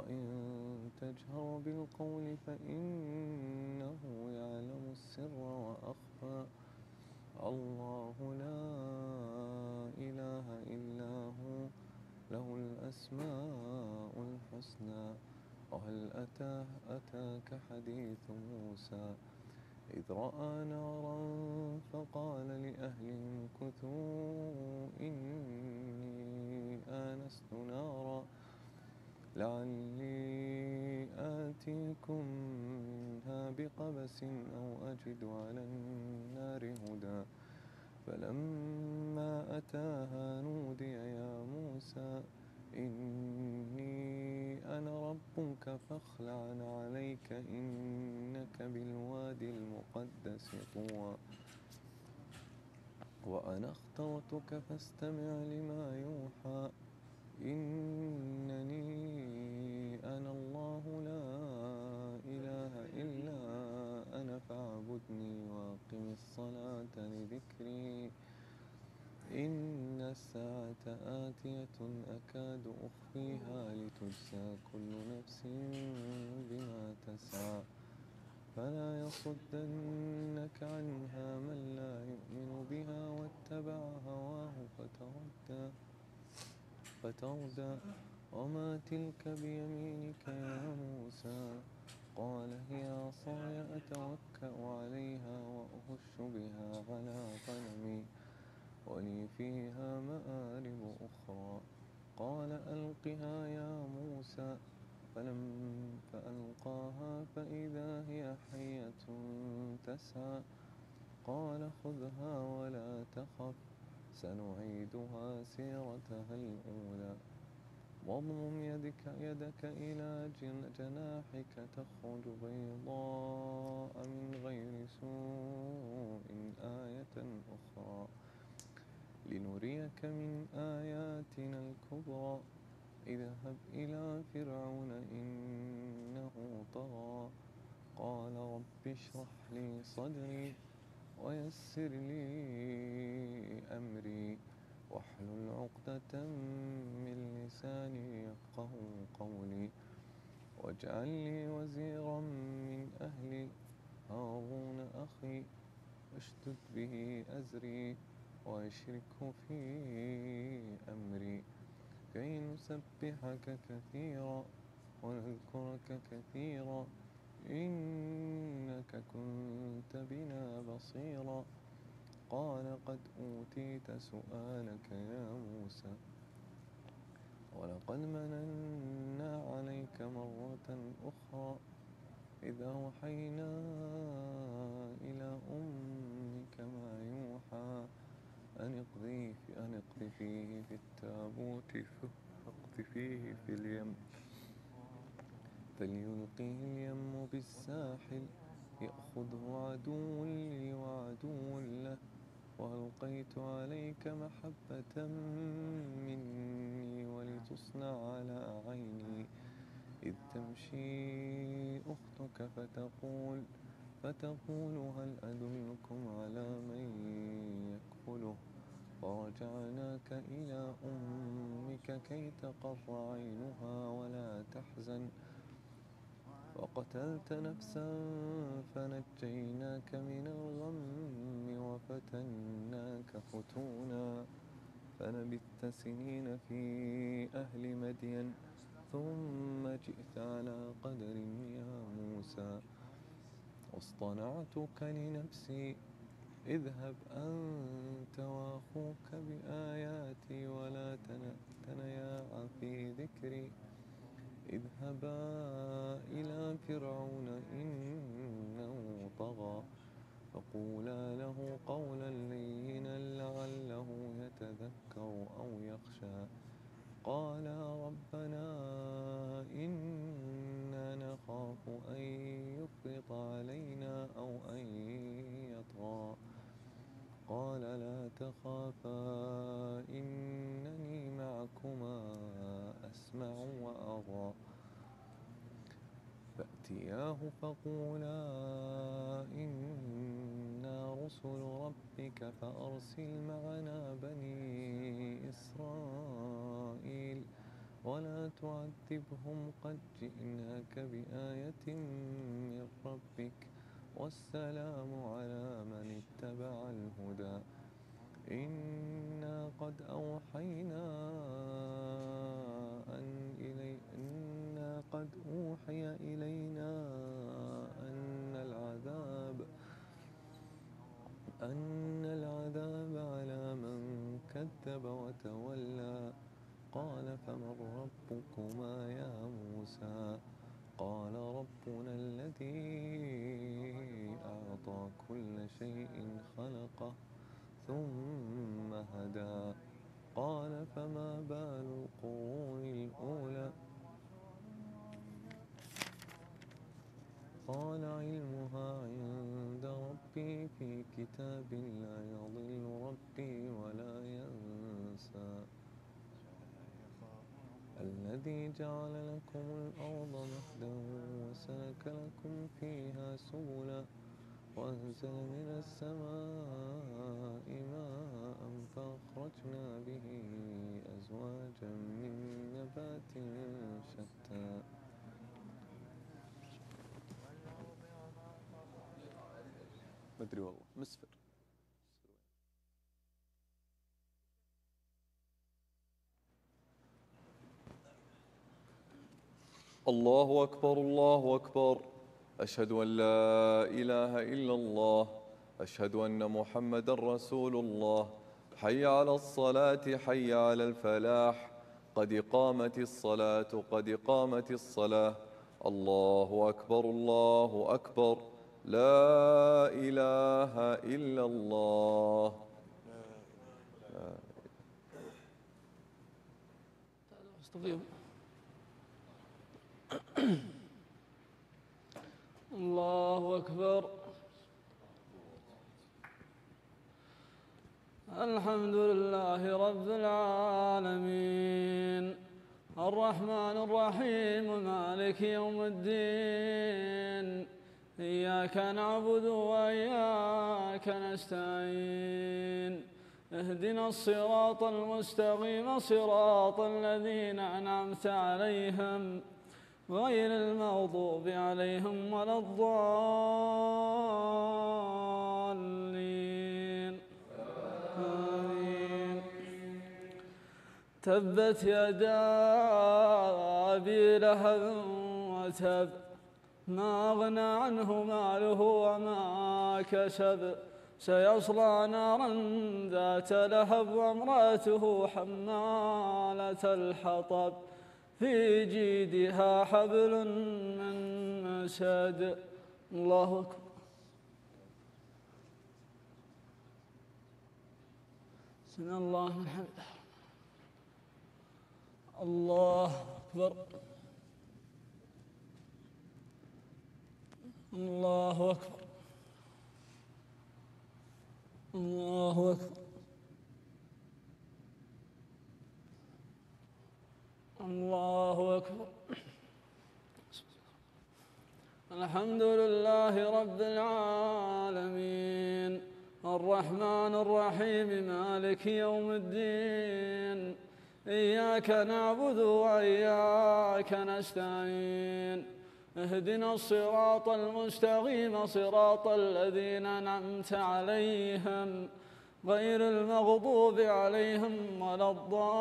وإن تجهر بالقول فإنه يعلم السر وأخفى. الله لا إله إلا هو له الأسماء الحسنى. وهل أتاك حديث موسى إذ رأى نارا فقال لأهلهم كثوا إني آنست نارا لعلي آتيكم منها بقبس أو أجد على النار هدى. فلما أتاها نودي يا موسى إني أنا ربك فاخلع عليك إنك بالوادي المقدس طوى. وأنا اخترتك فاستمع لما يوحى إنني أنا الله لا إله إلا أنا فاعبدني وأقم الصلاة لذكري. إن الساعة آتية أكاد أخفيها لتجزى كل نفس بما تسعى. فلا يصدنك عنها من لا يؤمن بها واتبع هواه فتردى. وما تلك بيمينك يا موسى قال هي عصاي أتوكأ عليها وأهش بها على غنمي ولي فيها مآرب أخرى. قال ألقها يا موسى فألقاها فإذا هي حية تسعى. قال خذها ولا تخف سنعيدها سيرتها الأولى. واضمم يدك إلى جناحك تخرج بيضاء من غير سوء آية أخرى لنريك من آياتنا الكبرى. اذهب إلى فرعون إنه طغى. قال رب اشرح لي صدري ويسر لي أمري واحلل عقدة من لساني يفقه قولي. واجعل لي وزيرا من أهلي هارون أخي اشدد به أزري وأشركه في أمري كي نسبحك كثيرا ونذكرك كثيرا إنك كنت بنا بصيرا. قال قد أوتيت سؤالك يا موسى ولقد مننا عليك مرة أخرى إذ أوحينا إلى أمك ما يوحى أن اقذفيه في التابوت فاقذفيه في اليم فليلقه اليم بالساحل يأخذه عدو لي وعدو له. وألقيت عليك محبة مني ولتصنع على عيني إذ تمشي أختك فتقول هل أدلكم على من يكفله. فرجعناك إلى أمك كي تقر عينها ولا تحزن وقتلت نفسا فنجيناك من الغم وفتناك فتونا. فلبثت سنين في أهل مدين ثم جئت على قدر يا موسى واصطنعتك لنفسي. اذهب أنت وأخوك بآياتي ولا تنيا في ذكري. اذهبا إلى فرعون إنه طغى فقولا له قولا لينا لعله يتذكر أو يخشى. قالا ربنا إنا نخاف أن يفرط علينا أو أن يطغى. قال لا تخافا إنني معكما أسمع وأرى. فأتياه فقولا إنا رسل ربك فأرسل معنا بني إسرائيل ولا تعذبهم قد جئناك بآية من ربك والسلام على من اتبع الهدى إنا قد أوحي إلينا أن العذاب على من كذب وتولى قال فمن ربكما يا موسى قال ربنا الذي أعطى كل شيء خلقه ثم هدى قال فما بال القرون الأولى قال علمها عند ربي في كتاب لا يضل ربي ولا ينسى الذي جعل لكم الأرض مهدا وسلك لكم فيها سبلا وأنزل من السماء ماء فأخرجنا به أزواجا من نبات شتى مدري والله مسفر. الله أكبر الله أكبر أشهد أن لا إله إلا الله أشهد أن محمد رسول الله حي على الصلاة حي على الفلاح قد قامت الصلاة قد قامت الصلاة الله أكبر الله أكبر لا إله إلا الله الله أكبر الحمد لله رب العالمين الرحمن الرحيم مالك يوم الدين إياك نعبد وإياك نستعين اهدنا الصراط المستقيم صراط الذين أنعمت عليهم غير المغضوب عليهم ولا الضالين آمين تبت يدا أبي لهب وتب ما أغنى عنه ماله وما كسب سيصلى نارا ذات لهب وامرأته حمالة الحطب في جيدها حبل من مسد الله أكبر سمع الله من حمده الله أكبر الله أكبر الله أكبر الله أكبر الحمد لله رب العالمين الرحمن الرحيم مالك يوم الدين إياك نعبد وإياك نستعين اهدنا الصراط المستقيم صراط الذين أنعمت عليهم غير المغضوب عليهم ولا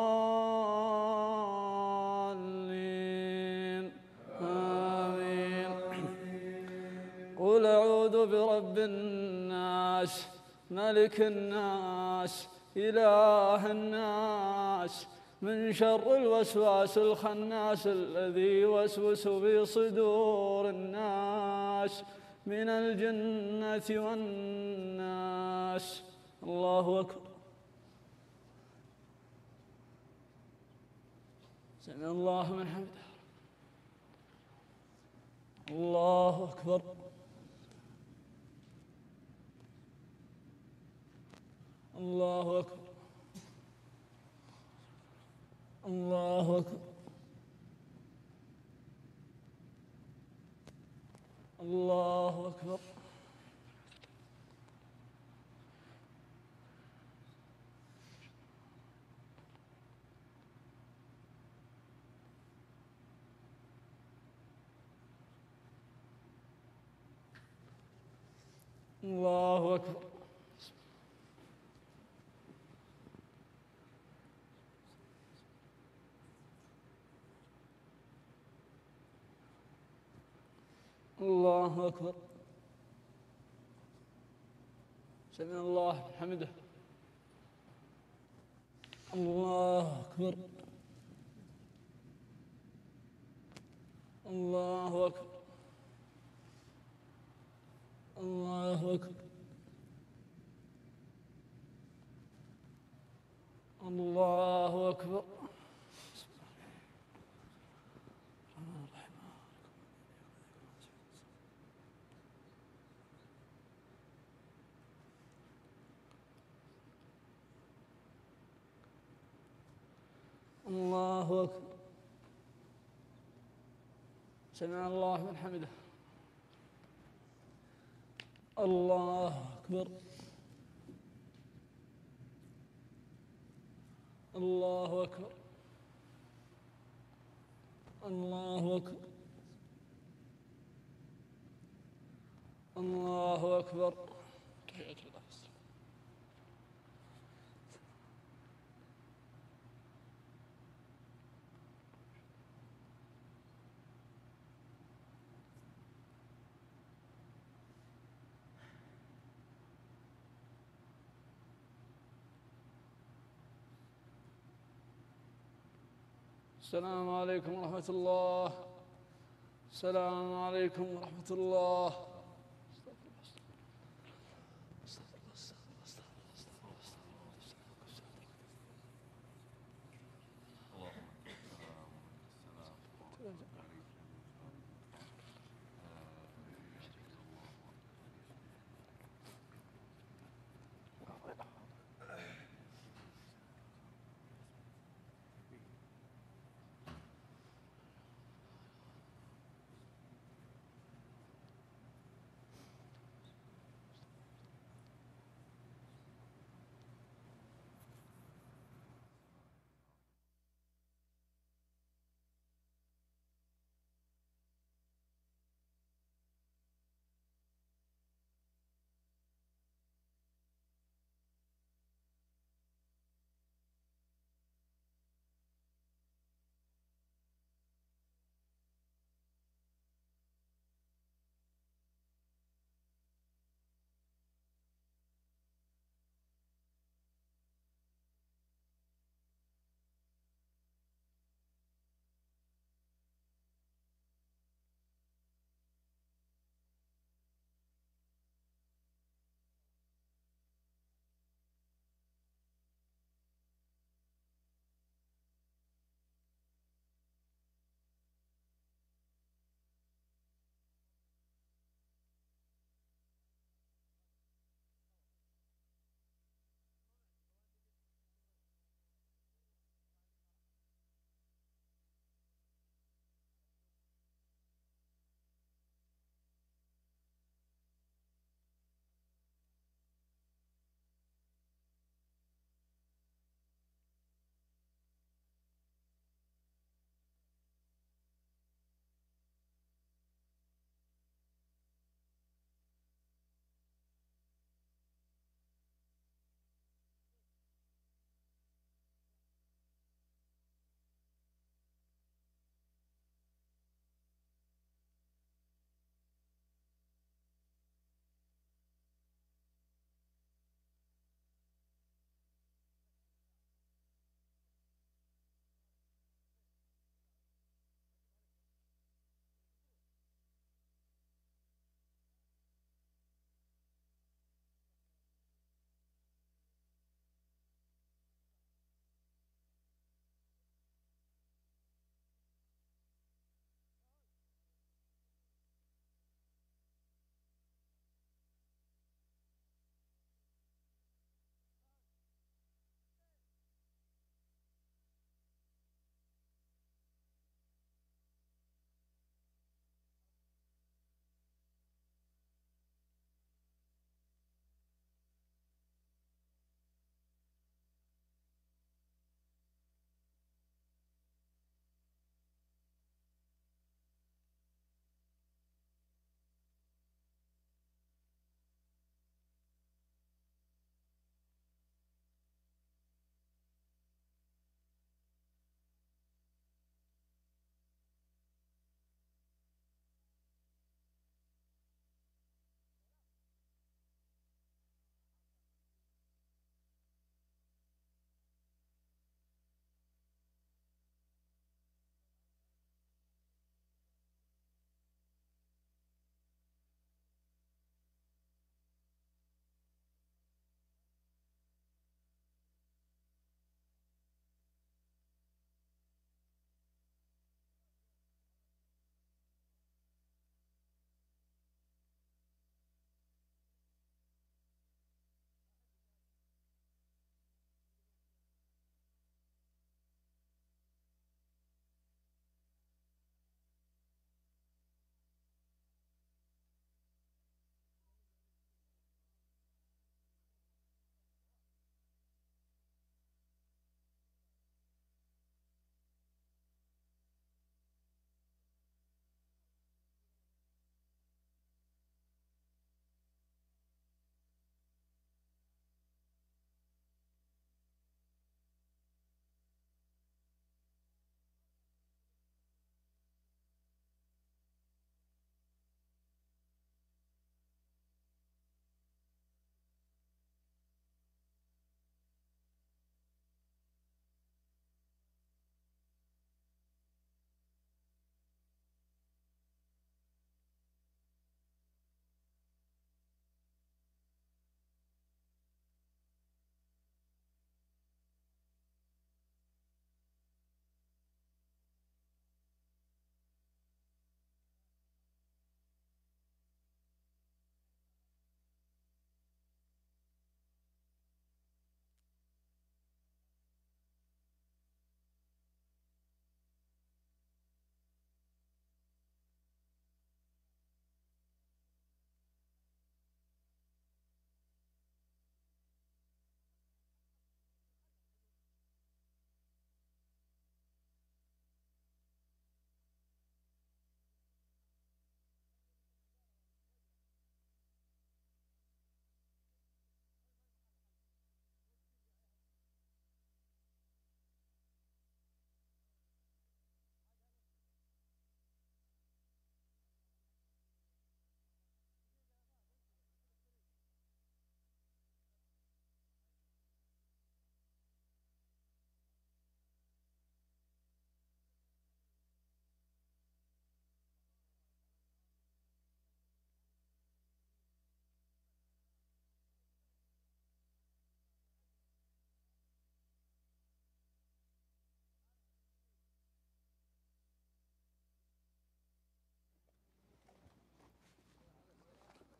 الضالين آمين قل أعوذ برب الناس ملك الناس إله الناس من شر الوسواس الخناس الذي يوسوس في صدور الناس من الجنة والناس الله أكبر سمع الله من حمده الله أكبر الله أكبر الله أكبر الله أكبر الله أكبر. الله أكبر. سمع الله لمن حمده. الله أكبر. الله أكبر. الله أكبر. الله أكبر. الله أكبر. سمع الله لمن حمده. الله أكبر. الله أكبر. الله أكبر. الله أكبر. تحية الله. السلام عليكم ورحمة الله. السلام عليكم ورحمة الله.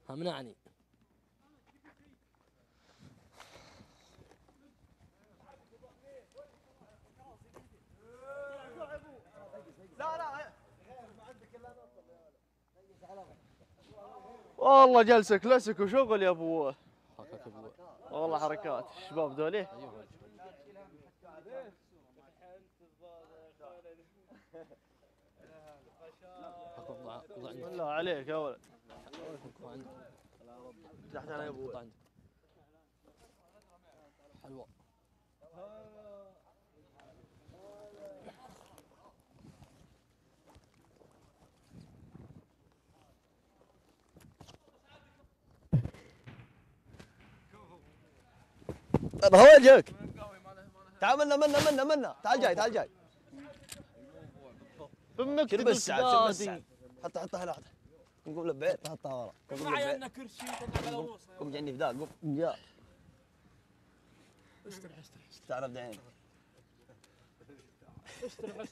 منعني. والله جلسه كلاسيك وشغل يا ابو. والله حركات الشباب ذولي. بالله عليك يا ولد. تحت انا يا ابو. حلوة. هو وجهك. تعال منا تعال جاي. فمك تقول سعد. حطها هنا. قوم لبيت حطها ورا. معي عندنا كرسي طلع على روسه. قوم جني فداك قوم جاء. استرح. تعال ابدا عينك. استرح.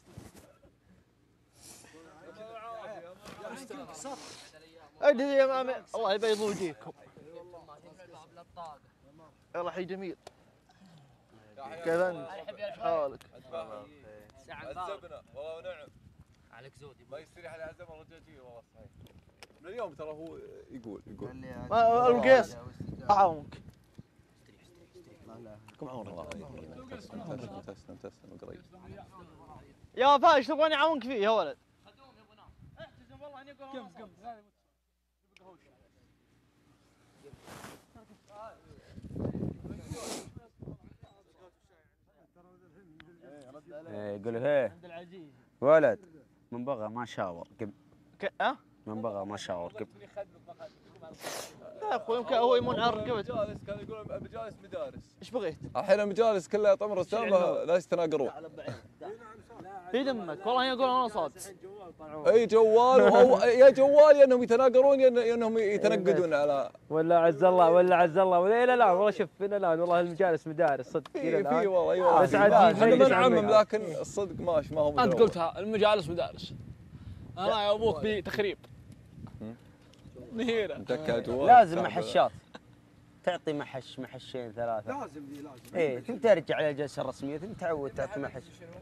ادري يا مامي الله يبيض وجهكم. يلا حي جميل. كيف انت؟ حالك؟ عذبنا والله ونعم. عليك زودي. ما يستريح على عزم الرجاجيه والله صحيح. من اليوم ترى هو يقول. القيس اعاونك. كم عمرك؟ تسلم قريب. يا فايش تبغاني اعاونك فيه يا ولد؟ احتزم والله اني قم يقول هيه ولد من بغى ما شاور قبل. من بغى ما شاور قبل. يا اخوي يمكن هو يمون على رقبته. مجالس كانوا يقولون مجالس مدارس. ايش بغيت؟ الحين المجالس كلها طمر السامه لا يتناقرون. في دمك والله يقول انا صاد. اي جوال وهو يا جوال يا انهم يتناقرون يا انهم يتنقدون على. ولا عز الله ولا لا والله شوف لا والله المجالس مدارس صدق. في والله اي والله. بس عاد احنا ما نعمم لكن الصدق ما هو. انت قلتها المجالس مدارس. انا يا ابوك بتخريب. نهيره. لازم محشات. تعطي محشين ثلاثة. لازم. ايه ثم ترجع على الجلسة الرسمية ثم تعود تعطي محش.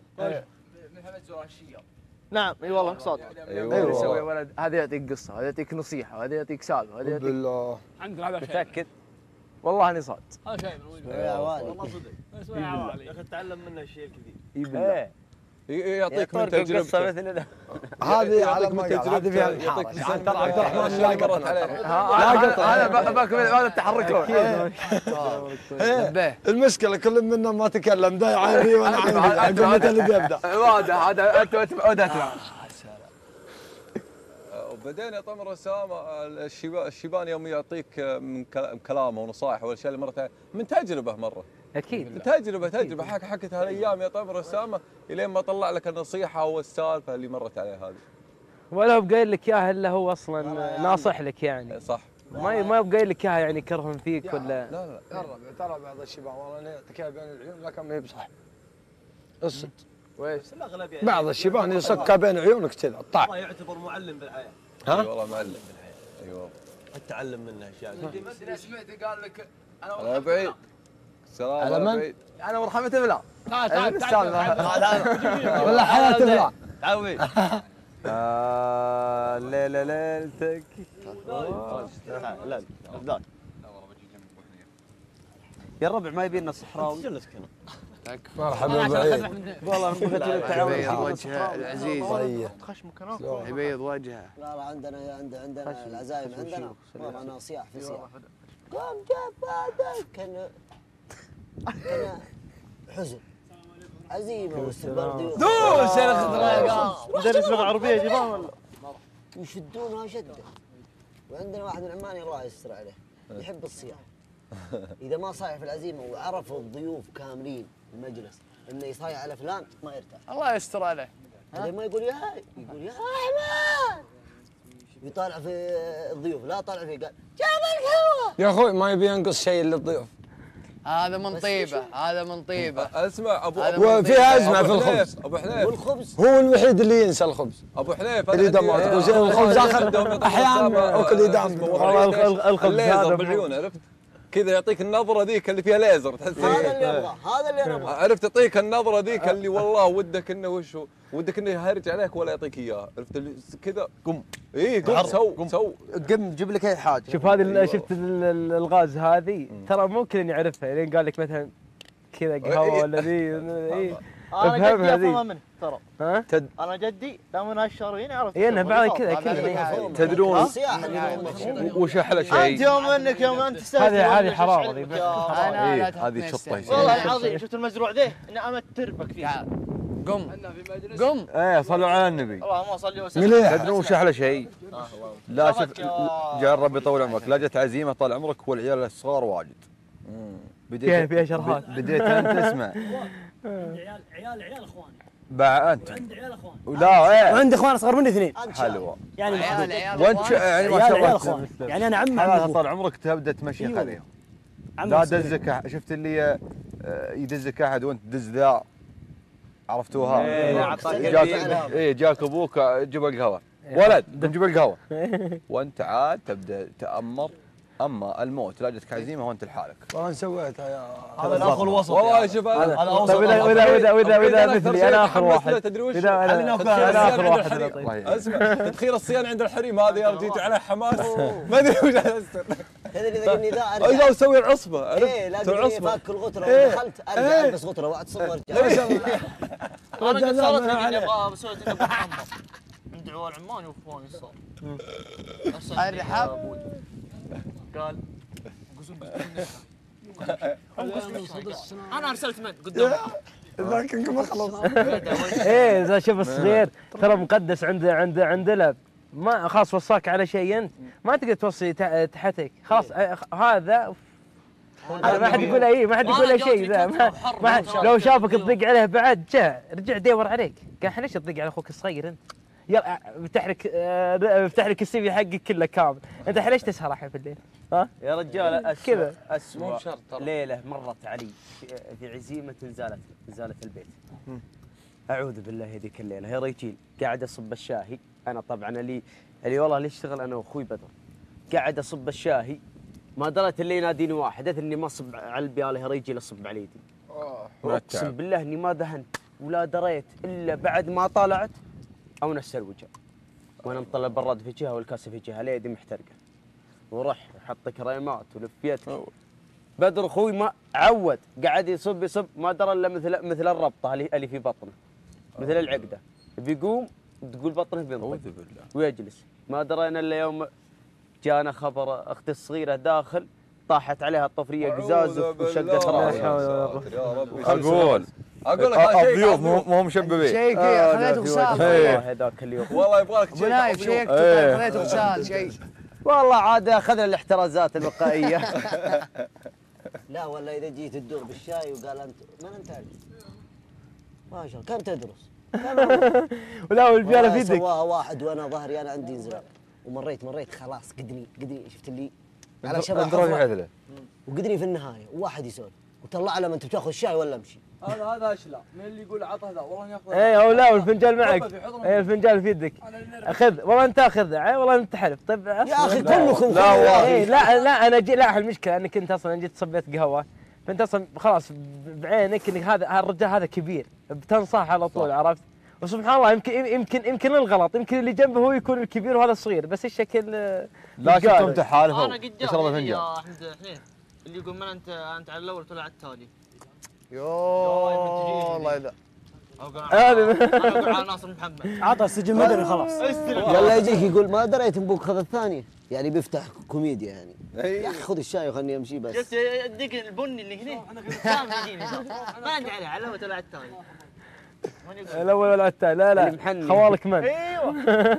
نعم اي والله صادق. ايوه يسوي يا ولد هذا يعطيك قصه، هذا يعطيك نصيحه، وهذا يعطيك سالفه، هذا يعطيك بالله. عندنا هذا شيء. متأكد؟ والله اني صاد. هذا شيء يا عوالي. والله صدق. اسمع يا عوالي. يا اخي تعلم منه شيء كذي. اي بالله. يعطيك من قصة تجربته. مثل هذه على ما قال هذه فيها يعطيك الحاره. يعني ترى عبد الرحمن لا مرت عليه. هذا باك هذا التحرك. المشكله كل منا ما تكلم ده عاري وانا عاري. اقول متى اللي بيبدا. هذا انت ادتنا. وبعدين يا طمر اسامه الشيبان يوم يعطيك من كلامه ونصائحه والاشياء اللي مرت من تجربه مره. اكيد. تجربه حكت هالايام يا طمر اسامه الين ما طلع لك النصيحه والسالفه اللي مرت عليه هذه. ولا هو بقايل لك اياها الا هو اصلا ناصح لك يعني. صح. ما بقايل لك اياها يعني كرهم فيك ولا. لا ترى بعض الشباب والله انا تكاد بين العيون لكن ما هي بصح. الصدق. ويش؟ بعض الشباب يصك بين عيونك كذا الطاع. الله يعتبر معلم بالحياه. ها؟ اي والله معلم. اي والله. التعلم منه اشياء. سمعت قال لك انا بعيد. السلام على من؟ بعيد. انا ورحمه الله. تعال ولا حياه الله. تعوي. الليله ليلتك. لا ذاك. يا الربع ما يبي لنا صحراوي. جلسك هنا. مرحبا بعيد. والله نبغى يبيض وجهه العزيز. يبيض وجهه. لا عندنا العزايم عندنا والله صياح في صياح. قام جاب هذا كان حزن عزيمه واستقبال ضيوف. دوس يا اخي مدرس لغه عربيه جبان ولا؟ يشدونها شده. وعندنا واحد من عمان الله يستر عليه يحب الصياح. اذا ما صايح في العزيمه وعرف الضيوف كاملين المجلس انه يصايح على فلان ما يرتاح. الله يستر عليه. هذا ما يقول يا احمد يطالع في الضيوف لا طالع فيه قال جاب القهوه يا اخوي ما يبي ينقص شيء للضيوف. هذا من طيبه، هذا من طيبه. اسمع وفيها ازمه في الخبز. ابو حليف والخبز هو الوحيد اللي ينسى الخبز. ابو حليف اللي دمرت وزين الخبز اخر احيانا اكل يدام. الخبز هذا الليزر بالعيون عرفت؟ كذا يعطيك النظره ذيك اللي فيها ليزر تحس هذا اللي ابغاه، هذا اللي انا ابغاه. عرفت يعطيك النظره ذيك اللي والله ودك انه وشو ودك انه يهرج عليك ولا يعطيك اياها عرفت كذا قم قم سو قم جيب لك اي حاجه. شوف هذه شفت الغاز هذه ترى ممكن يعرفها لين قال لك مثلا كذا قهوه ولا ذي انا جدي افهمها منه ترى. ها؟ انا جدي دام هالشهرين عرفت. اي انها بعد كذا كذا تدرون وش احلى انت شيء؟ يوم انك يوم انت تستهزئ. هذه حراره هذه شطه والله العظيم شفت المزروع ذي اني امتربك فيه. قم. ايه صلوا على النبي. اللهم صل وسلم. تدرون وش احلى شيء؟ لا شوف جرب يطول عمرك، لا جت عزيمه طال عمرك والعيال الصغار واجد. فيها شرحات. بديت انت تسمع. عيال اخواني. انت عندي عيال اخواني. لا ايه وعندي اخوان اصغر مني 2. حلوه يعني وانت يعني ما شاء الله اخواني. يعني انا هذا طال عمرك تبدا تمشي عليهم. لا دزك شفت اللي يدزك احد وانت تدز ذا عرفتوها؟ جاك ابوك جيب القهوه ولد جيب القهوه وانت عاد تبدا تامر. اما الموت لا جتك عزيمه وانت لحالك. والله سويتها يا هذا الاخ الوسط والله شوف هذا اوسط. واذا مثلي انا اخر واحد. تدري وش؟ انا اخر واحد. اسمع تدخيل الصيان عند الحريم هذا يا جيت عليه حماس ما ادري وش تدري اذا قلني ذا ارجع. ايوه اسوي العصبه عرفت؟ ايه لازم فاك الغتره ودخلت ارجع البس غتره واتصل وارجع. ما شاء الله. انا قد صارت لي ابغى بسوي اني بتعمر عند عوال عمان يوقفوني صار. الرحاب قال انا ارسلت من قدام ذاك ما خلص. ايه اذا شوف الصغير ترى مقدس عند لب ما خلاص وصاك على شيء انت ما تقدر توصي تحتك خلاص هذا ما حد يقول ما حد يقول شيء ذا ما لو شافك تضيق عليه بعد رجع دور عليك قال ليش تضيق على اخوك الصغير انت يلا افتح لك السي في حقك كله كامل انت ليش تسهر الحين في الليل ها يا رجال كذا اسوء ليله مرت علي في عزيمه نزالت البيت. اعوذ بالله هذيك الليله يا رجال قاعد اصب الشاهي انا طبعا اللي والله اللي اشتغل انا واخوي بدر قاعد اصب الشاهي ما دريت اللي يناديني واحد اني ما اصب على البياله يا رجال اصب على يدي. اقسم بالله اني ما دهنت ولا دريت الا بعد ما طلعت او نسى الوجه وانا مطلع البراد في جهه والكاسه في جهه ليدي محترقه ورح وحط كريمات ولفيت. بدر اخوي ما عود قاعد يصب ما درى الا مثل الربطه اللي في بطنه مثل العقده بيقوم تقول بطنه بينطق ويجلس ما درينا الا يوم جانا خبر اختي الصغيره داخل طاحت عليها الطفريه قزاز وشقت راسها. اقول لك الضيوف مو مشببين شيء خليته غسال هذاك اليوم والله يبغى لك شيء نايف شيء خليته غسال شيء والله عاد اخذنا الاحترازات الوقائيه. لا ولا اذا جيت تدور بالشاي وقال انت من انت ما شاء الله كم تدرس؟ ولا والبياله في يدك سواها واحد وانا ظهري انا عندي انزلاق ومريت خلاص قدني شفت اللي على شبه وقدني في النهايه وواحد يسولف وطلع له انت بتاخذ الشاي ولا امشي. هذا اشلاء من اللي يقول عطه ذا والله ياخذ. اي او لا والفنجان معك الفنجان في يدك خذ والله انت اخذ والله انت تحلف. طيب يا اخي كلكم لا والله لا انا لا المشكله انك انت اصلا جيت صبيت قهوه فانت اصلا خلاص بعينك انك هذا الرجال هذا كبير بتنصح على طول عرفت. وسبحان الله يمكن الغلط يمكن اللي جنبه هو يكون الكبير وهذا الصغير بس الشكل لا شفتهم تحالفوا. انا قد جاني يا احمد حنين اللي يقول من انت على الاول طلع التالي. والله لا هذه انا اقول على ناصر محمد عطى السجن مدني خلاص. ولا يجيك يقول ما دريت ابوك خذ الثانيه يعني بيفتح كوميديا يعني يا اخي خذ الشاي وخلني امشي بس. شفت اديك البني اللي هنا كان يجيني ما عندي عليه على الاول طلع التالي. الاول ولا الثاني لا خوالك من ايوه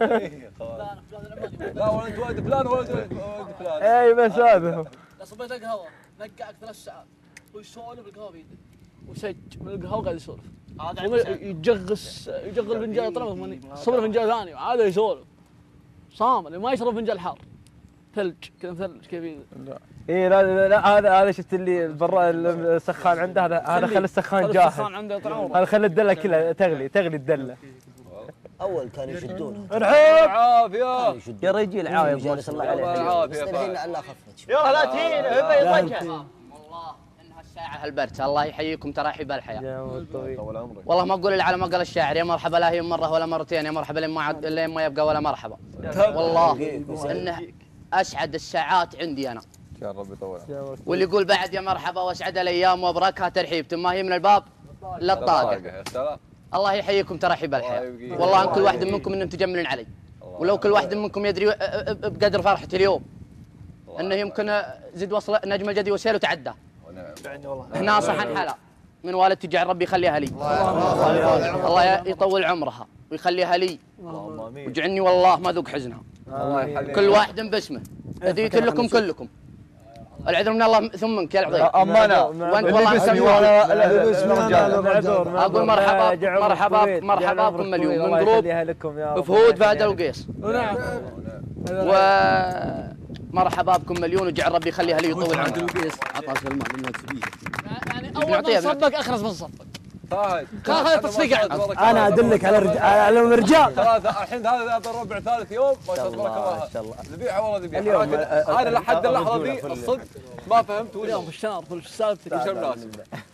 لا ولا انت ولد فلان ولا فلان. اي بس هذا صبيت القهوه نقعك 3 ساعات ويسولف القهوه بيده وسج من القهوه قاعد يسولف هذا يجغل فنجان طلب صبر فنجان ثاني وعاد يسولف صامل ما يشرب فنجان حار ثلج كذا مثلج كيف اي لا لا هذا شفت اللي برا السخان عنده هذا خلى السخان جاهز. السخان عنده طول عمره. هذا خلى الدله كلها تغلي الدله. اول كانوا يشدونه. العافيه يا رجل عايب جالس الله عليه. العافيه الحين لعلها خفت. يلا لا تهين هبه يضجها. والله انها الساعه هالبرد الله يحييكم تراحيب الحياه. يا عمر طويل. طول عمرك. والله ما اقول الا على ما قال الشاعر يا مرحبا لا هي مره ولا مرتين يا مرحبا لين ما يبقى ولا مرحبا. والله انه اسعد الساعات عندي انا. يا رب يطول عمرك. واللي يقول بعد يا مرحبا واسعد الايام وابركها ترحيب ما هي من الباب للطاقه. يا سلام. الله يحييكم ترحيب الحياه. والله ان كل واحد منكم انهم تجملون علي. ولو كل واحد منكم يدري بقدر فرحتي اليوم انه يمكن زد وصل نجم الجدي وسيل وتعدى. هنا صحن حلا من والدتي جعل ربي يخليها لي. الله يطول عمرها ويخليها لي ويجعلني والله ما ذوق حزنها. كل واحد باسمه هديت لكم كلكم. العذر من الله ثم منك يا العظيم. امانه وانت والله باسمي اقول مرحبا بكم مليون من جروب فهود فهد وقيس. ونعم. ومرحبا بكم مليون وجعل ربي يخليها لي ويطول عمرك. يعني اول ما نصبك اخرس من صبك. فهد هذا تصفيق عندك. انا ادلك على الرجال. الحين هذا الربع ثالث يوم ما شاء الله تبارك الله. ذبيحه والله ذبيحه. اليوم انا لحد اللحظه دي الصدق ما فهمت وش اليوم في الشنار في السالفه. وش المناسب.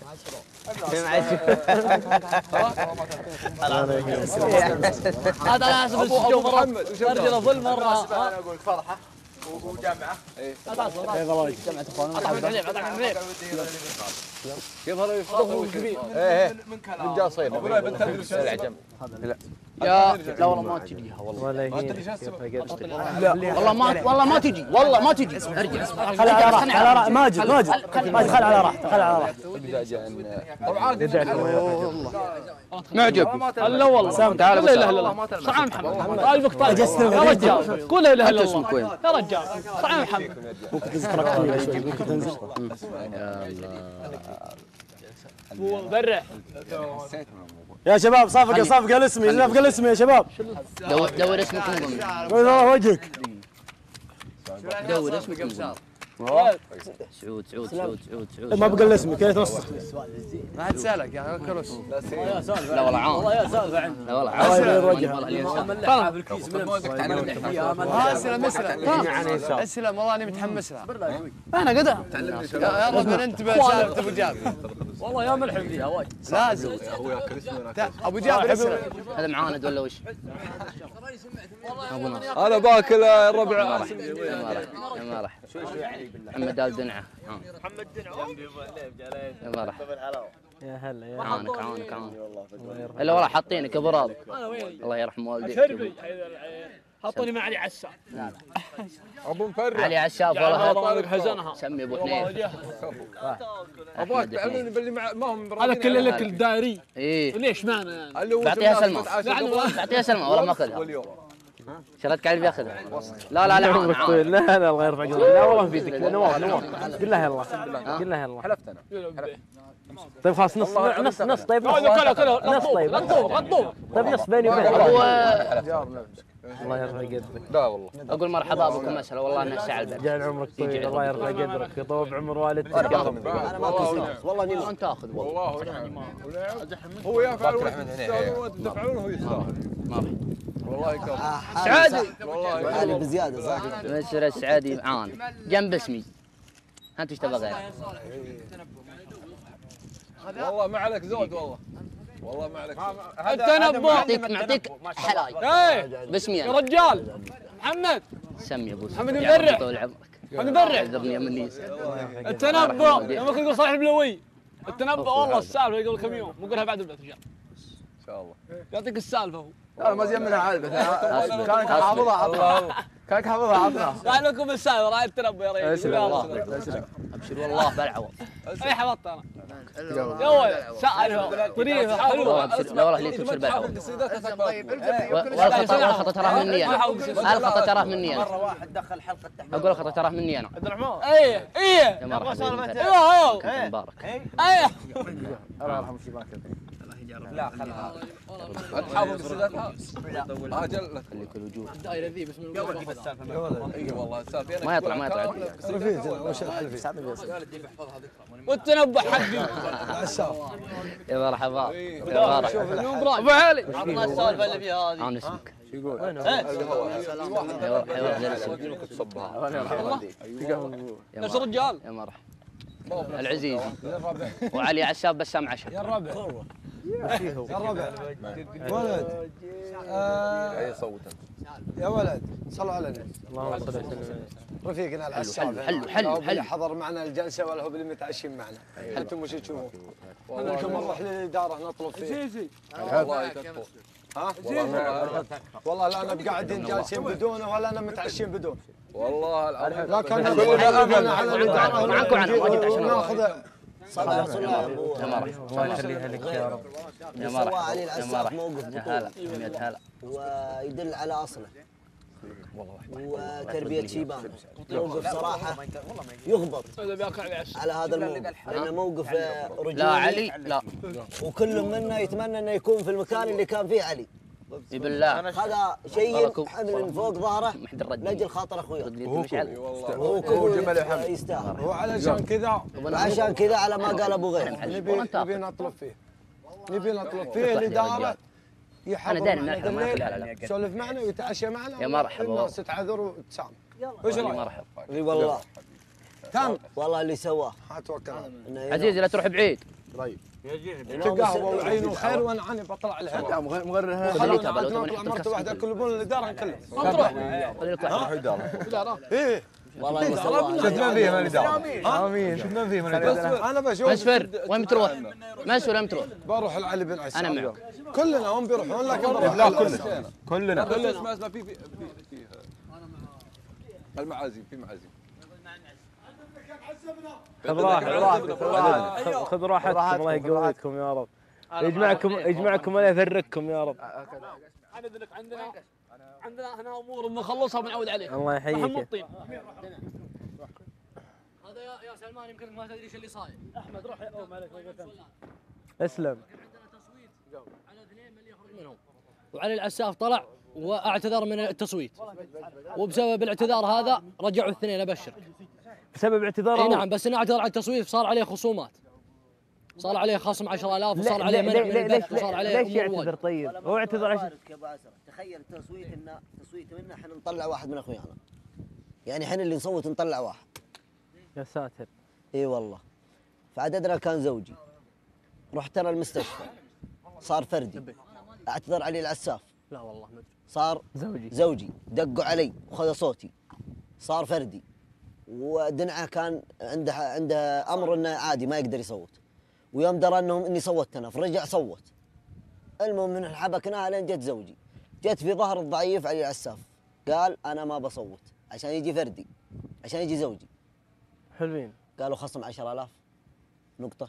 هذا انا اسف ابو محمد وش ارجل ظل مره. انا اقول فرحه وجامعه. اي جامعه اخوان. كيف هذا يفضل كبير. ايه من جا صيد ابو بنت تدري العجم. يا لا والله ما تجيها والله. ما تدري شو السبب. والله ما تجي والله ما تجي. ارجع خل على راحته ماجد خل على راحته. طب عادي معجب. لا والله تعال لا اله الا الله. صح محمد طالبك طالب يا رجال قول لا اله الا الله يا رجال. صح محمد ممكن تنزل. برع يا شباب صافق الاسم يا شباب. دور اسمكم الله وجهك. دور اسمكم سعود ما بقى الاسم كيف توصل. ما حد سالك يا كروس. لا والله عام والله يا سالفه عندي. لا والله عام بالكيس اسلم والله اني متحمس لها. انا قدها يا رب انت بسالفه ابو جابر. والله يا ملحم فيها وايد. لازم ابو جابر اسلم. هذا معاند ولا وش؟ انا باكل الربع. يا مرح محمد آل دنعه. محمد دنعه يا مرح يا هلا يا عانك الا والله حاطينك ابو راضي. الله يرحم والديك. حطوني مع علي عساف. ابو مفرح علي عساف والله طارق حزنها. سمي ابو حنين. ابغاك تعلمني باللي ما هم هذا كله لك الدائري. ايه ليش معنى يعني؟ بعطيها سلمى. بعطيها سلمى والله ماخذها. شريت كعب ياخذها. لا لا الله يرفع قدرك. لا والله في يدك. نواف قل لها يلا قل لها يلا. حلفت انا. طيب خلاص نص طيب نص طيب غطوه طيب نص بيني وبينك. الله يرفع قدرك. لا والله اقول مرحبا بكم مسهلا والله انها ساعه البرد. جعل عمرك طويل. الله يرفع قدرك يطول بعمر والدتك. انا ما كنت والله اني انت تاخذ والله. هو يفعل وتدفعون وهو يستاهل. والله كرم. سعادي والله بزياده صح. مسر السعادي معانا جنب اسمي. انت ايش تبغى غير؟ والله ما عليك زود والله ما عليك. التنبؤ معطيك حلاي. ايه باسمي يا انا. رجال محمد سمي ابو محمد مبرع. طول عمرك. محمد مبرع. اعذرني يا منيس. التنبؤ لما كنت تقول صالح البلوي. التنبؤ والله السالفه قبل كم يوم بقولها بعد البث رجال. ان شاء الله يعطيك السالفه هو. لا ما زين منها عالبة. كانك حافظها عطها. قال لكم السالفه راعي التنبؤ يا ريال. ابشر والله بالعوض. اي حفظت انا. يا ولد سالفه طريقه حلوه. لا والله لي تبشر بالعوض. والخطا تراه مني انا. الخطا تراه مني انا. مره واحد دخل حلقه تحت. اقول الخطا تراه مني انا. عبد الرحمن ايه يا مرحبا. ايوه مبارك. ايه الله يرحمه شباك. لا خلها حافظ السداد اجل خليك الوجوه الدائره ذي بس من اي والله السالفه ما يطلع رفيق وش الحلفي والتنبه حقي يا مرحبا يا مرحبا ابو علي عطنا السالفه اللي فيها هذه عن اسمك يقول نفس الرجال يا مرحبا العزيزي وعلي عساف بسام عشر يا الربع يا الربع ولد اي صوت يا ولد صلوا على النبي اللهم صل وسلم. رفيقنا العساف حلو حضر معنا الجلسه ولا هو اللي متعشين معنا انتم وش تشوفون؟ كم نروح للاداره نطلب فيه والله تكفى ها؟ والله لا انا قاعدين جالسين بدونه ولا انا متعشين بدونه والله العظيم لكن كلنا امل على الاداره معكم عنه ما جبت عشان ناخذ صلى الله عليه يا مرحبا الله يخليها لك يا رب. يا سوى مرحبا علي يا العساف مرحبا موقف يا بطولة هلا يا هلا ويدل على اصله وتربية شيبان موقف صراحة يغبط اذا بياكل عسل على هذا الموقف لأنه موقف رجولي لا علي لا وكل منا يتمنى انه يكون في المكان اللي كان فيه علي بالله هذا شيء حمل من فوق ظهره محد الرجل لاجل خاطر اخويا مشعل هو جمل يستاهل هو علشان كذا وعشان كذا على ما قال ابو غير نبي نطلب فيه نبي نطلب فيه الاداره يحضر أنا داري معنا نلحق معك، لا، لا، لا. بالليل يسولف معنا ويتعشى معنا يا مرحبا. الناس تعذر وتسامح وش يا رايك؟ مرحبا اي والله تم والله اللي سواه اتوكل على عزيزي لا تروح بعيد تقهوى وعينه خير وانا عني بطلع الهنا خليتها بلو نطلع مرته واحده كل بون الاداره نكلم خليك واحد ايه والله اللي سواه شفت من فيه من الاداره امين شفت من فيه من الاداره انا بشوف مسفر وين بتروح؟ مسفر وين بتروح؟ بروح لعلي بن عسى انا معك كلنا هم بيروحون لكن بروح لا لعلي. كلنا اسمع في المعازيم في معازيم خذ راحتكم خذ راحتكم الله يقويكم يا رب. يجمعكم ولا يفرقكم يا رب. عندنا هنا امور بنخلصها وبنعود عليها. الله يحييك. محمطين. هذا يا سلمان يمكن ما تدري ايش اللي صاير. احمد روح اسلم. عندنا تصويت على اثنين من اللي يخرج منهم. وعلي العساف طلع واعتذر من التصويت. وبسبب الاعتذار هذا رجعوا الاثنين ابشرك. بسبب اعتذاره؟ اي نعم بس انه اعتذر عن التصويت صار عليه خصومات. صار عليه خصم 10000 وصار عليه منع من البث وصار عليه ليش يعتذر طيب؟ هو اعتذر عشان يا ابو عسر تخيل التصويت انه تصويت منا احنا نطلع واحد من اخويانا. يعني احنا اللي نصوت نطلع واحد. يا ساتر. اي والله. فعددنا كان زوجي. رحت انا المستشفى. صار فردي. اعتذر علي العساف. لا والله ما ادري. صار زوجي دقوا علي وخذ صوتي. صار فردي. ودنعه كان عنده امر انه عادي ما يقدر يصوت. ويوم درى انهم اني صوتت انا فرجع صوت. المهم من حبكناها لين جت زوجي. جت في ظهر الضعيف علي العساف. قال انا ما بصوت عشان يجي فردي عشان يجي زوجي. حلوين. قالوا خصم 10000 نقطة.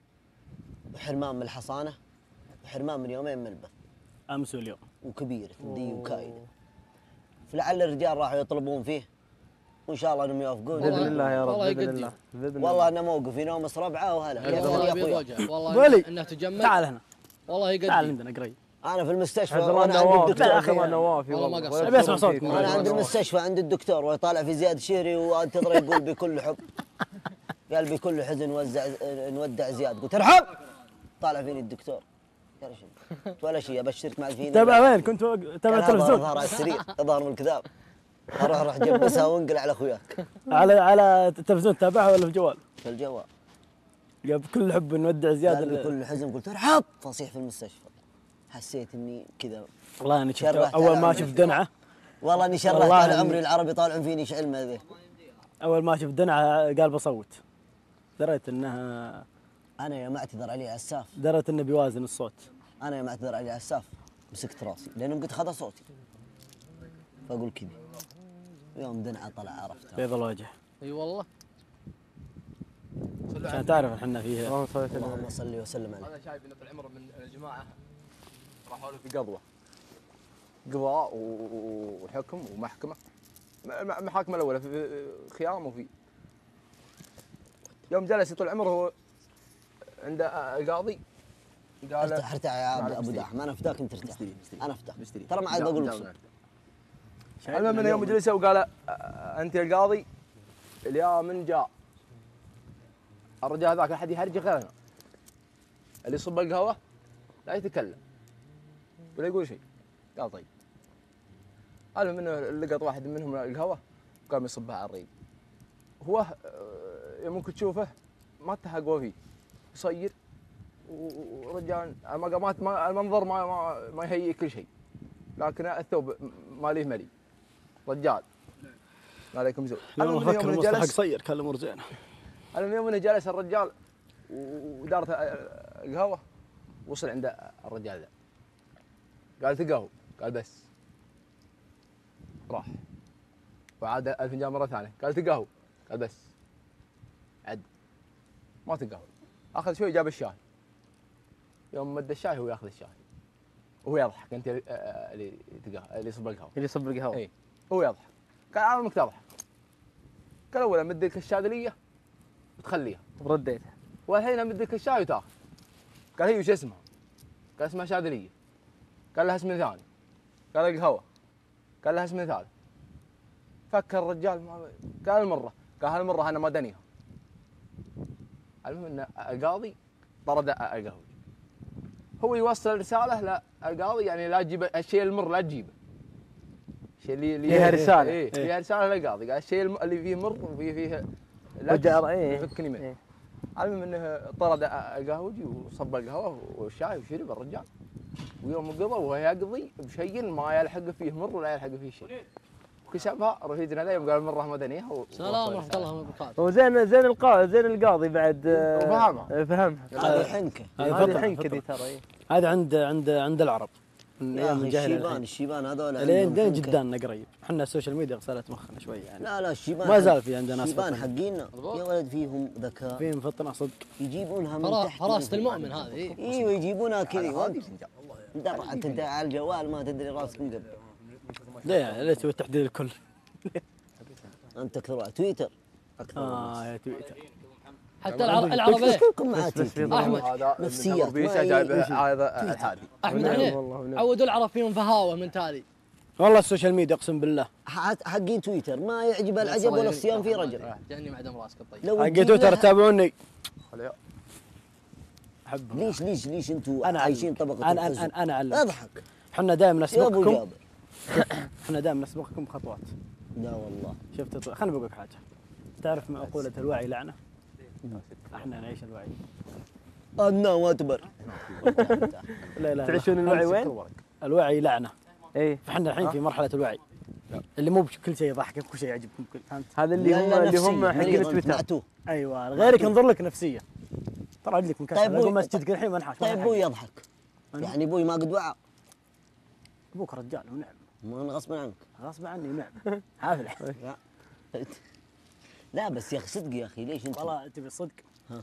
وحرمان من الحصانة وحرمان من يومين من البث. امس واليوم. وكبير ثدي وكايدة. فلعل الرجال راحوا يطلبون فيه وان شاء الله انهم يوافقون. باذن الله يا رب باذن الله. والله انه موقف ينومس ربعه وهلا. والله يبيض وجهه والله انه تجمل. تعال هنا. والله يقدر. تعال عندنا قريب. انا في المستشفى وانا عند الدكتور. نواف والله ما قصرت. ابي اسمع صوتك. انا عند المستشفى عند الدكتور ويطالع في زياد شيري وانتظره يقول بكل حب. قال بكل حزن نودع زياد. قلت ارحب. طالع فيني الدكتور. قال شو ولا شيء ابشرك مع فيني. تابع وين كنت تابع التلفزيون؟ ظهر على السرير ظهر من الكذاب. روح جبسها وانقل على اخوياك. على التلفزيون تتابعها ولا في الجوال؟ في الجوال. يا بكل حب نودع زياد. قال بكل حزن قلت ارحب فصيح في المستشفى. حسيت اني كذا. والله اني شفت اول ما شفت دنعه. والله اني شرحت على عمري العربي طالعين فيني ايش علمه ذي. اول ما شفت دنعه قال بصوت. دريت انها انا يا معتذر علي عساف. دريت انه بيوازن الصوت. انا يا معتذر علي عساف مسكت راسي لانهم قلت خذ صوتي. فاقول كذي. يوم دنعه طلع عرفتها. بيض الوجه. اي والله. عشان تعرف احنا فيها. اللهم صل وسلم عليه. انا شايف انه في العمر من الجماعه راحوا له في قضاء وحكم ومحكمه. المحاكمه الاولى في خيام وفي يوم جلس طول عمره هو عند قاضي قال ارتاح ارتاح يا ابو داحم، انا افتاك انت ارتاح. انا افتاك ترى ما عاد بقول لك صدق. المهم من يوم جلسوا وقال انت يا القاضي اليوم من جاء الرجال هذاك لا احد يهرج غيرنا، اللي يصب القهوه لا يتكلم ولا يقول شيء. قال طيب. المهم انه لقط واحد منهم القهوه قام يصبها على الريق. هو ممكن تشوفه ما تهقوا فيه، يصير ورجال المنظر ما يهيئ كل شيء، لكن الثوب ماليه ملي. رجال ما عليكم زود. يوم فكر المصلحة قصير كان الامور زينه. المهم يوم انه جلس الرجال ودارت القهوه وصل عند الرجال ذا. قال تقهوى، قال بس. راح وعاد الفنجان مره ثانيه، قال تقهوى، قال بس. عد ما تقهوى. اخذ شوي جاب الشاي. يوم مد الشاي هو ياخذ الشاي وهو يضحك. انت اللي يصب القهوه، اللي يصب القهوه اي هو يضحك. قال عالمك تضحك. قال اولا مديك الشاذليه وتخليها رديتها، والحين امدك الشاي وتاخذ. قال هي وش اسمها؟ قال اسمها شاذليه. قال لها اسم ثاني. قال القهوه. قال لها اسم ثالث. فكر الرجال قال المره، قال هالمره انا ما دنيها. المهم ان القاضي طرد القهوي. هو يوصل رساله للقاضي يعني لا تجيب الشيء المر، لا تجيبه. الشيء اللي فيها رساله. ايه فيها رساله للقاضي. قال الشيء اللي فيه مر وفيه وجع ايه يفكني منه. المهم انه طرد القهوجي وصب القهوه والشاي وشرب الرجال. ويوم قضى وهو يقضي بشيء ما يلحق فيه مر ولا يلحق فيه شيء. كسبها رفيقنا ذا يوم قال المره ما دنيها. سلام ورحمه الله وبركاته. وزين القاضي بعد فهمها. هذه حنكه. هذه حنكه ذي ترى. هذا عند العرب من ايام الجاهليه. الشيبان هذول لين جداننا قريب. احنا السوشيال ميديا غسلت مخنا شوي يعني. لا الشيبان ما زال في عندنا ناس الشيبان حقينا يا ولد فيهم ذكاء، فيهم فطنه صدق. يجيبونها من تحت فراسة المؤمن هذه. ايوه يجيبونها كذا. درعت انت على الجوال ما تدري راسك مقبل. ليه تبي تحديد الكل؟ انت اكثر تويتر اكثر. يا تويتر. حتى العربيه كلكم معاه تويتر. احمد نفسيات هذا الحادي. احمد عودوا العرب فيهم فهاوه من تالي. والله السوشيال ميديا اقسم بالله حقين تويتر ما يعجب العجب ولا الصيام في رجل. جاني معدم راسك الطيب. حقين تويتر تابعوني. احبهم. ليش انتم عايشين طبقه انا اعلم. اضحك. احنا دائما نسبقكم. احنا دائما نسبقكم بخطوات. لا والله. شفت خليني بقول لك حاجه. تعرف مقولة الوعي لعنه؟ احنا نعيش الوعي. الله اكبر. لا تعيشون الوعي وين؟ الوعي لعنه. ايه فاحنا الحين في مرحله الوعي. اللي مو بكل شيء يضحكك كل شيء يعجبكم فهمت؟ هذا اللي هم حقين تويتر. ايوه غيرك ينظر لك نفسيه. ترى اجلك مكسر. طيب اقول مسجدك الحين منحاش. طيب ابوي يضحك. يعني ابوي ما قد وعى. ابوك رجال ونعم. ما انا غصبا عنك. غصبا عني ونعم. حافل. لا بس يا اخي صدق يا اخي ليش انت؟ والله تبي صدق.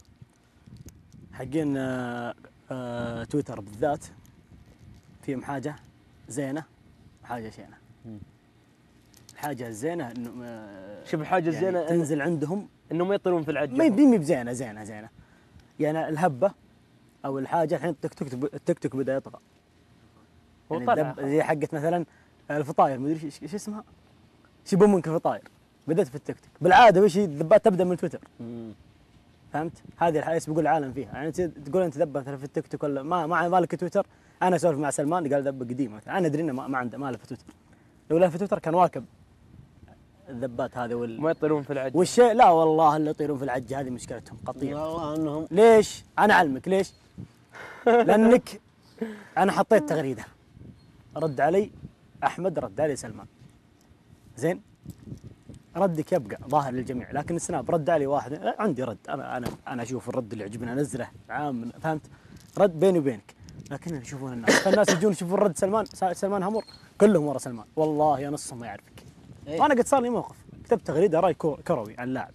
حقين تويتر بالذات فيهم حاجه زينه وحاجه شينه. الحاجه الزينه انه شوف الحاجه الزينه يعني تنزل عندهم انهم يطيرون في العجل. ما يبي بزينه زينه يعني الهبه او الحاجه الحين التيك توك بدا يطغى. يعني زي حقت مثلا الفطاير مدري ايش اسمها؟ شي منك الفطاير بدات في التيك توك. بالعاده وش الذبات تبدا من تويتر. فهمت؟ هذه الحاجه بيقول العالم فيها. يعني تقول انت ذبه مثلا في التيك توك ولا ما لك تويتر. انا اسولف مع سلمان قال ذبه قديمه مثلا. انا ادري انه ما عنده ما له في تويتر. لو له في تويتر كان واكب الذبات هذه ما يطيرون في العج. والشيء لا والله اللي يطيرون في العج هذه مشكلتهم قطيع. والله انهم ليش؟ انا اعلمك ليش؟ لانك انا حطيت تغريده رد علي احمد رد علي سلمان. زين؟ ردك يبقى ظاهر للجميع لكن السناب رد علي واحد عندي رد انا اشوف الرد اللي يعجبني انزله عام فهمت؟ رد بيني وبينك لكن يشوفون الناس يجون يشوفون رد سلمان همر كلهم ورا سلمان والله يا نصهم ما يعرفك. وانا قد صار لي موقف كتبت تغريده راي كروي عن لاعب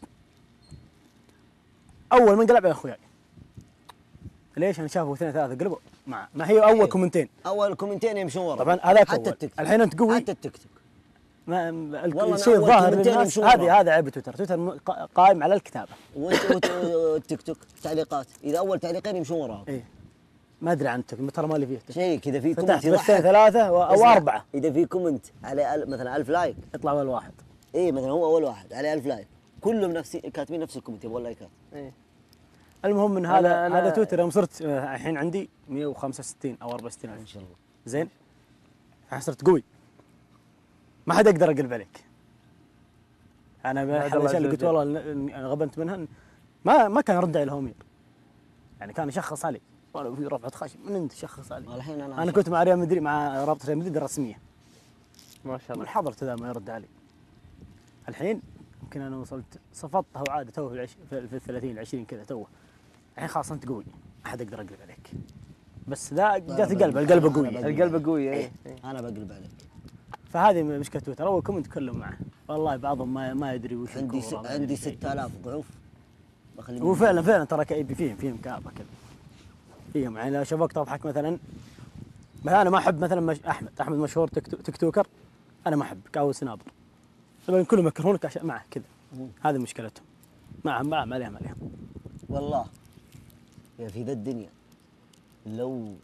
اول من قلب يا اخوياي. ليش؟ انا شافوا اثنين ثلاثه قلبوا ما هي اول كومنتين. اول كومنتين يمشون ورا طبعا هذاك حتى التيك توك. الحين انت قوي حتى التيك توك. الشيء الظاهر للناس هذا عيب تويتر قائم على الكتابه. والتيك توك تعليقات اذا اول تعليقين يمشون وراهم. ايه ما ادري عن التيك توك ترى مالي فيه. شيء كذا في كومنت فتحت يضحك. بثين 3 او 4 اذا في كومنت عليه مثلا 1000 لايك يطلع اول واحد. اي مثلا هو اول واحد عليه 1000 لايك، كلهم نفس كاتبين نفس الكومنت يبغون لايكات. المهم من هذا تويتر يوم صرت الحين عندي 165 او 64 ان شاء الله. زين الحين صرت قوي، ما حد يقدر يقلب عليك. انا الاشياء اللي قلت والله انا غبنت منها ما كان يرد علي الهومير، يعني كان يشخص علي والله في رفعه خشم من انت شخص علي. الحين انا كنت مع ريال مدريد مع رابطه ريال مدريد الرسميه ما شاء الله من حضرته ذا ما يرد علي. الحين يمكن انا وصلت صفطتها وعاد تو في 30 20 كذا تو. الحين خلاص انت قوي ما حد يقدر يقلب عليك. بس ذا جات القلب قوي. القلب قوي اي. انا بقلب عليك. فهذه مشكله تويتر. اول كومنت كلهم معه والله بعضهم ما يدري وش عندي 6000 ضعوف. هو فعلا ترى كئيب فيهم كآبة كذا فيهم. يعني لو شافوك تضحك مثلا انا ما احب مثلا احمد مشهور تيك توكر، انا ما احبك او سنابر طبعا كلهم يكرهونك معه كذا. هذه مشكلتهم معهم عليهم والله يا في ذا الدنيا لو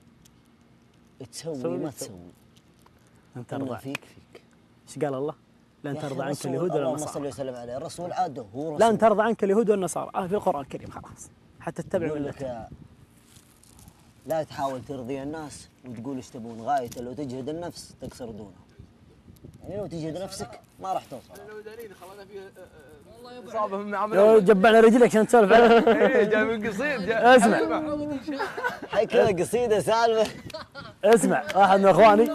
تسوي ما تسوي انت ترضى فيك ايش قال الله؟ لن ترضى عنك اليهود ولا النصارى. اللهم صل وسلم عليه. الرسول عاده هو رسول. لن ترضى عنك اليهود والنصارى في القرآن الكريم خلاص حتى تتبع ملته. لا تحاول ترضي الناس وتقول ايش تبون، غاية لو تجهد النفس تكسر دونها. يعني لو تجهد نفسك ما راح توصل. لو دليل خلنا فيه اصابه من عمل جبعنا رجلك عشان تسولف ايه جاي من قصيد اسمع حي كذا قصيده سالفه. اسمع واحد من اخواني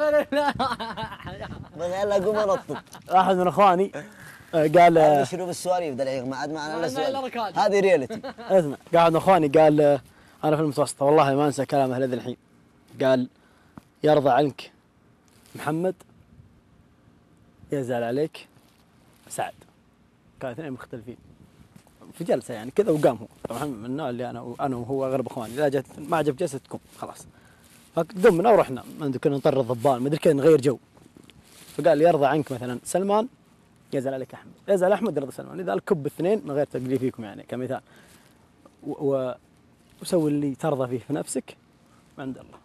ما قوم انطط. واحد من اخواني قال شنو بالسواليف دلعيق ما عاد معنا الا سواليف هذه ريالتي. اسمع قاعد من اخواني قال انا في المتوسطه والله ما انسى كلامه لذي الحين. قال يرضى عنك محمد يزعل عليك سعد. كانوا اثنين مختلفين في جلسه يعني كذا وقام هو طبعا من النوع اللي انا وهو اغلب اخواني لا جت ما عجب جلستكم خلاص قمنا ورحنا كنا نطر الضبان ما ادري كذا نغير جو. فقال يرضى عنك مثلا سلمان يزعل عليك احمد، يزعل احمد يرضى سلمان، لذلك كب اثنين من غير تقليل فيكم يعني كمثال وسوي اللي ترضى فيه في نفسك عند الله.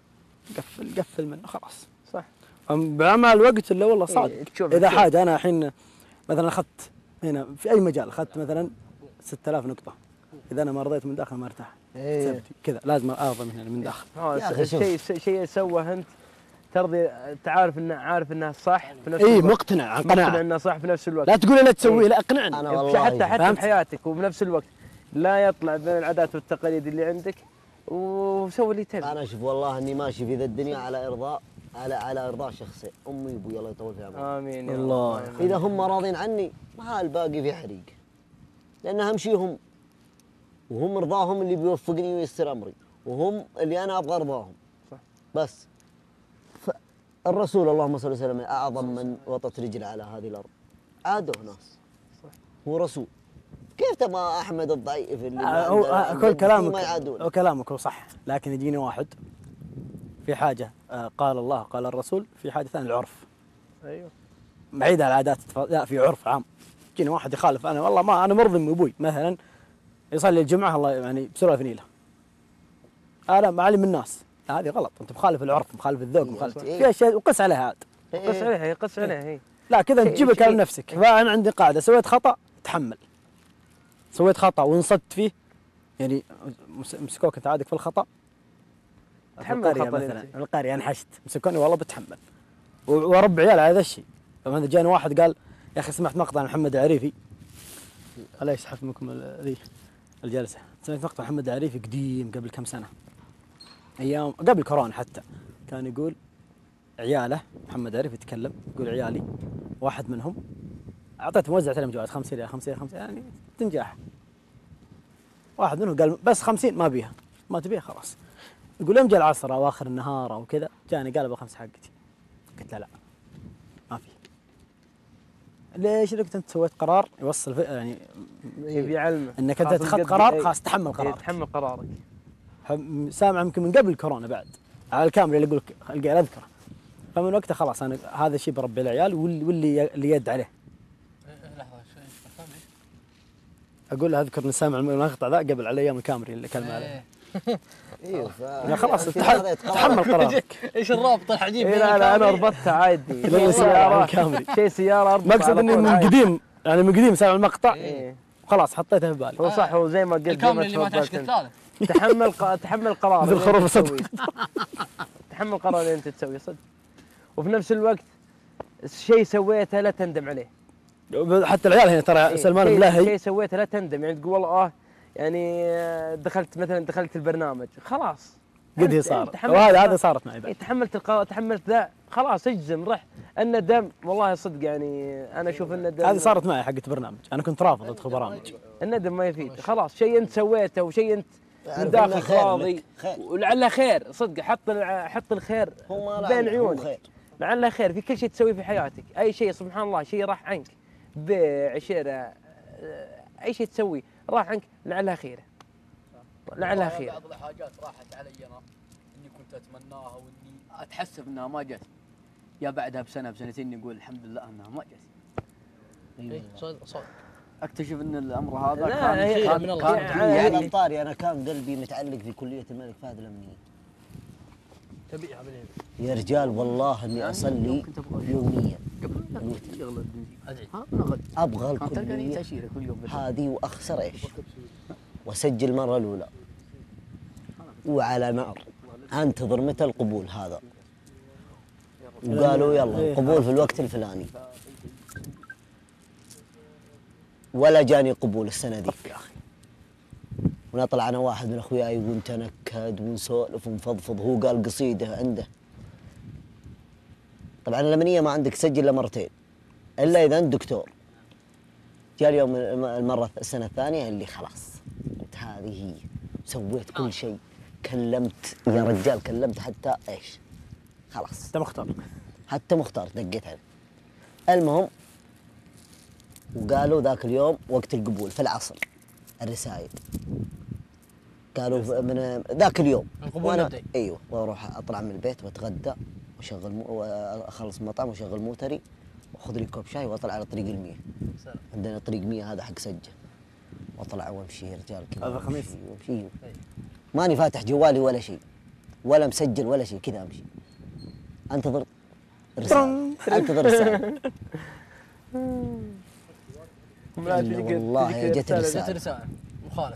قفل منه خلاص صح. مع الوقت اللي والله صادق. اذا حاجه انا الحين مثلا اخذت هنا في اي مجال اخذت مثلا 6000 نقطه، اذا انا ما رضيت من داخل ما ارتاح. كذا لازم ارضى من هنا من داخل. شيء سواه انت ترضي عارف انها صح في نفس الوقت. مقتنع مقتنع انها صح في نفس الوقت. لا تقول لا تسويه لا اقنعني. انا والله حتى في حياتك وبنفس الوقت لا يطلع بين العادات والتقاليد اللي عندك وسوي اللي تبي. انا اشوف والله اني ماشي في ذا الدنيا على ارضاء على ارضاء شخصين امي وابوي الله يطول في عمرهم. امين يا الله. اذا هم راضين عني ما الباقي في حريق، لان اهم شيء هم وهم رضاهم اللي بيوفقني وييسر امري وهم اللي انا ابغى ارضاهم صح. بس الرسول اللهم صل وسلم اعظم من وطت رجله على هذه الارض عادوه ناس صح. هو رسول. كيف تبغى احمد الضعيف اللي هو كل كلامك هو صح، لكن يجيني واحد في حاجه قال الله قال الرسول، في حاجه ثانيه العرف. ايوه بعيد عن العادات لا في عرف عام. يجيني واحد يخالف انا والله ما انا مرضي من ابوي مثلا يصلي الجمعه الله يعني بسرعه فنيله انا معلم الناس هذه غلط. انت مخالف العرف مخالف الذوق مخالف في اشياء وقس عليها عاد قس عليها هي. لا كذا تجيب كلام نفسك. فانا عندي قاعده سويت خطا تحمل، سويت خطا وانصدت فيه يعني مسكوك انت عادك في الخطا تحمل القريه مثلا القريه انحشت مسكوني والله بتحمل ورب عيال على ذا الشيء. فمثلا جاني واحد قال يا اخي سمعت مقطع محمد العريفي الله يسحب منكم ذي الجلسه. سمعت مقطع محمد العريفي قديم قبل كم سنه ايام قبل كورونا حتى كان يقول عياله محمد العريفي يتكلم يقول عيالي واحد منهم اعطيت موزع عليهم جوائز 50 ريال 50 يعني تنجح. واحد منهم قال بس 50 ما بيها ما تبيها خلاص. يقول يوم جاء العصر او اخر النهار او كذا جاني قال ابغى 5 حقتي. قلت له لا ما في. ليش؟ لك انت سويت قرار يوصل يعني يعلمه انك انت اتخذت قرار خلاص تحمل قرارك. تحمل قرارك. سامع يمكن من قبل كورونا بعد على الكاميرا اللي يقول لك اذكره. فمن وقتها خلاص انا هذا الشيء بربي العيال واللي يد عليه. لحظه شوي اقول له اذكر اني سامع المقطع ذا قبل على ايام الكاميرا اللي كلمه عليه. ايوه لا خلاص تحمل قرارك. ايش الرابط الحجيب؟ لا انا ربطتها عادي. شيء سياره اربط. مقصد اني من قديم يعني من قديم سامع المقطع خلاص حطيته في بالي. هو صح هو زي ما قلت الكامل اللي ما تشكل ثالث. تحمل قرار مثل خروف صدق. تحمل قرار اللي انت تسويه صدق. وفي نفس الوقت شيء سويته لا تندم عليه. حتى العيال هنا ترى سلمان بلاهي شيء سويته لا تندم، يعني تقول والله يعني دخلت البرنامج خلاص قد هي صارت، وهذا صارت معي بعد. تحملت ذا خلاص اجزم رح. الندم والله صدق يعني انا اشوف الندم هذه صارت معي حقت برنامج، انا كنت رافض ادخل برامج. الندم ما يفيد خلاص، شيء انت سويته وشيء انت من داخل راضي ولعله خير صدق. حط الخير بين عيونك، لعله خير في كل شيء تسويه في حياتك. اي شيء سبحان الله شيء راح عنك، بيع شراء اي شيء تسويه راح عنك لعلها خيره. لعلها خير. بعض الحاجات راحت علي انا اني كنت اتمناها واني اتحسب انها ما جت، يا بعدها بسنه بسنتين نقول الحمد لله انها ما جت. اي صدق اكتشف ان الامر هذا كان من الله. على الطاري انا كان قلبي متعلق في كليه الملك فهد الامنيه. تبيعها بالليل يا رجال والله اني اصلي يوميا. ابغى الكليه هذه واخسر ايش؟ واسجل المره الاولى وعلى نار انتظر متى القبول هذا، وقالوا يلا القبول في الوقت الفلاني، ولا جاني قبول السنه ذيك. ونطلع انا واحد من اخوياي ونتنكد ونسولف ونفضفض، هو قال قصيده عنده. طبعا الامنيه ما عندك تسجل الا مرتين الا اذا انت دكتور. جاء اليوم المره السنه الثانيه اللي خلاص قلت هذه هي، سويت كل شيء، كلمت يا رجال، كلمت حتى ايش خلاص حتى مختار دقيت عليه. المهم وقالوا ذاك اليوم وقت القبول في العصر الرسائل، قالوا من ذاك اليوم وانا ايوه، واروح اطلع من البيت واتغدى واشغل اخلص المطعم واشغل موتري واخذ لي كوب شاي واطلع على طريق المياه. عندنا طريق مياه هذا حق سجه، واطلع وامشي يا رجال كذا. هذا خميس وامشي ماني فاتح جوالي ولا شيء ولا مسجل ولا شيء، كذا امشي انتظر رسالة انتظر رسالة. والله جت رسالة مخالف.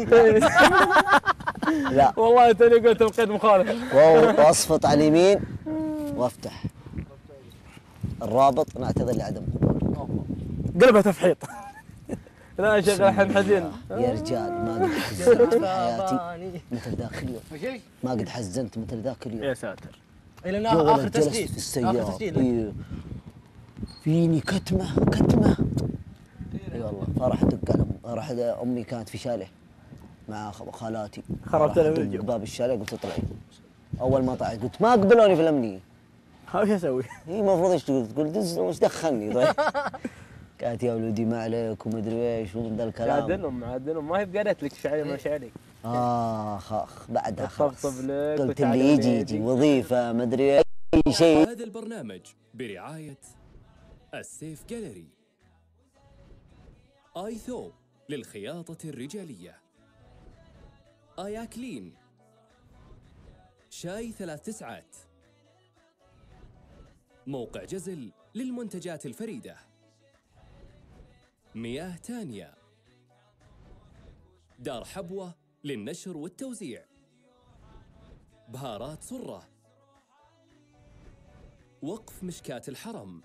لا والله توني قلت بقيت مخالف. واصفط على اليمين وافتح الرابط، نعتذر لعدم قبول. قلبها تفحيط. لا شغل الحين حزين يا رجال ما قد حزنت في حياتي مثل ذاك اليوم، ما قد حزنت مثل ذاك اليوم. يا ساتر. الى اخر تسجيل في السيارة فيني كتمة اي والله. فراح ادق على راح امي كانت في شاليه مع خالاتي، خربت لها باب الشاليه قلت اطلعي. اول ما طلعت قلت ما قبلوني في الامنيه. ايش اسوي؟ هي المفروض ايش تقول وش دخلني طيب. قالت يا ولدي ما عليك ومدري ايش ومن ذا الكلام. معدنهم ما هي بقالت لك شعري ما شعري. اخ بعدها خلاص قلت اللي يجي وظيفه مدري اي شيء. هذا البرنامج برعايه السيف جاليري، آي ثوب للخياطة الرجالية، آيا كلين، شاي 3 تسعات، موقع جزل للمنتجات الفريدة، مياه تانية، دار حبوة للنشر والتوزيع، بهارات صرة، وقف مشكاة الحرم.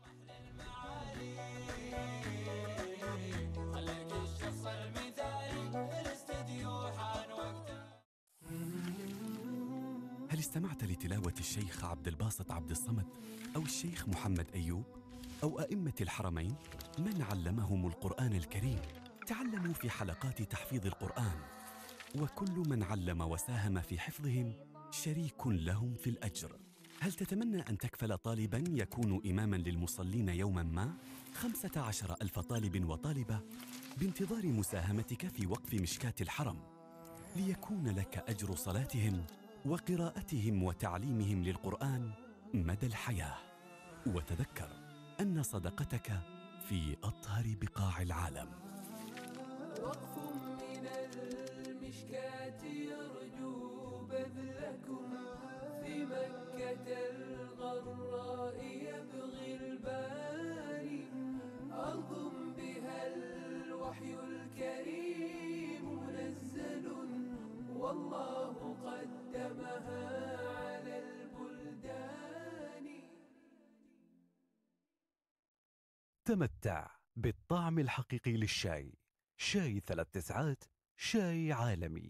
هل استمعت لتلاوة الشيخ عبد الباسط عبد الصمد أو الشيخ محمد أيوب أو أئمة الحرمين من علمهم القرآن الكريم؟ تعلموا في حلقات تحفيظ القرآن، وكل من علم وساهم في حفظهم شريك لهم في الأجر. هل تتمنى أن تكفل طالباً يكون إماماً للمصلين يوماً ما؟ 15,000 طالب وطالبة بانتظار مساهمتك في وقف مشكاة الحرم، ليكون لك أجر صلاتهم وقراءتهم وتعليمهم للقرآن مدى الحياة. وتذكر أن صدقتك في أطهر بقاع العالم. وقف من المشكاة يرجو قبلكم في مكة الغراء يبغي الباري أرض بها الوحي الكريم منزل والله قدمها على البلدان. تمتع بالطعم الحقيقي للشاي. شاي 3 تسعات، شاي عالمي.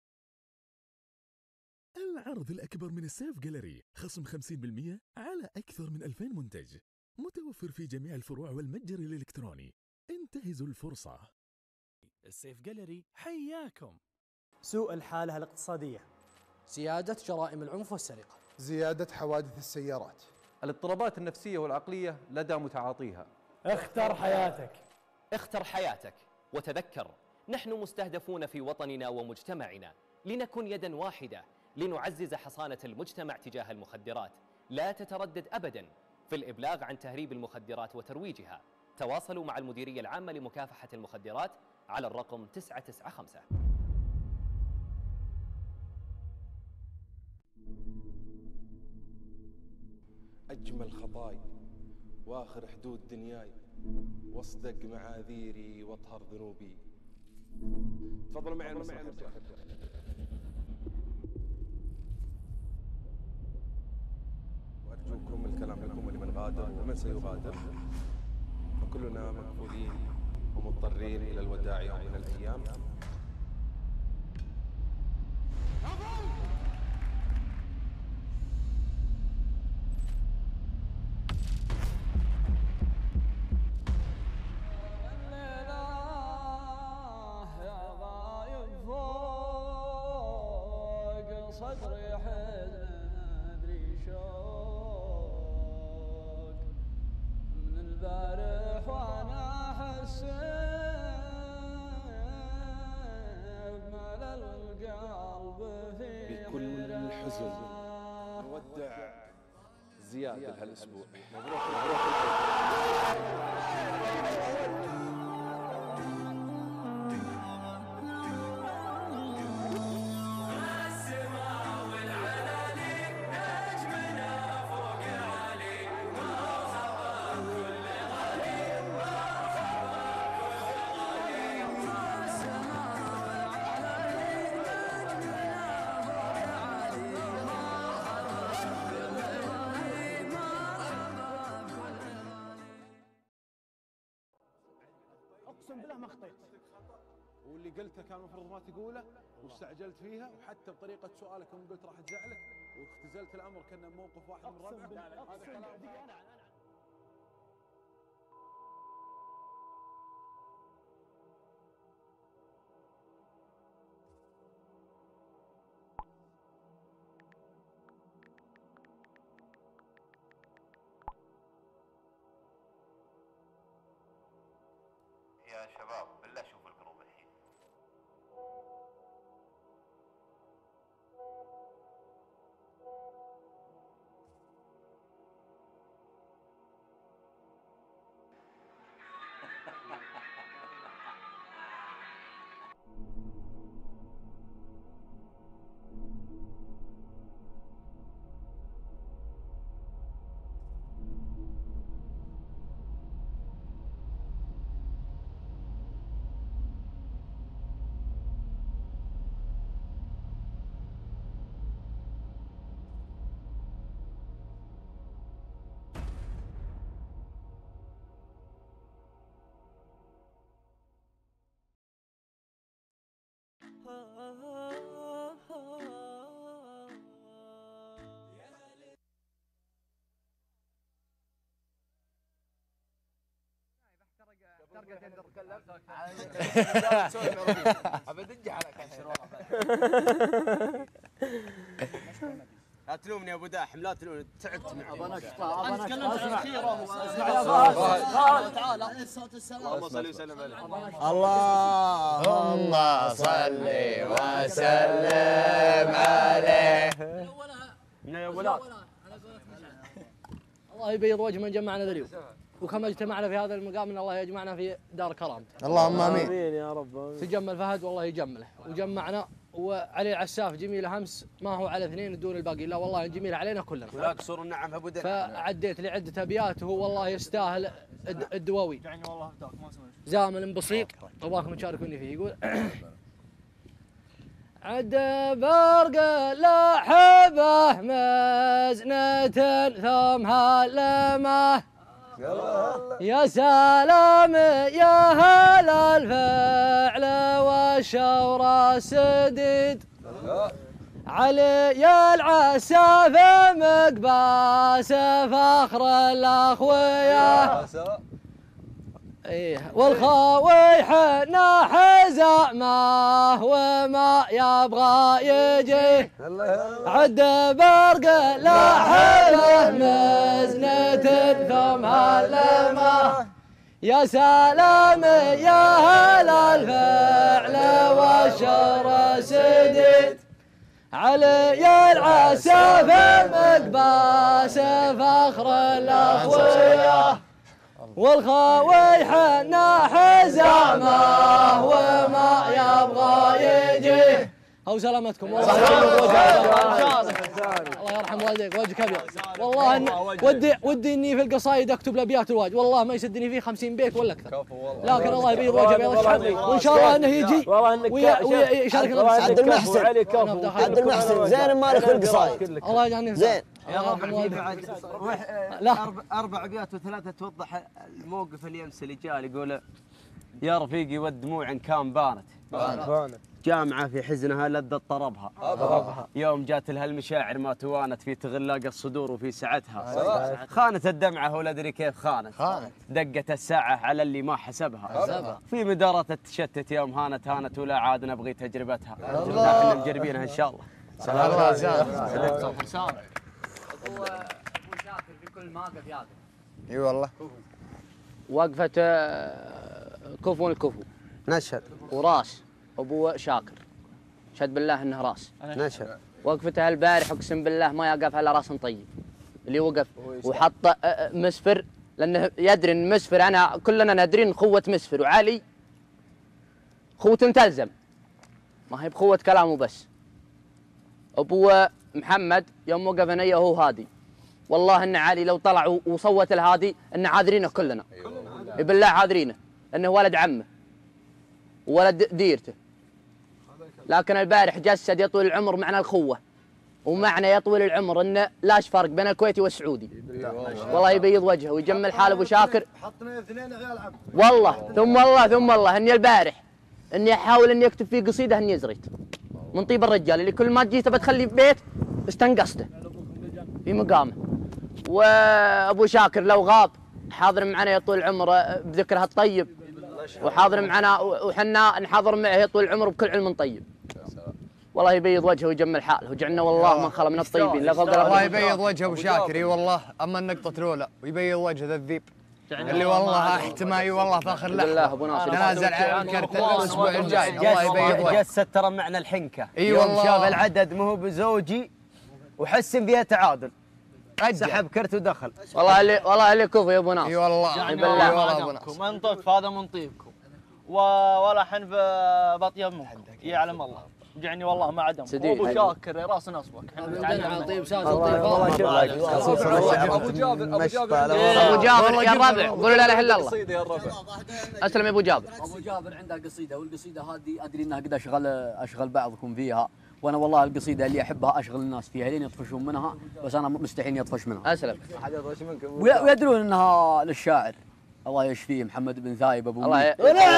العرض الأكبر من السيف جاليري، خصم 50% على أكثر من 2000 منتج، متوفر في جميع الفروع والمتجر الإلكتروني. انتهزوا الفرصة. السيف جاليري حياكم. سوء الحالة الاقتصادية، زيادة جرائم العنف والسرقة، زيادة حوادث السيارات، الاضطرابات النفسية والعقلية لدى متعاطيها. اختر حياتك. اختر حياتك، وتذكر نحن مستهدفون في وطننا ومجتمعنا، لنكن يدا واحدة لنعزز حصانة المجتمع تجاه المخدرات. لا تتردد أبدا في الإبلاغ عن تهريب المخدرات وترويجها. تواصلوا مع المديرية العامة لمكافحة المخدرات على الرقم 995. أجمل خطاي وآخر حدود دنياي، واصدق معاذيري واطهر ذنوبي. تفضلوا معي المسرح. وأرجوكم الكلام لكم ولمن غادر ومن سيغادر، فكلنا مكفولين ومضطرين إلى الوداع يوم من الأيام. صدري حزن أدري شوق من البارح وأنا أحس بملل القلب في بكل حزن نودع زياد هالأسبوع. مبروك اقسم بالله ما خطيت، واللي قلته كان المفروض ما تقوله واستعجلت فيها، وحتى بطريقه سؤالك يوم قلت راح تزعلك واختزلت الامر كنا موقف واحد من ربعه. هذا كلام يا شباب بالله شوفوا الجروب الحين. لا تلومني يا ابو داحم، لا تلومني، تعبت معي. ابى نشطه ابى نشطه. تعال الصوت السلام. اللهم صل وسلم عليه. اللهم صل وسلم عليه. يا ولاد الله يبيض وجه من جمعنا ذا اليوم، وكما اجتمعنا في هذا المقام ان الله يجمعنا في دار كرامته. اللهم امين. امين يا رب. تجمل فهد والله يجمله، وجمعنا وعلي العساف جميله امس ما هو على اثنين دون الباقي، لا والله جميله علينا كلنا. ولا قصور النعم ابو دنيا. فعديت لي عده ابيات وهو والله يستاهل الدواوي. يعني والله هداك ما سمعت. زامل بسيط ابغاكم تشاركوني فيه. يقول عد برق لحبه مزنة ثم هلمه يا سلام يا هل الفعل والشورى سديد علي العساف مقباس فخر الاخويا والخاوي حنا حزامه وما يبغى يجي عد برق لحبه مزنة ثم هلمه يا سلام يا هل الفعل والشر سديد علي العساف مقباس فخر الاخويا والخاوي حنا حزامه وما يبغى يجي. او سلامتكم والله الله يرحم والديك وجهك ابيض والله ودي اني في القصايد اكتب الابيات الواجد والله ما يسدني فيه 50 بيت ولا اكثر لكن الله يبيض وجهه بيض الشعب وان شاء الله انه يجي ويشاركنا. عبد المحسن زين مالك في القصايد الله يجعلني زين يا رب لا 4 ابيات و3 توضح الموقف اللي امس اللي جاء يقول يا رفيقي والدموع ان كان بانت جامعة في حزنها لذت طربها يوم جات لها المشاعر ما توانت في تغلاق الصدور وفي سعتها خانت الدمعة ولا أدري كيف خانت دقت الساعة على اللي ما حسبها في مدارة التشتت يوم هانت ولا عاد نبغي تجربتها لكن مجربينها إن شاء الله. سلام الله هو شاكر في كل موقف ياكل. اي والله. وقفة كفو الكفو نشهد وراس ابو شاكر شهد بالله انه راس نشهد. وقفته البارح اقسم بالله ما يقف على راس طيب اللي وقف وحط مسفر لانه يدري ان مسفر انا كلنا ندري قوة مسفر وعلي قوة تلزم ما هي بقوة كلامه بس. ابو محمد يوم وقف انا هو هادي والله ان علي لو طلع وصوت الهادي ان عاذرينه كلنا بالله عاذرينه انه ولد عمه وولد ديرته لكن البارح جسد يا طويل العمر معنى الخوه ومعنى يا طويل العمر انه لاش فرق بين الكويتي والسعودي والله يبيض وجهه ويجمل حال ابو شاكر حطنا اثنين عيال عم والله ثم الله اني البارح اني احاول اني اكتب فيه قصيده اني زريت من طيب الرجال اللي كل ما جيت بتخلي في بيت استنقصته في مقامه. وابو شاكر لو غاب حاضر معنا يا طول العمر بذكرها الطيب وحاضر معنا وحنا نحاضر معه يا طول العمر بكل علم طيب والله يبيض وجهه ويجمل حاله وجعلنا والله من خلا من الطيبين لا فوق الله يبيض وجه ابو شاكر اي والله. اما النقطه الاولى ويبيض وجه ذا الذيب اللي والله احتمائي والله فاخر لحظه بالله ابو ناصر نازل على الكرت الاسبوع الجاي الله يبيض وجهه. جسد ترى معنا الحنكه اي والله شاف العدد ما هو بزوجي وحسن فيها تعادل سحب كرت ودخل والله اللي كفو يا ابو ناصر اي والله يعني بالله ما عدمكم من طف هذا من طيبكم ولا حنف بطيب منكم يعلم الله جعني والله ما عدمكم ابو شاكر راس نصبك احنا طيب ساس والله ابو جابر يا الربع قولوا لا اله الا الله اسلم يا ابو جابر. ابو جابر عنده قصيده والقصيده هذه ادري انها قد اشغل بعضكم فيها وانا والله القصيده اللي احبها اشغل الناس فيها لين يطفشون منها بس انا مستحيل يطفش منها. اسلم. ويدرون انها للشاعر الله يشفيه محمد بن ثايب ابو الله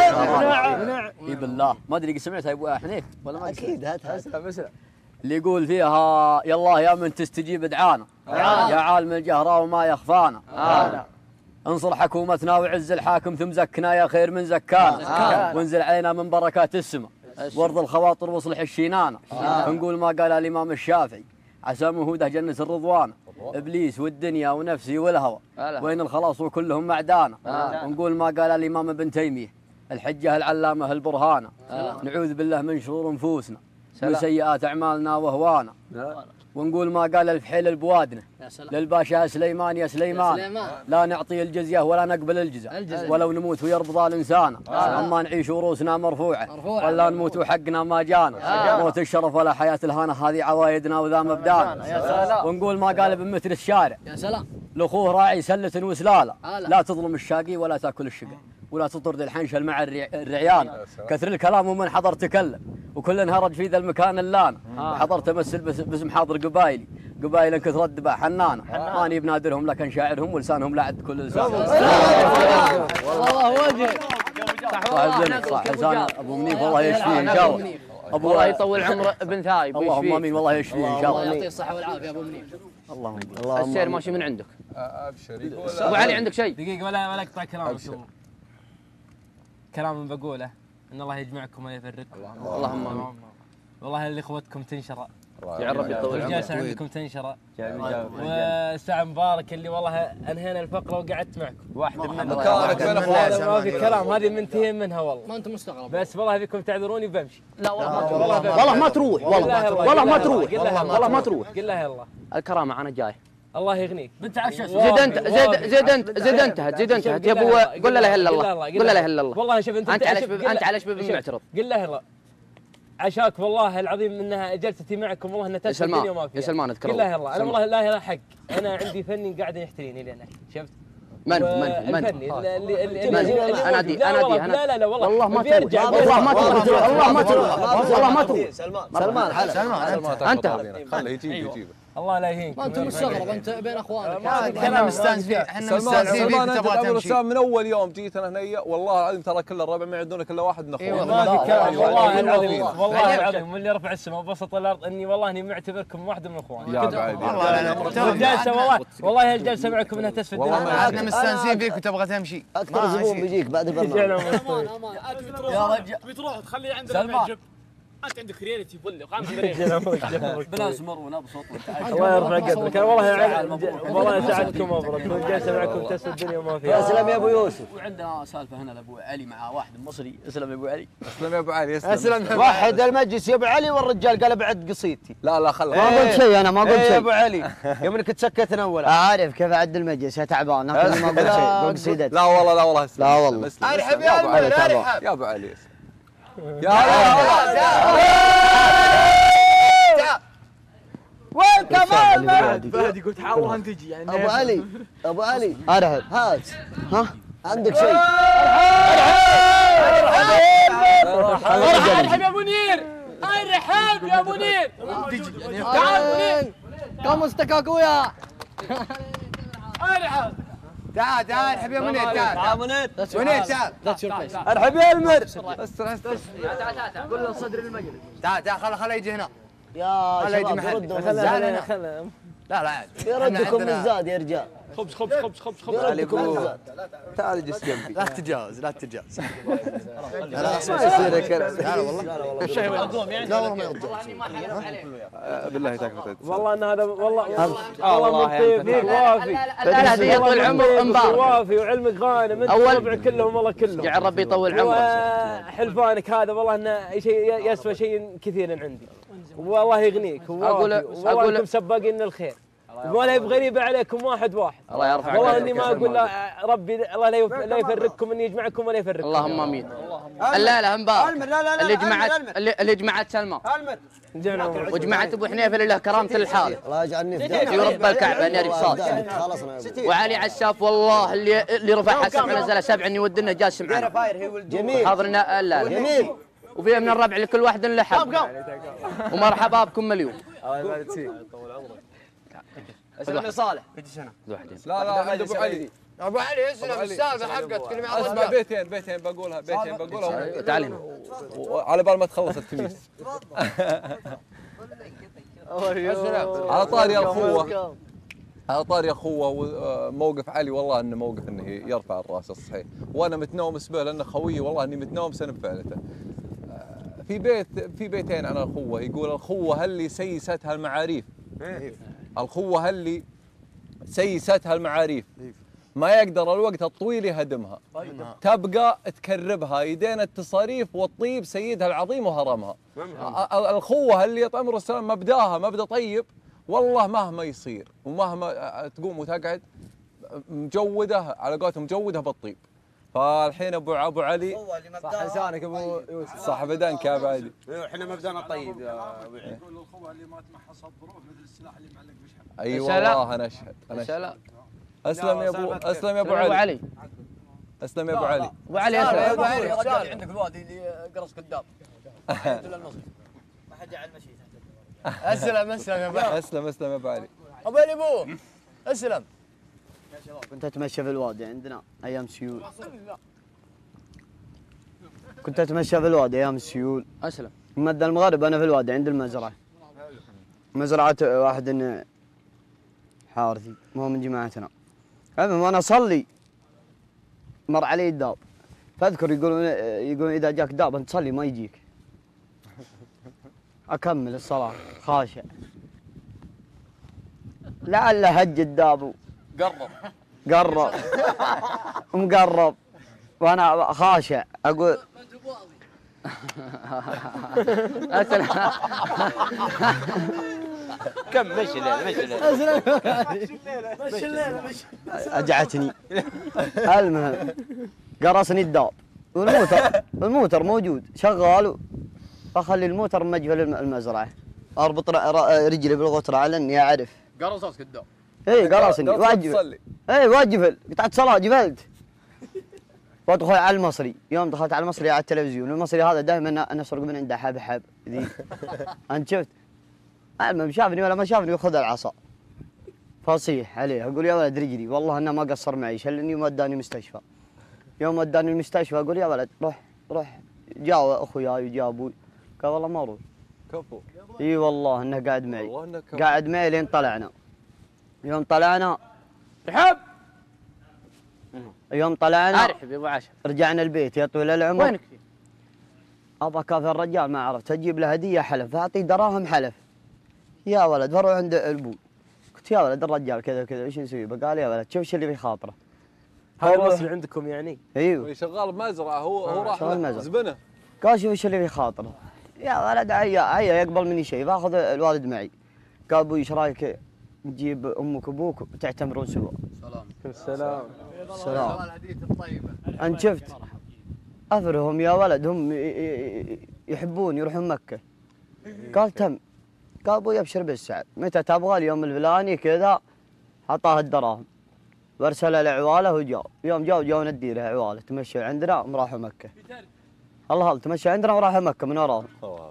نعم اي بالله ما ادري سمعتها يا ابو حنيف ولا ما اكيد هاتها اسلم اللي يقول فيها يا الله يا من تستجيب دعانا يا عالم الجهراء وما يخفانا انصر حكومتنا وعز الحاكم ثم زكنا يا خير من زكانا وانزل علينا من بركات السماء وارض الخواطر واصلح الشينانه نقول ما قال الامام الشافعي عسى مهوده جنة الرضوان ابليس والدنيا ونفسي والهوى وين الخلاص وكلهم معدانا ونقول ما قال الامام ابن تيميه الحجه العلامه البرهانه نعوذ بالله من شرور نفوسنا وسيئات اعمالنا وهوانا ونقول ما قال الفحيل البوادنه يا سلام. للباشا سليمان يا سليمان لا نعطي الجزيه ولا نقبل الجزاء ولو نموت ويرضى الانسان اما نعيش وروسنا مرفوعه ولا نموت وحقنا ما جانا موت الشرف ولا حياه الهانه هذه عوايدنا وذا مبدانا ونقول ما قال ابن مثل الشارع يا سلام لاخوه راعي سله وسلاله لا تظلم الشاقي ولا تاكل الشقا ولا تطرد الحنشل مع الرعيان كثر الكلام ومن حضر تكلم وكل انهرج في ذا المكان اللان وحضرت امثل باسم حاضر قبايل كثر الدبا حنانه ماني بنادرهم لكن شاعرهم ولسانهم لعد كل لسان والله وجهك صح لسان ابو منيف والله يشفيه ان شاء الله الله يطول عمر ابن ثايب اللهم امين والله يشفيه ان شاء الله يعطيه الصحه والعافيه ابو منيف اللهم السير ماشي من عندك ابشر ابو علي عندك شيء دقيقه ولا اقطع كلامك كلام بقوله ان الله يجمعكم ولا يفرقكم اللهم امين والله اللي اخوتكم تنشر يا رب يطول عمرك والجلسه عندكم تنشر والساعه مبارك اللي والله انهينا الفقره وقعدت معكم واحده من مكانك بين اخوانك ما في كلام هذه منتهين منها والله ما انتم مستغرب بس والله فيكم تعذروني وبمشي لا والله ما تروح والله ما تروح والله ما تروح قل لها يلا الكرامه انا جاي الله يغنيك بنت عشا زيد انتهت يا ابو قل لا اله الا الله قل لا اله الا الله والله شوف انت على شباب المعترض قل له عشاك والله العظيم انها جلستي معكم والله انها تسوى الدنيا وما فيها يا سلمان اذكر الله الله انا والله لا حق انا عندي فني قاعد يحتريني لانك شفت من الفني اللي لا والله ما تروح سلمان انت خله يجيب الله لا يهينك ما انتم مستغرب انت بين اخوانك احنا مستانس فيه احنا مستانسين فيك تبغى تمشي من اول يوم جيت انا هنيه والله العظيم ترى كل الربع ما يعدون كل واحد من اخوان ما في كلام والله العظيم والله العظيم واللي رفع السماء وبسط الارض اني والله اني معتبركم واحد من اخواني يا بعد الجلسه والله الجلسه معكم انها تسفد والله احنا مستانسين فيك وتبغى تمشي اكثر زبون بيجيك بعد البرنامج يا رجال بتروح تخلي عندنا معجب انت عندك ريالتي فل بلا زمر ونبسط الله يرفع قدرك انا والله ساعدكم مبروك الجلسه معكم تسوى الدنيا وما فيها اسلم يا ابو يوسف وعندنا سالفه هنا لابو علي مع واحد مصري اسلم يا ابو علي اسلم يا ابو علي اسلم وحد المجلس يا ابو علي والرجال قال بعد قصيدتي لا خله ما قلت شيء انا ما قلت شيء يا ابو علي يوم انك تسكتنا اولا عارف كيف اعد المجلس يا تعبان ما قلت شيء قصيدتي لا والله لا والله ارحب يا ابو علي ارحب يا ابو علي يا وين كمان فهد يقول تعال والله تجي يعني ابو علي ارحب هات ها عندك شيء ارحب يا منير ارحب يا منير تعال منير كم استكاكويا ارحب تعال ارحب يا منير تعال منير تعال ارحب يا المر تعال قول له صدر المجلس تعال خله يجي هنا يا شباب ردوا من لا يردكم من زاد يا رجال خبز يردكم من زاد تعال جلس جنبي لا تتجاوز لا يصير كلام لا والله الشاي والقوم يعني لا والله ما يرجع بالله تكفى والله ان هذا والله من طيب وافي لا يطول عمر مبارك وافي وعلمك غانم انت ربع كلهم والله كلهم يا ربي يطول عمرك حلفانك هذا والله انه شيء يسوى شيء كثير عندي والله يغنيك والله انكم سباقين الخير ولا يبغى غريبه عليكم واحد الله يرفع والله اني ما اقول ربي الله لا يفرقكم اني يجمعكم ولا يفرقكم اللهم امين الليله مبارك اللي جمعت سلمان وجمعت ابو حنيفه لله كرامه الحال الله يجعلني في رب الكعبه اني رقصات وعلي عساف والله اللي رفع حسب نزل 7 اني ودنا جالس معنا جميل حاضرنا جميل وفيها من الربع لكل واحد له حق ومرحبا بكم مليون اسلم صالح لا عند ابو علي ابو علي اسلم السالفه حقتك اللي مع اسمع بيتين بقولها تعال هنا على بال ما تخلص التميس على طاري اخوه وموقف علي والله انه موقف انه يرفع الراس الصحيح وانا متنوم سبه لانه خويي والله اني متنوم سنب فعلته في بيتين عن الاخوه يقول الأخوة اللي سيستها المعاريف الأخوة اللي سيستها المعاريف ما يقدر الوقت الطويل يهدمها تبقى تكربها يدين التصاريف والطيب سيدها العظيم وهرمها الأخوة اللي يطمر السلام مبداها مبدا طيب والله مهما يصير ومهما تقوم وتقعد مجوده على قولتهم مجوده بالطيب. فالحين ابو علي صح لسانك ابو يوسف، صح بدنك يا ابو علي. احنا مبدانا طيب يا ابو علي. يقول الخوه اللي ما تمحص الظروف مثل السلاح اللي معلق بشحن. اي والله انا اشهد. اسلم يا ابو علي. اسلم يا ابو علي. ابو علي اسلم. ابو علي رجال عندك الوادي اللي قرص قدام. ما حد على المشي. اسلم يا ابو علي. اسلم يا ابو علي. ابو علي ابوه اسلم. كنت اتمشى في الوادي عندنا ايام سيول. كنت اتمشى في الوادي ايام السيول. اسلم. مدى المغرب انا في الوادي عند المزرعه. مزرعه واحد حارثي مو من جماعتنا. المهم وانا اصلي مر علي الداب، فاذكر يقولون اذا جاك داب انت تصلي ما يجيك. اكمل الصلاه خاشع، لعل هج الداب قرب مقرب وانا خاشع اقول كم مشي الليله اجعتني. المهم قرصني الداب والموتر موجود شغال، اخلي الموتر مجهول المزرعه، اربط رجلي بالغتره على اني اعرف. قرصك الداب. اي قرصني واجفل. اي واجفل قطعت صلاه جفلت. وادخل على المصري، يوم دخلت على المصري على التلفزيون، المصري هذا دائما نسرق من عنده حب ذي. انت شفت؟ المهم شافني ولا ما شافني ياخذ العصا. فاصيح عليه اقول يا ولد رجلي، والله انه ما قصر معي شلني ووداني مستشفى. يوم وداني المستشفى اقول يا ولد روح جاء اخوياي وجاء ابوي، قال والله ما اروح. كفو. اي والله انه قاعد معي. قاعد معي لين طلعنا. يوم طلعنا يوم طلعنا ارحب يا ابو عاشر. رجعنا البيت يا طويل العمر. وينك؟ ابى اكافئ الرجال ما عرفت اجيب له هديه حلف، فاعطيه دراهم حلف. يا ولد فروح عند ابوي، قلت يا ولد الرجال كذا كذا ايش نسوي؟ قال يا ولد شوف ايش اللي في خاطره. هذا المصري عندكم يعني؟ ايوه شغال بمزرعه هو راح زبنه. قال شوف ايش اللي في خاطره. يا ولد عيا يقبل مني شيء، فاخذ الوالد معي. قال ابوي ايش رايك نجيب امك وابوك وتعتمرون سوا. السلام. الهديه الطيبه. انت شفت؟ اثرهم يا ولد هم يحبون يروحون مكه. قال تم. قال ابوي ابشر بالسعد، متى تبغى اليوم الفلاني كذا. اعطاه الدراهم وارسل العواله وجاء، يوم جاء نديره عواله تمشوا عندنا وراحوا مكه. الله تمشوا عندنا وراحوا مكه من وراهم.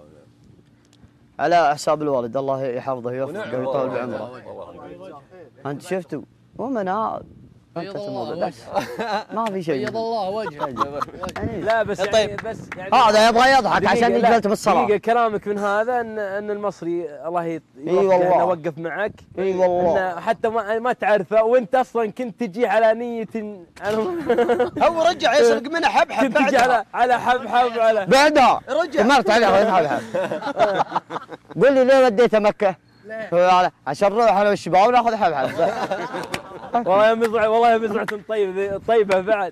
على حساب الوالد الله يحفظه ويوفقه ويطول بعمره. انت شفتوا؟ ومن هذا انت بس ما في شيء. بيض الله وجهه. لا بس يعني بس يعني هذا يبغى يضحك عشان يجلت بالصلاه. دقيقة كلامك من هذا ان المصري الله والله وقف معك. اي والله. إن حتى ما تعرفه وانت اصلا كنت تجي على نية هو رجع يسرق منه حبحب. كنت تجي على حبحب على بعدها مرت عليه حبحب. قول لي ليه وديته مكة؟ عشان نروح انا والشباب وناخذ حبحب. والله يا مزرعة طيبة بعد.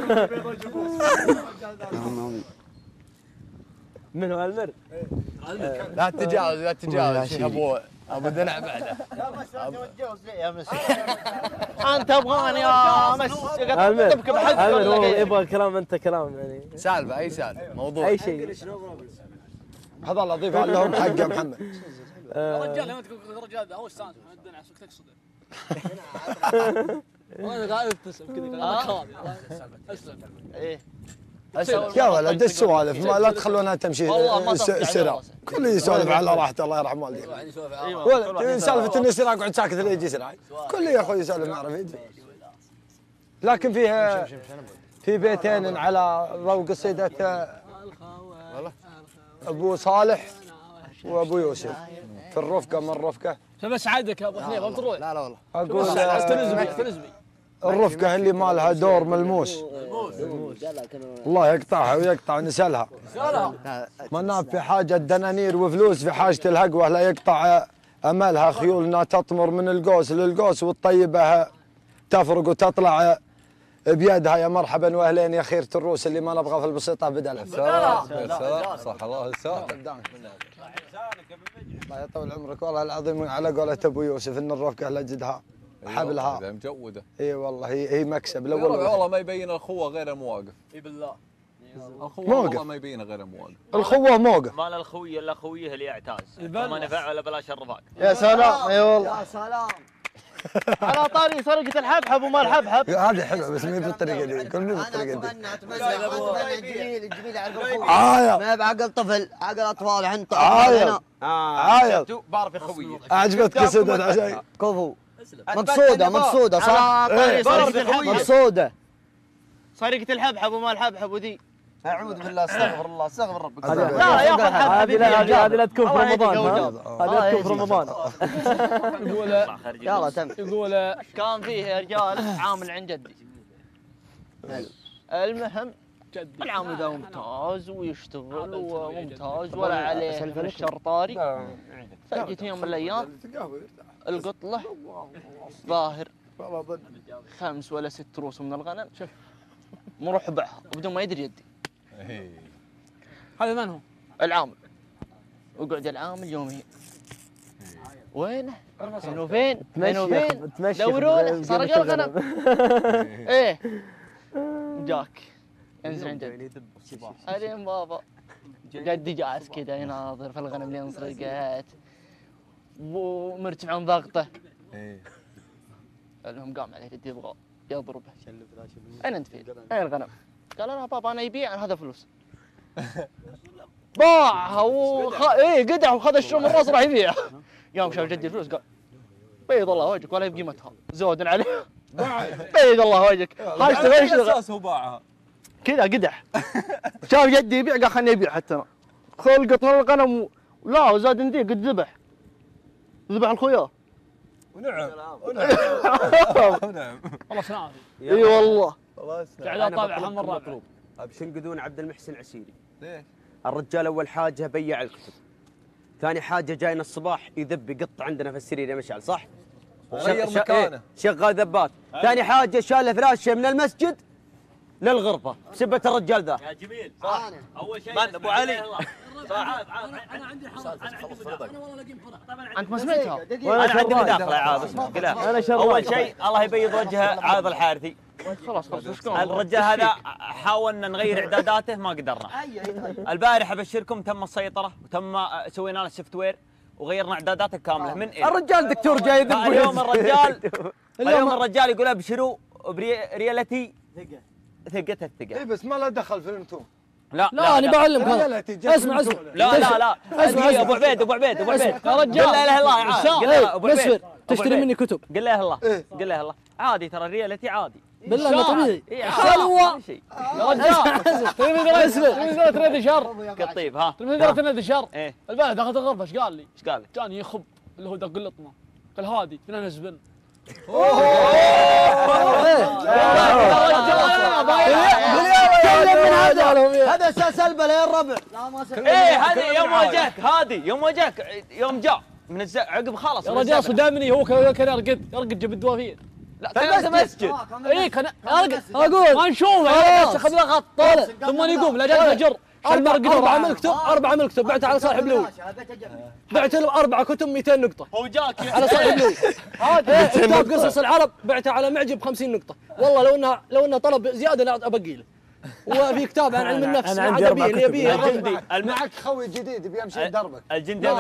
من هو المر؟ لا تتجاوز ابو دلع بعده. يا مسكين انت ابغاني يا مسكين تبكي بحق يبغى كلام انت كلام يعني سالفه اي سالفه موضوع اي شيء. هذا الله يضيف لهم حق يا محمد. رجال لما تقول رجال هو السالفه الدنيا عشان تقصد. وانا قاعد ابتسم كذا كلامك خاطئ. اسلم. ايه يا ولد السوالف ما لا تخلونها تمشي سرا. كل يسولف على راحته الله يرحم والديك. سالفه اني سرا اقعد ساكت اللي يجي سرا. كل يا اخوي يسولف ما يعرف يدري. لكن فيها في بيتين على ضوء قصيدة ابو صالح وابو يوسف في الرفقه من الرفقه. بس عادك يا ابو حنيفه ما تروح. لا والله اقول استنزبي الرفقه اللي ما لها دور ملموس الله يقطعها ويقطع نسلها. مناف في حاجه دنانير وفلوس في حاجه الهقوه لا يقطع املها. خيولنا تطمر من القوس للقوس والطيبه تفرق وتطلع بيدها. يا مرحبا واهلين يا خيرة الروس اللي ما نبغى في البسيطه بدلها. سلام صح الله السلام. الله يطول عمرك والله العظيم على قولة ابو يوسف ان الرفقه لجدها حبلها. اذا مجوده. اي والله هي مكسب الاول. والله ما يبين الخوه غير المواقف. اي بالله. الخوه والله ما يبين غير المواقف. الخوه موقف. ما للخوي الا خويه اللي يعتاز. ما نفع ولا بلاش الرفاق. يا سلام اي والله. يا سلام. على طاري سرقة الحبحب وما الحبحب. هذه حلوه بس مي بالطريقه دي، كل مي بالطريقه دي. اتمنى الجميل يعرف اخوه. ما بعقل طفل، عقل اطفال حنطه. عايل. بعرف يا خوي. عجبتك سدد عشان كفو. مقصوده صح؟ مقصوده. سرقة الحبحب وما الحبحب وذي. اعوذ بالله استغفر الله استغفر ربك. لا ياخذ هذه لا تكون في رمضان. هذه لا تكون في رمضان. يقول يلا تم. يقول كان فيه رجال عامل عند جدي. المهم العامل ذا ممتاز ويشتغل وممتاز ولا عليه الشرطاري. فجت يوم من الايام القط له ظاهر 5 ولا 6 رؤوس من الغنم مروح بحر وبدون ما يدري يدي. هذا من هو؟ العامل. وقعد العامل يومين. وينه؟ فين؟ دورونه سرق الغنم. ايه جاك ينزل عند جدي. الين بابا جدي جالس كذا يناظر في الغنم اللي انسرقت ومرتفع عن ضغطه. المهم قام عليه جدي يبغى يضربه. اين انت فين؟ اين الغنم؟ قال لا بابا انا يبيع هذا فلوس. باعها قدح وخذ الشو من الراس راح يبيع. يوم شاف جدي الفلوس قال بيض الله وجهك ولا بقيمتها زود عليها. بيض الله وجهك. هاي اشتغل. هو باعها كذا قدح. شاف جدي يبيع قال خلني ابيع حتى انا. خلقت الغنم لا وزاد نديه قد ذبح الخيار. ونعم. والله سلام. اي والله. قاعد طالع حمر الرابع. بشنقدون عبد المحسن عسيري. ليش؟ الرجال اول حاجه بيع الكتب. ثاني حاجه جاينا الصباح يذب يقط عندنا في السرير يا مشعل صح؟ غير مكانه. شغال ذبات. ثاني حاجه شال فراشه من المسجد للغرفه بسبه الرجال ذا. يا جميل صح. اول شيء من ابو علي. انا عندي حرام. انا والله الاقي طبعا انت ما سمعتها؟ انا عندي مداخله يا عاد اسمع. اول شيء الله يبيض وجهه عايض الحارثي. خلاص الرجال هذا حاولنا نغير اعداداته ما قدرنا. البارحه ابشركم تم السيطره وتم سوينا له السوفت وير وغيرنا اعداداته كامله من إيه؟ الرجال دكتور جاي يذب. اليوم الرجال يقول ابشروا بريالتي ثقة الثقة. اي بس ما له دخل في انتم. لا انا بعلمك هذا. اسمع لا اسمع ابو عبيد يا رجال قل لا اله الا الله عادي. تشتري مني كتب. قل لا اله الا الله عادي ترى الريالتي عادي بالله ما طبيعي. حلوه يا رجال تريد تريد شهر قطيب ها تريد شهر. البارح دخلت الغرفه ايش قال لي؟ جاني يخب اللي هو دق اللطمه قال هادي فينا نزبن. هذا اساس البلا يا الربع. ايه هذه يوم واجهك يوم جاء من عقب خلص يا رجال صدامني هو كان يرقد جنب الدوافين. لا في مسجد. اي كان ارقد اقول ما نشوفه اخذ له غط طالع ثم يقوم لا جاء فجر. أربعة من كتب بعتها على صاحب لوي. بعت له 4 كتب 200 نقطة. هو جاك على صاحب لوي. كتاب قصص العرب بعتها على معجب 50 نقطة. والله لو انه طلب زيادة لا ابقي له. وفي كتاب عن علم النفس انا عندي 4 الجندي معك خوي جديد بيمشي دربك. الجندي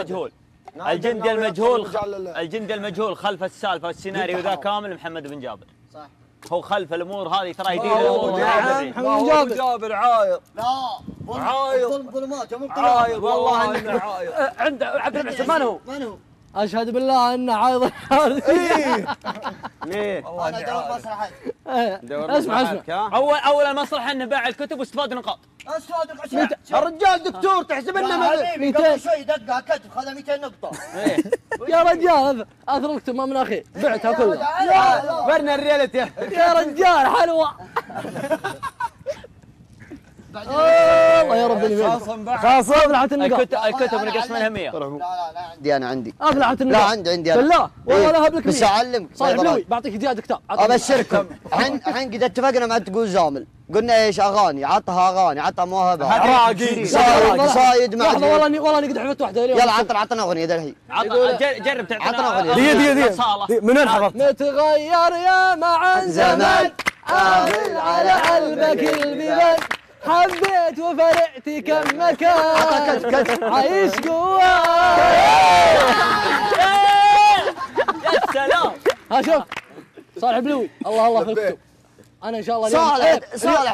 المجهول خلف السالفة والسيناريو ذا كامل محمد بن جابر. صح. هو خلف الامور هذه ترى يدير الامور. محمد بن جابر عايض. لا عايض ظلمات عايض والله انه عايض. عند عبد المحسن من هو؟ اشهد بالله انه عايض الحارثي. ليه؟ انا دور مسرحي. اسمع اول المسرح انه باع الكتب واستفاد نقاط. الرجال دكتور تحسب انه قبل شوي دقها كتب خذ 200 نقطة. يا رجال اثر الكتب ما من اخي بعتها كلها. ورنا الريالتي يا رجال حلوة. الله يا رب اللي خلاص افلحت النقاط. الكتب نقص منها 100. لا انا عندي افلحت النقاط. لا عندي بالله والله لا هبلك بس اعلمك صاحب لوي بعطيك زيادة كتاب. ابشركم الحين قد اتفقنا مع تقول زامل قلنا ايش اغاني، عطها اغاني، عطها موهبه، عراقي قصايد ما ادري. والله اني قد حفظت واحده اليوم. يلا عطنا اغنيه الحين. جرب تعطينا. عطنا اغنيه. دقيقه من وين حفظت؟ متغير يا مع زمان عامل على قلبك البيبان، حبيت وفرقت كم مكان عايش جواك. يا سلام. ها شوف صالح بلوي الله الله في الكتب. انا ان شاء الله صالح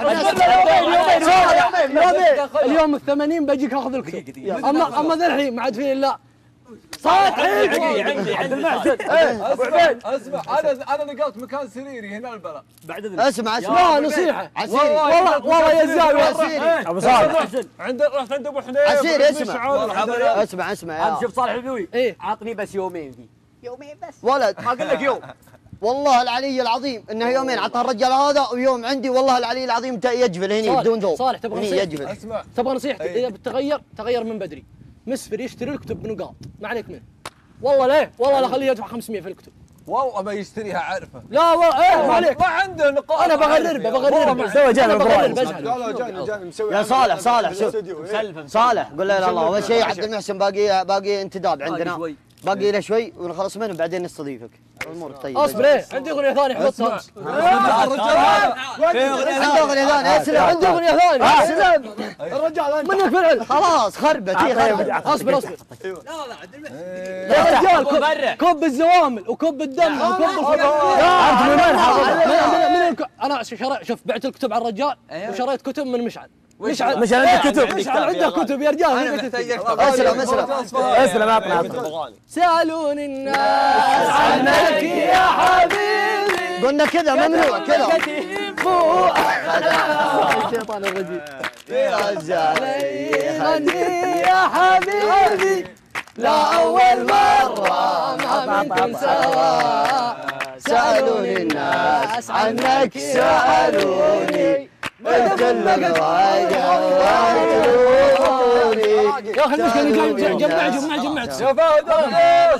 اليوم ال80 بجيك اخذ الكتب. اما ذا الحين ما عاد فيه الا صالح عندي عبد المحسن. ابو عبيد اسمع، انا نقلت مكان سريري هنا البلا. بعد اسمع لا نصيحه عسيري والله يا زاوية ابو صالح رحت عند ابو حنيف. عسيري اسمع انا شوف صالح البلوي ايه عطني بس يومين ذي، يومين بس ولد ما اقول لك يوم. والله العلي العظيم انه يومين عطى الرجال هذا، ويوم عندي والله العلي العظيم يجفل هني بدون ذوق. صالح تبغى نصيحتي؟ اسمع تبغى نصيحتي اذا بتغير تغير من بدري. مسفر يشتري الكتب بنقاط ما عليك منه. والله ليه؟ والله لا خليه يدفع 500 في الكتب. والله ما يشتريها عارفه. لا والله ايه ما عليك. ما عنده نقاط. انا بغرر سوى جانب لا جاني مسوي. يا صالح شوف صالح قول لا الله. اول شيء عبد المحسن باقي انتداب عندنا، باقي له شوي ونخلص منه وبعدين نستضيفك. امورك طيبه. اصبر ايه عندي اغنيه ثانيه حفظتها. عنده اغنيه ثانيه. اسلم عندي اغنيه ثانيه. اسلم الرجال منك فعل خلاص خربت. اصبر يا رجال كب الزوامل وكب الدم وكب انت من وين انا شوف بعت الكتب على الرجال وشريت كتب من مشعل. مشعل عنده كتب. مشعل عنده كتب يا رجال. اسلم اعطنا. سالوني الناس عنك يا حبيبي، قلنا كذا ممنوع كذا. الشيطان الرجيم يا رجال غني يا حبيبي، لا أول مرة ما منكم سوا. سألوني الناس عنك سألوني كل الرجال يا اخي المشكلة جمعت يا فهد القيس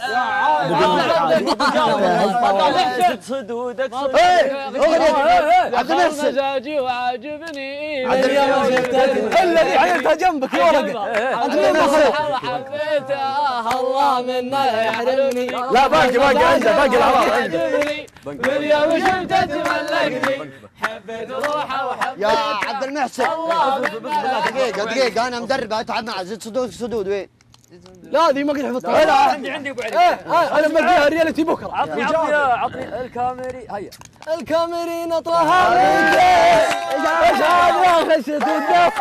صدودك عبد المحسن مزاجي وعاجبني الذي عيلتها جنبك يا ورقه. انت مين حبيته الله منا يحرمني. لا باقي عنده باقي العراق عنده. من يوم شفته تملكني حبيت روحه وحبيت يا عبد المحسن. دقيقة أنا مدرب أتعب معه. زد صدود وين؟ لا ذي ما قد حفظتها. عندي ابو علي. انا بديها ريالتي بكره. عطني الكاميري. هيا الكاميرين اطلعها من ايش هذا خشت الدف.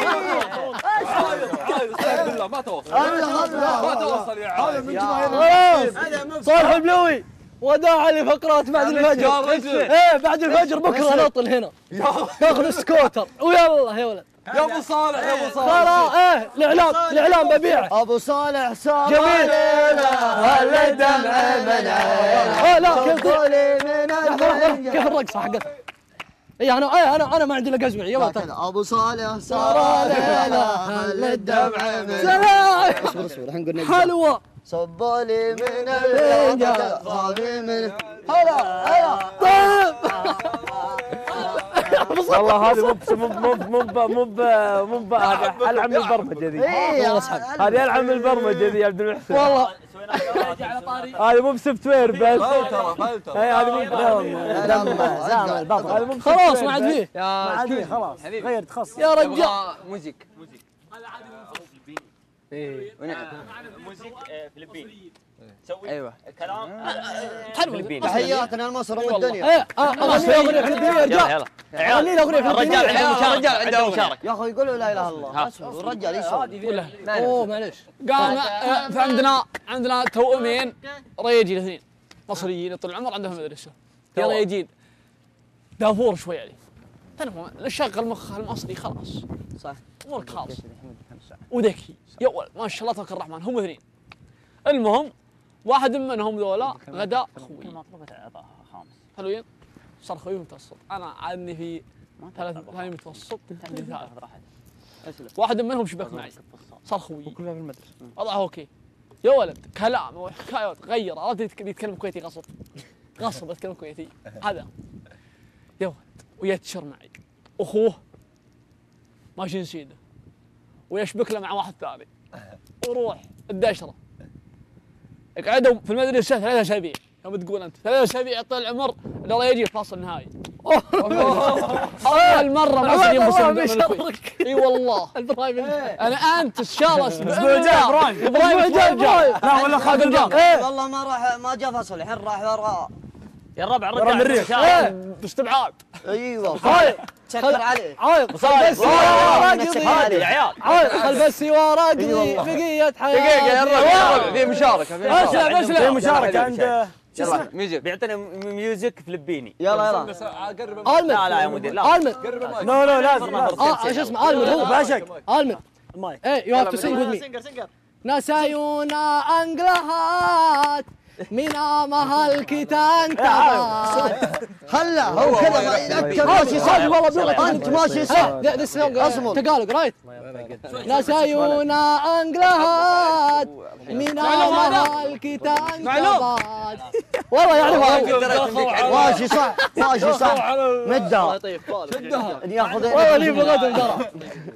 بالله ما توصل يا عالم. صالح البلوي وداعا لفقرات بعد الفجر. ايه بعد الفجر بكره نطل هنا ناخذ السكوتر ويلا يا ولد. يا ابو صالح يا ابو صالح. خلاص ايه الاعلام ببيعه. ابو صالح صار جميل. هلا الدمع من عينه. لا كيف الرقصه حقتها؟ اي انا ما عندي الا قزمع يلا ابو صالح صار هلا الدمع من سلام. اصبر الحين قلنا حلوه صبوا لي من الفنجان صابي من هلا طيب. والله هذه مو هذا العب من البرمجه ذي. هذه العب من البرمجه ذي يا عبد المحسن. والله هذه مو بسوفت وير بس. فلتره هذه مو خلاص ما عاد فيه. ما عاد فيه خلاص غير تخصص يا رجال. موزيك موزيك فلبيني. سوي ايوه كلام فلبيني. تحياتنا لمصر ام الدنيا. ايه اغني اغنيه فلبينيه يا رجال. اغني اغنيه فلبينيه. الرجال عنده مشاركه. يا اخوي يقولوا لا اله الا الله. الرجال يسوي. اوه معليش. قام عندنا توأمين رياجين اثنين مصريين طول العمر عندهم مدرسه يا رياجين دافور شوي عليه. تنفهم شغل المخ المصري خلاص صح امورك خلاص وذكي يا ولد ما شاء الله تبارك الرحمن. هم اثنين المهم واحد منهم ذولا غدا اخوي حلوين صار خوي متوسط. انا عادني في ثاني متوسط واحد منهم شبك معي صار خوي كلنا في المدرسه. وضعه اوكي يا ولد كلام وحكايات غير. عرفت يتكلم كويتي غصب اتكلم كويتي هذا يا ولد ويتشر معي اخوه ماشي نسيده ويشبك له مع واحد ثاني وروح الدشره. قعدوا في المدرسه 3 أسابيع. يوم تقول انت 3 أسابيع يطول العمر الله يجي فاصل نهائي. اول مره ما صار ينبسط. اي والله انا انت الشرس الاسبوع الجاي ابراهيم لا ولا خالد الجار. والله ما جاء فصل الحين راح ورا يا الربع الرجال باستبعاد. ايوه سكر عليه عايض خلف السيارة يا عيال عايض خلف السيارة اقضي بقية حياتي. دقيقة يا الرجال في مشاركة اسلم في مشاركة عند يلا ميوزك بيعطينا ميوزك فلبيني. يلا آلمر لا يا مدير لا آلمر لا لازم ايش اسمه آلمر هو باشك آلمر ايه يو هاف تو سينج وذ مي. نسايونا انجلهات من امهالكتان تبات. خله هو كذا ماشي صح والله بلغة انت ماشي صح. اصمت تقالق رايت. نسايونا انجلهات من امهالكتان تبات. والله يعرف ماشي صح ماشي صح مدها شدها ياخذ والله لي بغيتهم ترى.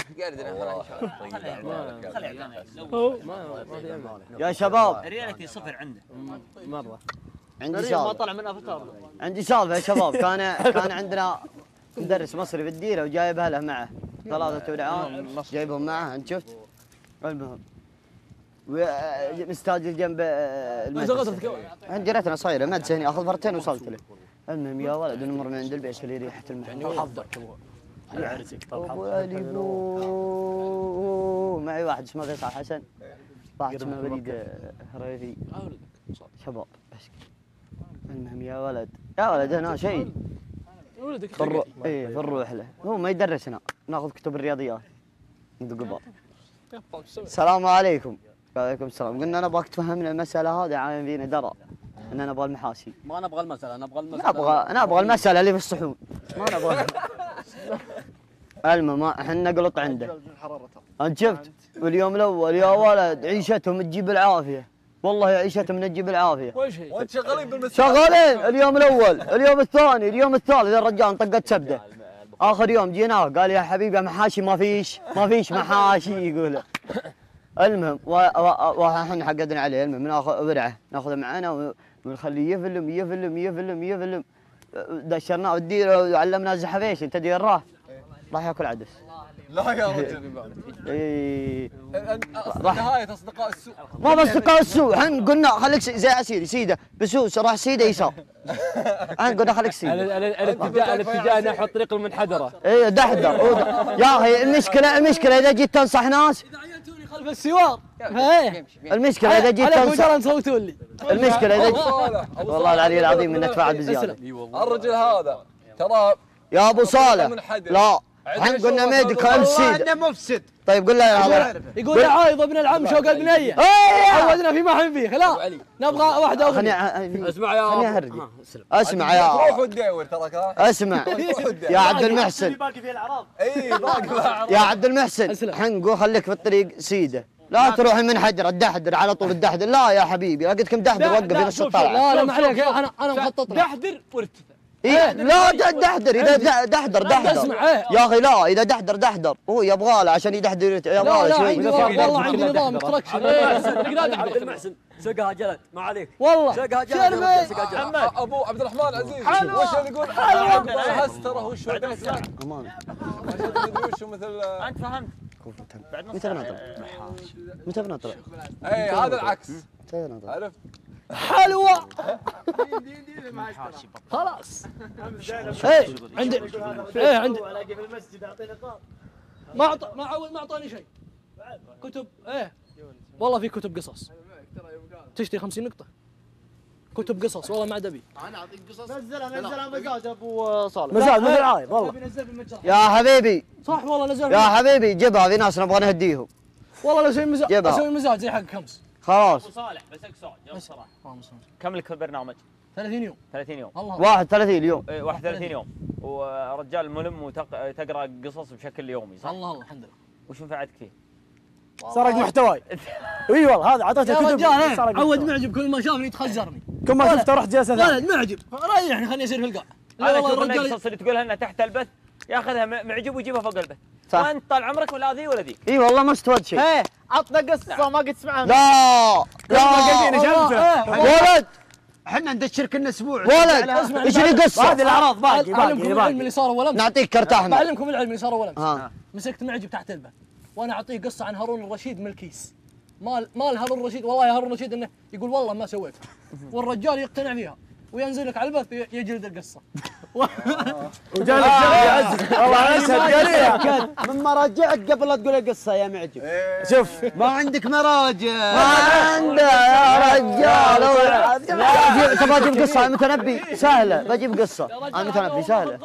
يا شباب الريالتي صفر عنده مره. عندي ما سالفه طلع من افكار. عندي سالفه يا شباب. كان عندنا مدرس مصري في الديره وجايب اهله معه 3 ولعان جايبهم معه انت شفت. المهم مستاجر جنب المدرسه عندي ريتنا صايره مدرسه هنا اخذ فرتين وصلت له. المهم يا ولد نمر من عند البيت اللي ريحه المحل حظك معي واحد اسمه فيصل حسن واحد اسمه وليد هريفي شباب بس. المهم يا ولد هنا شيء في نروح له هو ما يدرسنا ناخذ كتب الرياضيات ندق بعض. السلام عليكم. وعليكم السلام. قلنا نبغاك تفهمنا المساله هذه عاين فينا درى ان نبغى المحاسي. ما نبغى المساله نبغى المساله اللي في الصحون ما نبغى. المهم احنا نقلط عنده انت شفت. واليوم الاول يا ولد عيشتهم تجيب العافيه والله عيشتهم تجيب العافيه. وانت شغالين بالمساء شغالين اليوم الاول اليوم الثاني اليوم الثالث الرجال طقت سبده. اخر يوم جيناه قال يا حبيبي محاشي ما فيش محاشي يقول. المهم واحنا حقدنا عليه. المهم ناخذ ورعه ناخذه معنا ونخليه يفلم دشرناه الديره وعلمناه الزحفيش انت ديراه راح ياكل عدس. لا يا رجل نهاية أصدقاء السوء ما بأصدقاء السوء احنا قلنا خليك زي عسيري سيده بسوس راح سيده يسار. احنا قلنا خليك سيده. الاتجاه نحو الطريق المنحدرة. ايه دحدر يا اخي المشكلة إذا جيت تنصح ناس خلف السوار. المشكلة إذا جيت تنصح صوتوا لي. المشكلة إذا والله العلي العظيم انك فاعل بزيادة. الرجل هذا ترى يا ابو صالح لا احنا قلنا ميدك امسيد مفسد. طيب قول له هذا يقول عايض ابن العم شوق البنيه عودنا في ما حن فيه لا نبغى واحده اسمع يا اسمع يا روح ودور تراك اسمع يا عبد المحسن اي باقي يا عبد المحسن احنا نقول خليك في الطريق سيده لا تروح المنحدر الدحدر على طول الدحدر. لا يا حبيبي قلت لكم دحدر وقف في نص الطلعه. لا ما عليك انا مخطط دحدر وارتفع. إيه لا دحدر اذا دحدر يا اخي لا اذا دحدر هو يبغى له عشان يدحدر يبغى له شوي. والله عندي نظام تركشن عبد المحسن سقها جلد ما عليك والله سقها جلد ابو عبد الرحمن عزيز وش اللي يقول هستره وش وش مثل انت فهمت متى بنطلع اي هذا العكس عرفت حلوه خلاص. عندي عندي ما اعطاني شيء كتب والله في كتب قصص تشتري 50 نقطة كتب قصص والله ما عاد ابي. انا اعطيك قصص نزلها مزاج ابو صالح مزاج عايب والله يا حبيبي صح والله نزل يا حبيبي جيبها في ناس نبغى نهديهم والله لو اسوي مزاج زي حق خمس خلاص. ابو صالح بسالك سؤال جاوب بصراحه كم لك في البرنامج؟ 30 يوم 30 يوم 31 يوم 31 يوم ورجال ملم وتقرا قصص بشكل يومي صح؟ الله الحمد لله. وش نفعتك فيه؟ سرق محتواي. اي والله هذا اعطيته كتب يا رجال عود معجب كل ما شافني يتخزرني كل ما شفته رحت جلسه ولد معجب ريحني خليني اصير في القاع. انا اشوف القصص اللي تقولها انها تحت البث ياخذها معجب ويجيبها فوق البث. صح. وانت طال عمرك ولا ذي ولا ذيك. اي والله ما استوت شيء. ايه عطنا قصه ما قد سمعنا. لا ولد احنا ندشر كنا اسبوع ولد ايش لي قصه؟ هذه الاعراض باقي اعلمكم العلم اللي صار اول امس. نعطيك كرت احمر. بعلمكم العلم اللي صار اول امس. ها. مسكت معجب تحت البث وانا اعطيه قصه عن هارون الرشيد من الكيس. مال هارون الرشيد، والله هارون الرشيد انه يقول والله ما سويت، والرجال يقتنع فيها وينزل لك على البث يجلد القصه. وجالك يعزز والله اسد قريب من مراجعك قبل لا تقول القصه يا معجب. شوف ما عندك مراجع. ما عنده يا رجال. تبغى اجيب قصه عن المتنبي سهله، بجيب قصه عن المتنبي سهله.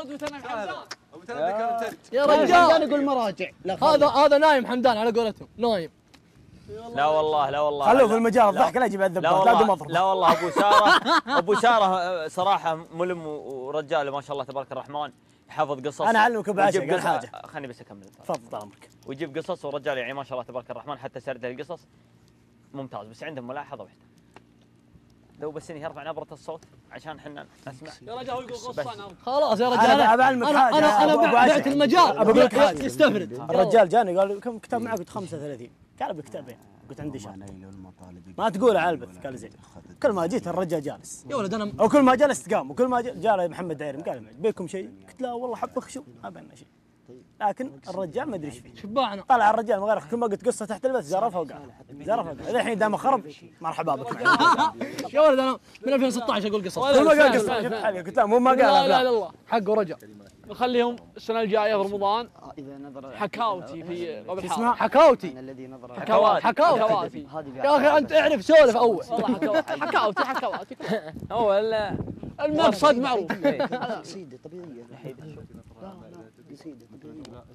يا رجال يقول مراجع. هذا نايم حمدان على قولتهم نايم. لا والله لا والله. خلوه في المجال الضحك لا يجيب الذباب لا دم لا والله ابو ساره صراحه ملم ورجال ما شاء الله تبارك الرحمن يحفظ قصص. انا اعلمك بعشق على حاجه. خليني بس اكمل. تفضل امرك. ويجيب قصص ورجال يعني ما شاء الله تبارك الرحمن حتى سرد القصص ممتاز، بس عندهم ملاحظه واحده. لو بس اني ارفع نبره الصوت عشان احنا نسمع. يا رجال هو يقول قصه خلاص يا رجال انا بعت المجال بقول لك حاجه يستفرد. الرجال جاني قال كم كتاب معك؟ قلت 35. قال بكتابين. قلت عندي شهر. ما تقول على البث. قال زين. كل ما جيت الرجال جالس يا ولد انا وكل ما جلست قام وكل ما جاء محمد دايرم قال بيكم شيء؟ قلت لا والله حب خشوع ما بيننا شيء. لكن الرجال ما ادري ايش فيه. شبعنا. طلع الرجال من غير كل ما قلت قصه تحت البث زرفها وقال الحين دام خرب مرحبا بك معي. يا ولد انا من 2016 اقول قصص. كل ما قال قصه قلت لا مو ما قال لا لا لا حقه رجع. نخليهم السنه الجايه في رمضان. حكاوتي في قبل اسمها حكاوتي. حكاوتي يا اخي انت اعرف سولف اول. والله حكاوتي اول المقصد معروف. قصيده طبيعيه. قصيده طبيعيه.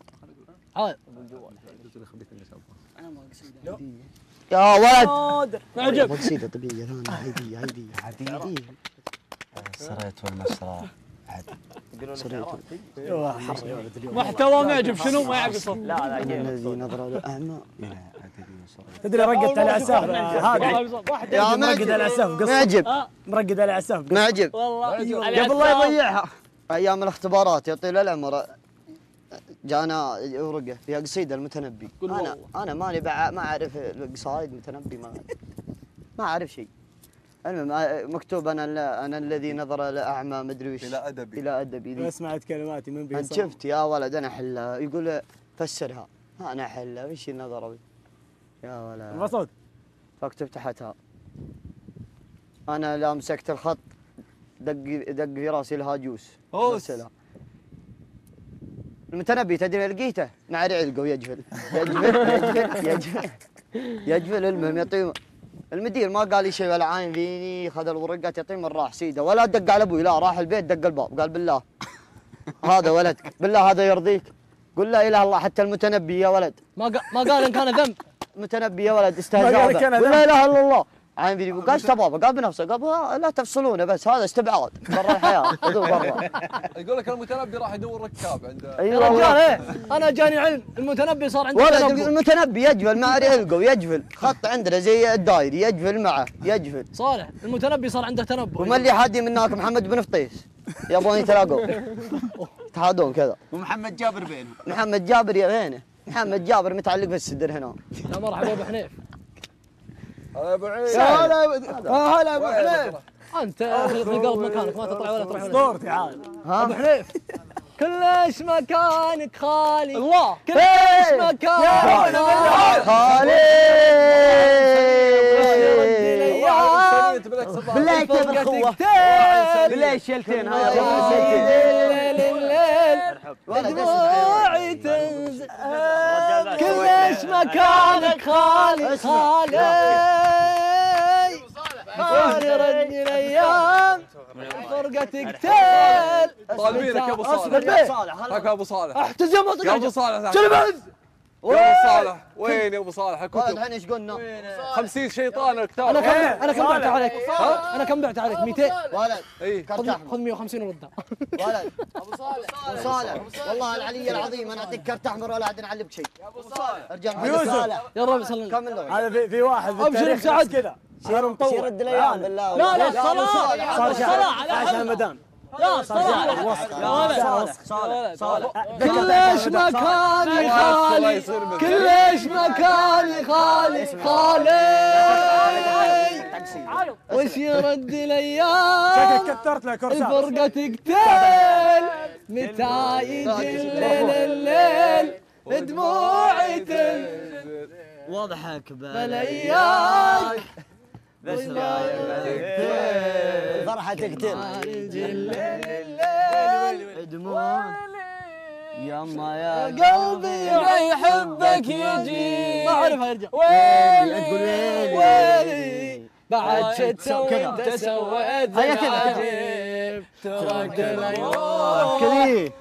يا ولد معجب. قصيده طبيعيه ثانيه هيدي سريت والمسرح محتوى معجب شنو ما يعرف يصف. لا الذي نظر الأعمى تدري رقدت على عساف هذا يا مرقد على عساف قصه معجب مرقد على عساف معجب والله قبل لا يضيعها ايام الاختبارات يا طويل العمر جانا ورقه فيها قصيده المتنبي. انا ماني ما اعرف القصايد المتنبي ما اعرف شيء. المهم مكتوب انا الذي نظر الاعمى مدري وش الى ادبي ما سمعت كلماتي من انت شفت يا ولد انا احلها يقول فسرها انا احلها وش النظر يا ولد انبسطت فاكتب تحتها انا لا مسكت الخط دق في راسي الهاجوس المتنبي تدري لقيته مع رعلقه ويجفل يجفل المهم يعطيه المدير ما قال لي شيء ولا عاين فيني خذ الورقات يعطيه من راح سيده ولا دق على ابوي لا راح البيت دق الباب قال بالله هذا ولدك بالله هذا يرضيك قل لا اله الا الله حتى المتنبي يا ولد ما قال ان كان ذنب المتنبي يا ولد استهزأ قل لا اله الا الله عاين فيني قال ايش تبغى قال بنفسه قال لا تفصلونه بس هذا استبعاد برا الحياه خذوه برا يقول لك المتنبي راح يدور ركاب عنده ايوه رجال ايه انا جاني علم المتنبي صار عنده ولد المتنبي يجفل مع رعلقه يجفل خط عندنا زي الدايري يجفل معه يجفل صالح المتنبي صار عنده تنبؤ وملي حدي منك محمد بن فطيس يبغون يتلاقوا يتحادون كذا ومحمد جابر بينهم محمد جابر يا بينه محمد جابر متعلق في الصدر هنا يا مرحبا ابو حنيف هلا ابو عيد هلا ابو حنيف انت في القلب مكانك ما تطلع ولا تروح صورتي عاد ابو حنيف كلش مكانك خالي الله كلش مكانك خالي بالله تبغى اخوه بالله شيلتين دموعي تنزل كلش مكانك خالي خالي ردني الايام فرقة تقتل طالبينك يا ابو صالح هاك ابو صالح احتزم يا ابو صالح شلبز يا ابو صالح وين يا ابو صالح الكتب الحين ايش قلنا 50 شيطان الكتاب انا كم بعت عليك انا كم بعت عليك 200 ولد اي خذ 150 وردها ولد ابو صالح والله العلي العظيم انا اعطيك كرت احمر ولا عاد نعلمك شيء يا ابو صالح ارجع ابو صالح يا رب صل كمل هذا في واحد في ابشر بسعد كذا صار مطول سير الايام بالله لا الصلاة صار شهر 10 رمضان يا صالح كلش مكاني خالي كلش مكاني خالي وش يرد الايام كثرت لك الفرقة تقتل متى يجي الليل دموعي تنزل واضحك بلياك بس فرحة تقتل دموع يما يا قلبي ما يحبك يجي ما اعرفها يرجع ويلي تقول ويلي بعد شو تسوي انت سويت العجيب تركت العيون كذي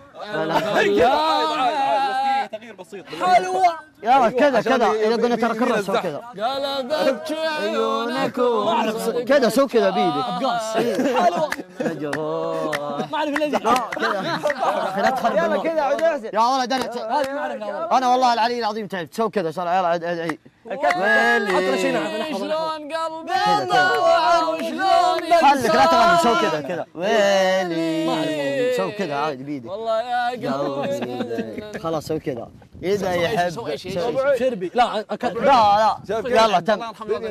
تغيير بسيط حلوة يلا كذا اذا قلنا ترى كرر سوي كذا قلبت عيونكم كذا سوي كذا بيدك ابقاص حلوة ما اعرف الذي لا تخرب كذا عود يا ولد انا والله العلي العظيم تعبت سوي كذا صار يلا ادعي ويلي شلون قلبي منور وشلون خليك لا تغني سوي كذا ويلي سوي كذا عادي بيدك والله يا قلبي خلاص سوي كذا اذا يحب شربي لا لا يلا تم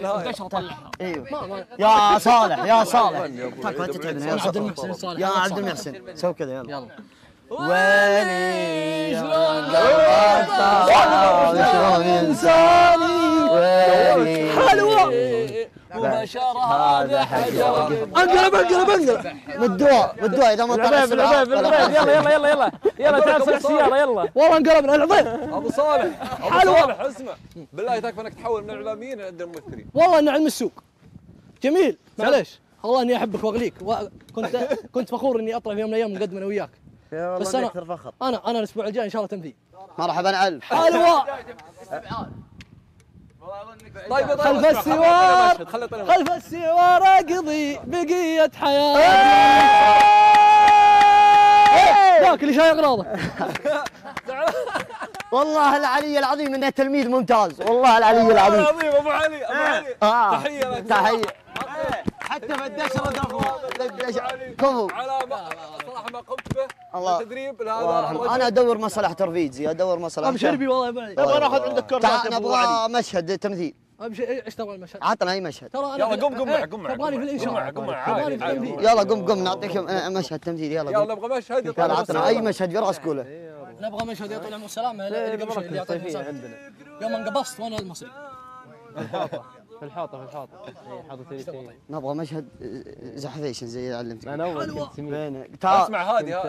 ايوه يا صالح يا عبد المحسن سوي كذا يلا ويلي شلون انساني ويلي حلوة وبشر هذا حجر انقلب من الدواء اذا ما طلع يلا تعال سوق السيارة يلا والله انقلبنا العظيم ابو صالح حلوة اسمع بالله تكفى انك تحول من الاعلاميين الى الممثلين والله اني علم السوق جميل معليش والله اني احبك واغليك كنت فخور اني اطلع في يوم من الايام مقدم انا وياك بس انا الاسبوع الجاي ان شاء الله تمثيل مرحبا الف حلوة طيب خلف السوار اقضي بقية حياتي ذاك اللي شايق راضك والله العلي العظيم انه تلميذ ممتاز والله العلي العظيم ابو علي تحية لك حتى في الدشرة كفو على صراحة ما قمت به التدريب هذا انا ادور مصلحة ترفيزي ادور مصلحة شربي والله يبالي نبغى ناخذ عندك كرة نبغى مشهد تمثيل ابشر ايش تبغى المشهد؟ عطنا اي مشهد ترى انا يلا قم معك تبغاني في الانشاء يلا قم نعطيك مشهد تمثيل يلا نبغى مشهد يلا عطنا اي مشهد في راس كوله نبغى مشهد يا طويل العمر والسلامه اللي قبل شوي اللي يعطيك عندنا يوم انقبضت وانا المصري في الحاطة حاطة نبغى مشهد زحفيشن زي اللي علمتك انا اول كنت وينك اسمع هذه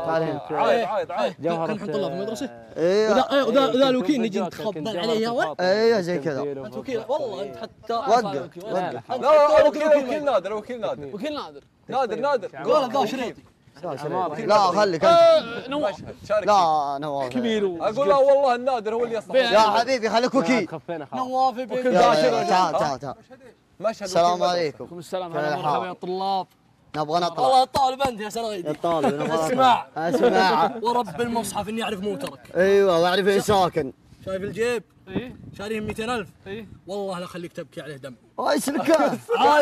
عايد كان نحط طلاب في المدرسة ايوه وذا الوكيل نجي نتخبل عليه يا ولد ايوه زي كذا انت وكيل والله انت حتى وقف لا وكيل نادر وكيل نادر قول ذا شريطي لا خليك انت نواف لا نواف كبير اقول لا والله النادر هو اللي يصلح يا حبيبي خليك وكيل نواف تعال السلام عليكم السلام مرحبا يا طلاب نبغى نطلع والله الطالب انت يا سرايدي الطالب اسمع اسمع ورب المصحف اني اعرف موترك ايوه واعرف ايش ساكن شايف الجيب شاريهم 200,000 والله لا خليك تبكي عليه دم ايش لك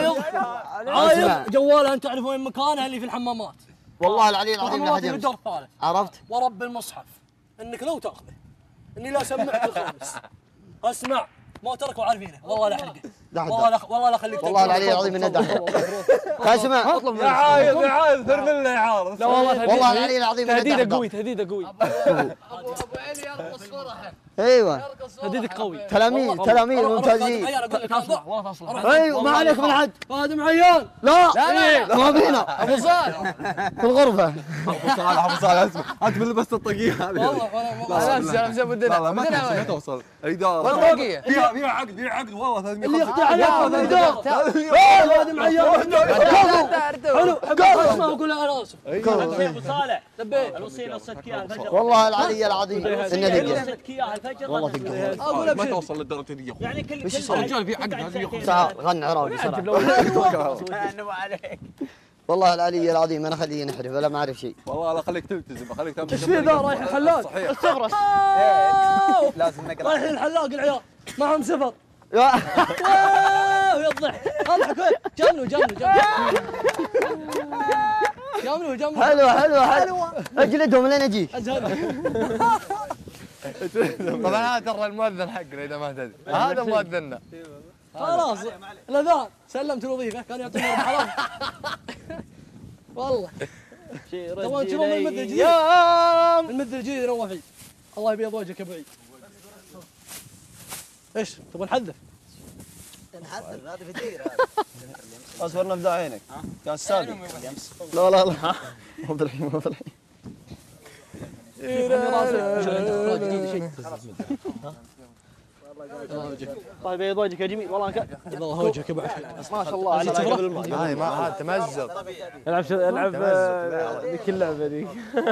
عايض جواله انت تعرف وين مكانه اللي في الحمامات والله العلي العظيم لا في الدور الثالث عرفت ورب المصحف انك لو تاخذه اني لا سمعت الخامس اسمع موترك وعارفينه والله لا احرقه والله لا خليك والله العلي العظيم انه دحر اسمع يا عايض ثرمله يا عارض لا والله العلي العظيم تهديده قوي ابو علي يرقص فرحه ايوه تهديدك قوي تلاميذ ممتازين ايوه ما عليك من حد فادم عيان لا ما بينا ابو صالح في الغرفه ابو صالح اسمع انت من لبست الطاقيه هذه والله انا ابو لا ما توصل اداره فيها عقد والله 300 اللي يقطع عليك من الدار فادم عيان حلو اسمع وقول انا اسف ابو صالح لبيت الوصيه وصلتك اياها الفجر والله العلي العظيم انه وصلتك اياها الفجر والله ثقه اقول لك ما توصل للدرجه دي يعني كل رجال في عقد تعال غني عراقي عليك والله العلي العظيم انا خليه ينحرف ولا ما اعرف شيء والله لا خليك تلتزم خليك تعمل ايش في ذا رايح الحلاق صحيح لازم نقرا رايحين الحلاق العيال معهم سفر يا الضحك اضحك جنوا جاملوه حلوة حلوة حلوة اجلدهم لين اجيك. طبعا هذا ترى المؤذن حقنا اذا ما تدري، هذا مؤذننا. خلاص الاذان سلمت الوظيفه كان يعطوني حرام. والله تبغون تشوفون المد الجديد؟ المد الجديد نوع فيه. الله يبيض وجهك يا ابو عيد. ايش تبغى نحذف؟ نحذف هذا فدير. اصبر نبدا عينك يا استاذ. لا لا لا مو بالحين مو بالحين. طيب يبيض وجهك يا جميل والله الله وجهك يا ابو عيد. ما شاء الله عليك. هاي ما هذا تمزق. العب ذيك اللعبه ذيك.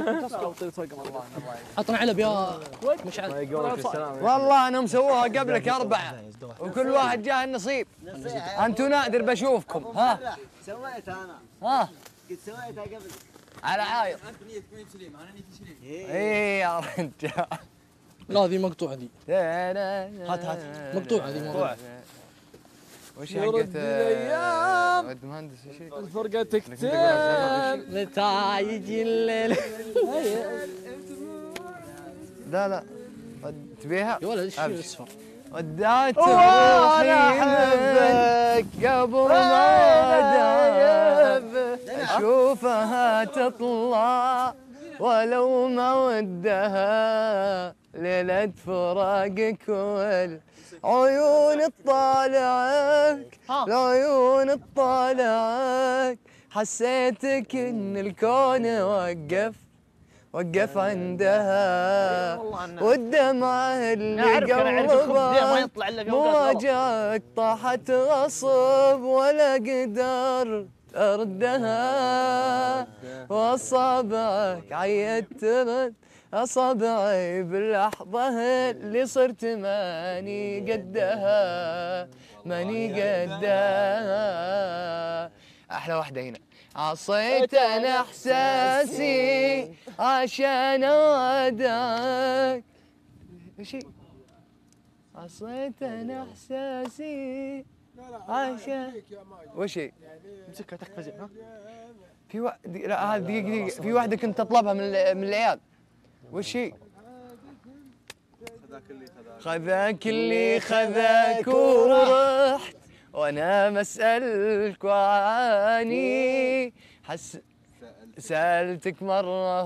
عطنا علب يا مشعل. والله انهم سووها قبلك 4 وكل واحد جاه النصيب. انتم نادر بشوفكم. ها سويتها انا. ها قد سويتها قبل. على عاير. انت نيتك مين سليم؟ انا نيتي سليم. اي يا رجال. لا ذي مقطوعه ذي. هات مقطوعه ذي مقطوعه. وش حقت ود مهندس شيء؟ الفرقه تكتب نتائج الليل. لا لا تبيها؟ يا ولد ايش اصفر؟ ودعت روحي احبك قبل ما داب اشوفها تطلع ولو ما ودها ليلة فراقك والعيون تطالعك العيون تطالعك حسيتك ان الكون وقف عندها والدمعة اللي قلبك مواجهك طاحت غصب ولا قدرت أردها وأصابعك عيت ترد أصابعي باللحظة اللي صرت ماني قدها أحلى واحدة هنا عصيت أنا إحساسي عشان أودعك وشي عصيت أنا إحساسي عشان وشي امسكها تقفز ها في لا هذه دقيقة في واحدة كنت أطلبها من العيال وشي خذاك اللي خذاك ورحت وانا مسألك وعاني سألتك مرة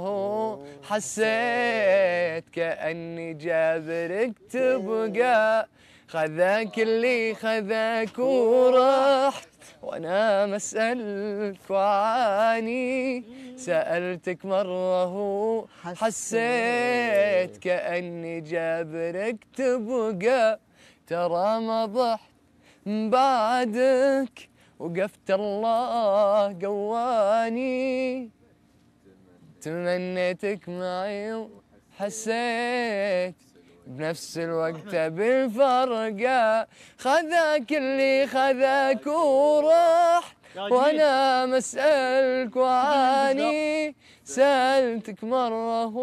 حسيت كأني جابرك تبقى خذاك اللي خذاك ورحت وانا مسألك وعاني سألتك مرة حسيت كأني جابرك تبقى ترى ما ضحت بعدك وقفت الله قواني تمنيتك معي وحسيت بنفس الوقت بالفرقة خذاك اللي خذاك وراح وانا مسألك وعاني سألتك مرة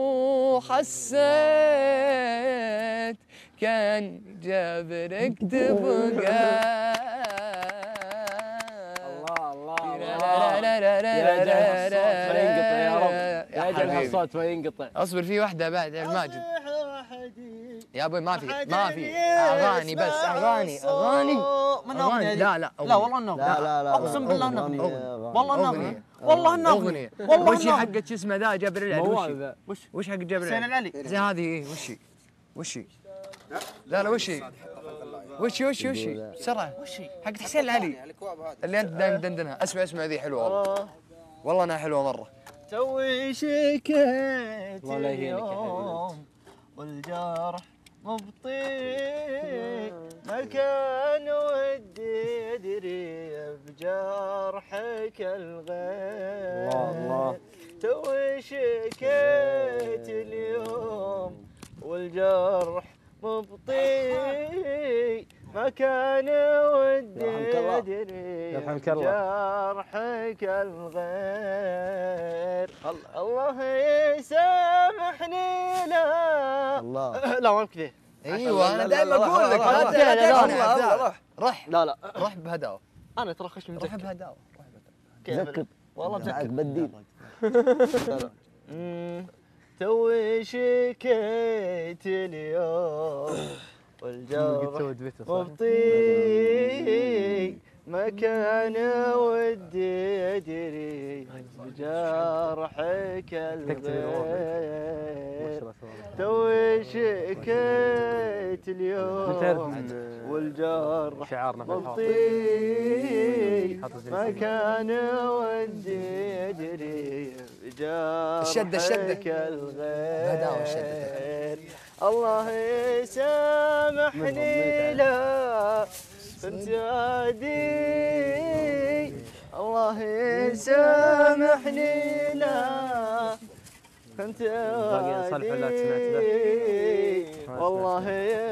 وحسيت كان جابرك تبقى يا اجل هالصوت ما ينقطع. اصبر في واحدة بعد الماجد يا ابوي ما في اغاني بس اغاني لا والله انه لا اقسم بالله انه والله انه وش حقت شو اسمه ذا جبر العلي وش حق جبر حسين العلي زي هذه وش لا وش بسرعه حق حسين العلي اللي انت دائما دندنها اسمع ذي حلوه والله انها حلوه مره توي شكيت اليوم والجرح مبطي ما كان ودي ادري بجرحك الغير توي شكيت اليوم والجرح مبطي ما كان ودي ادري بجرحك الغير الله يسامحني لا لا ما كذا ايوه انا دائما اقول لك روح بهداوه انا ترى خشم روح بهداوه زكط والله زكط بالدين توي شكيت اليوم والجرح مبطي ما كان ودي أدري بجرحك الغير توي شكيت اليوم والجرح مبطي ما كان ودي أدري بجرحك الغير الله يسامحني لا كنت عادي الله يسامحني لا كنت عادي والله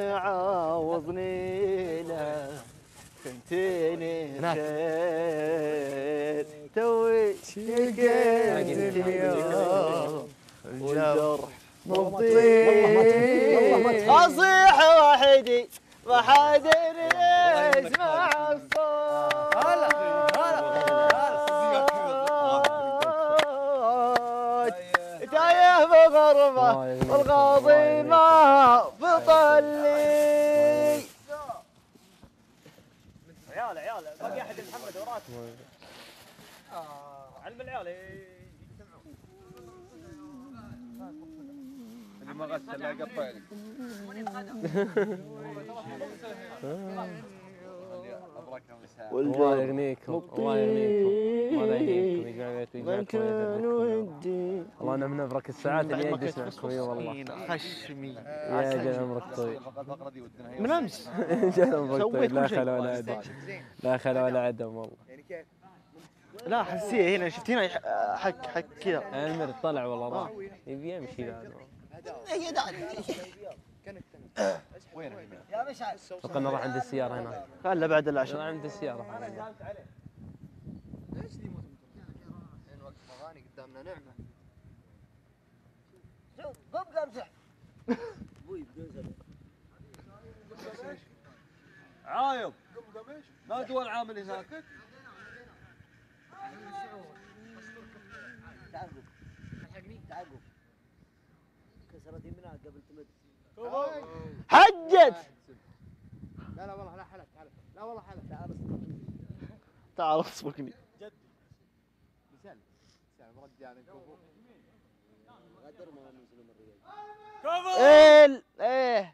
يعوضني لا كنتني خير توي شقيت اليوم والجرح مبطي اصيح وحدي ما حد يسمع الصوت تايه بغربه والقاضي ما بطل لي عيال باقي احد محمد وراك علم العيال اللي ما غسل لا يقطع لك الله يغنيكم الله يغنيكم الله يهنيكم ويجعلكم والله انا من ابرك الساعات اللي اجلس معكم اي والله خشمي يا جل عمرك طويل من امس جل عمرك طويل لا خلا ولا عدم لا خلا ولا عدم والله لا حسيه هنا شفت هنا حك كذا المرد طلع والله راح يبي يمشي ذا وين يا مشعل فقلنا راح عند السيارة هنا خله بعد العشاء راح عند السيارة ليش ذي وقت اغاني قدامنا نعمة شوف قم امسح ابوي بدون سبب عايض ما دول عامل هناك تعقب تعقب كسرت يمناك قبل تمد حجت لا والله لا حلف لا والله حلف تعال اصبكني جد مثال مرد يعني كفو غدر ما نزلوا من الرياض ايه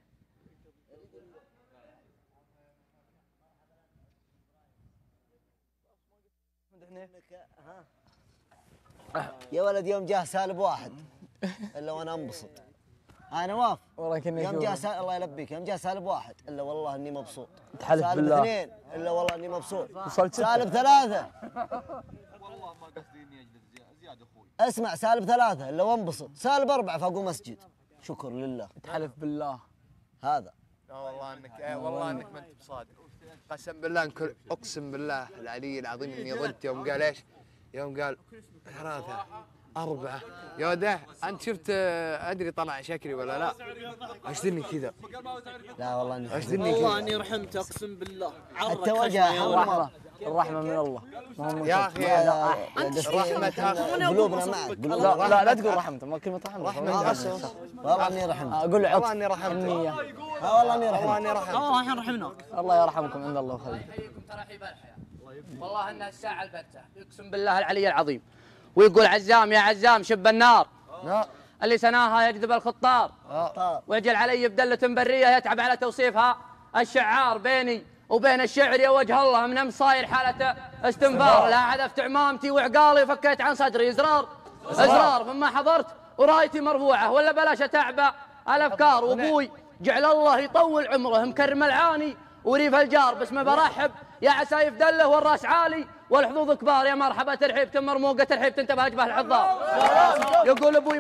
يا ولد يوم جاه سالب واحد الا وانا انبسط انا واف يوم جاء الله يلبيك يوم جاء سالب واحد الا والله اني مبسوط تحلف بالله سالب اثنين الا والله اني مبسوط سالب ثلاثة والله ما قصدي اني اجلس زياده اخوي اسمع سالب ثلاثة الا وانبسط سالب 4 فاقوم مسجد شكر لله تحلف بالله هذا لا والله انك ما انت بصادق قسم بالله اقسم بالله العلي العظيم اني ضدت يوم قال ايش؟ يوم قال 3 4 يا وداع انت شفت ادري طلع شكلي ولا لا؟ اشتني كذا لا والله اني اشتني كذا والله اني رحمت اقسم بالله حتى وجهه الرحمة من الله يا اخي رحمة قلوبنا معك لا تقول رحمته ما كلمة رحمة والله اني رحمت اقول والله اني رحمت النية والله اني رحمت والله الحين رحمناك الله يرحمكم عند الله خير يحييكم ترحيب الحياة والله انها الساعة البتة يقسم بالله العلي العظيم ويقول عزام يا عزام شب النار اللي سناها يجذب الخطار ويجل علي بدلة برية يتعب على توصيفها الشعار بيني وبين الشعر يا وجه الله من امس صاير حالة استنفار لا عذفت عمامتي وعقالي فكيت عن صدري ازرار مما حضرت ورايتي مرفوعة ولا بلاش اتعبى الافكار وابوي جعل الله يطول عمره مكرم العاني وريف الجار بس ما برحب يا عسايف دله والراس عالي والحظوظ كبار يا مرحبا ترحيب تم مرموقه ترحيب تنتبه اشبه الحضار يقول ابوي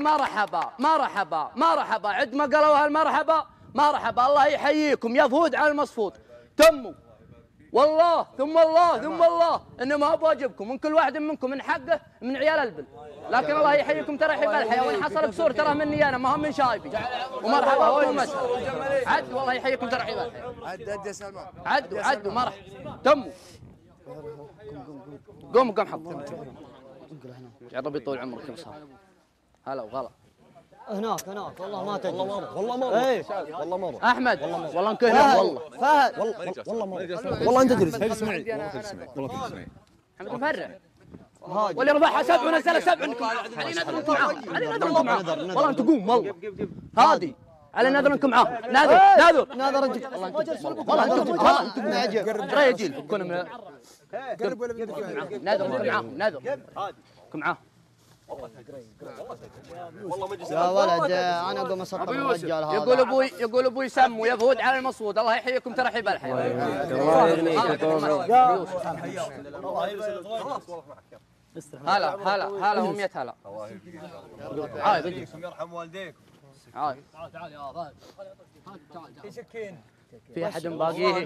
مرحبا عد ما قالوا هالمرحبا مرحبا الله يحييكم يا فهود على المصفوط تموا والله ثم الله انه ما هو بواجبكم من كل واحد منكم من حقه من عيال البل لكن الله يحييكم ترحيب الحياه وان حصل بصور ترى مني انا ما هم من شايبي ومرحبا ومسهلا عد والله يحييكم ترحيب الحياه عد يا سلمان عدوا مرحبا تموا قوم حط جرب يطول عمرك يا صاحبي. هلا وغلا. هناك والله ما تدري. والله مرة والله مرة احمد والله انكهنا والله. فهد والله مرة والله انت تجلس. هل سمعي والله تسمعي. محمد مفرح. واللي رضعها 7 ونزلها 7 عندكم. علي نادر معاهم. علي نادر معاهم. والله انت قوم والله. هادي. على نادر انكم معاهم. نادر انت والله انت معجب. ترى يجي كنا من قرب ولا بدك نادر انكم معاهم. نادر انكم معاهم. يا ولد انا اقوم اسطر الرجال هذا. يقول ابوي سموا يفود على المصفود. الله يحييكم ترحيب الحياه. الله يغنيك هلا هم 100 هلا. عايد يرحم والديك. عايد تعال يا فهد. في سكين. في احد باقيه؟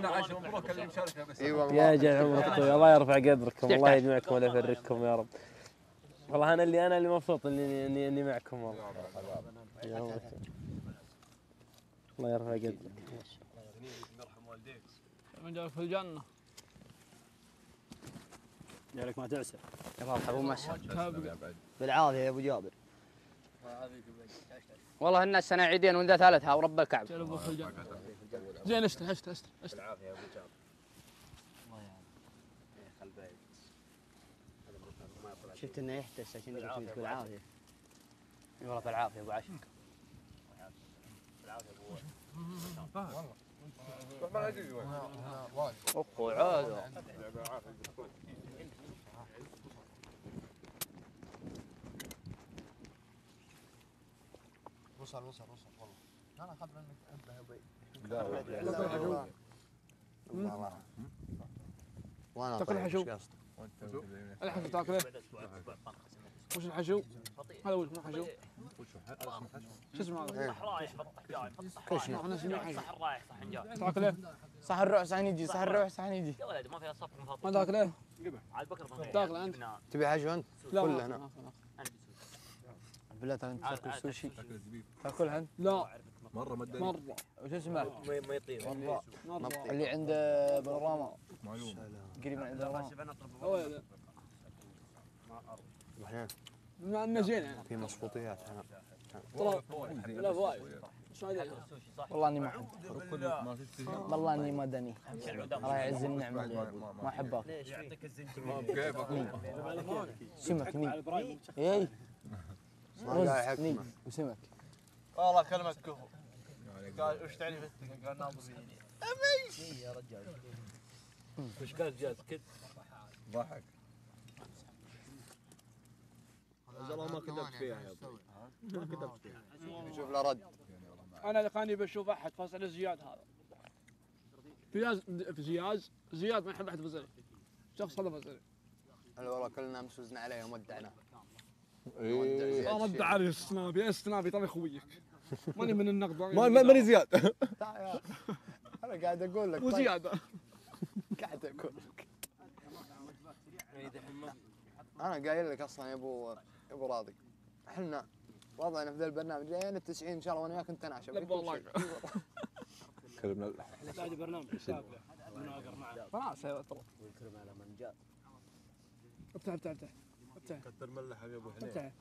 يا جل عمرك طويل. الله يرفع قدركم. الله يجمعكم ولا يفرقكم يا رب. والله انا اللي مبسوط اني معكم والله. الله يرفع قدرك. من جالك في الجنه. جالك ما تعسر. يا مرحبا ومسهلا. بالعافيه يا ابو جابر. والله الناس سنه عيدين وانت ثالثها ورب الكعب. زين اشتري. بالعافيه يا ابو جابر. شفت انه يحتس عشان تقول بالعافيه. والله بالعافيه ابو عشق. اخو عاد وصل والله. انا اخذ منك انت يا ابي. وانا تاكل حشو. الحشو تاكله. وش الحشو؟ هذا وش مو حشو؟ شو اسمه هذا؟ كل شيء. احنا نسميه حشو. صح رايح صح جاي. تاكله؟ صح الروح صح يجي صح الروح صح يجي. يا ولد ما فيها صف مفضل. ما تاكله؟ عاد بكره تاكله انت؟ تبي حشو انت؟ لا كله هنا. بالله تعال تاكل سوشي. تاكلها انت؟ لا مرة وش اسمه؟ ما يطير. اللي عند بانوراما. معلوم. قريب من عند بانوراما. بما انه زين يعني. في مصفوطيات هنا. ترى لا فوايد. والله اني ما احب. والله اني مدني. الله يعز النعمه. ما احبك. يعطيك الزنجبيل. سمك ني. اي رز ني وسمك. والله كلمة كفو. قال وش تعني فتك؟ قال ناظر امي يا رجال. وش قال جاز كذب؟ ضحك. والله ما كذبت فيها يا ابوي. ما كذبت فيها. شوف له رد. انا لقاني بشوف احد فصل زياد هذا. زياد ما يحب احد فزري. شخص هذا فزري. هلا والله كلنا مسوزنا عليه ومدعنا. رد علي السنابي طلع خويك. ماني من النقد. ماني زياد. انا قاعد اقول لك. مو زياده. قاعد اقول لك. انا قايل لك اصلا يا ابو راضي. احنا وضعنا في ذا البرنامج لين ال90 ان شاء الله وانا وياك نتناشى. لا والله. كلمنا بعد برنامج مناقر معه. خلاص ترى. ويكرم على من جاء. افتح. كثر ملح يا ابو حنين.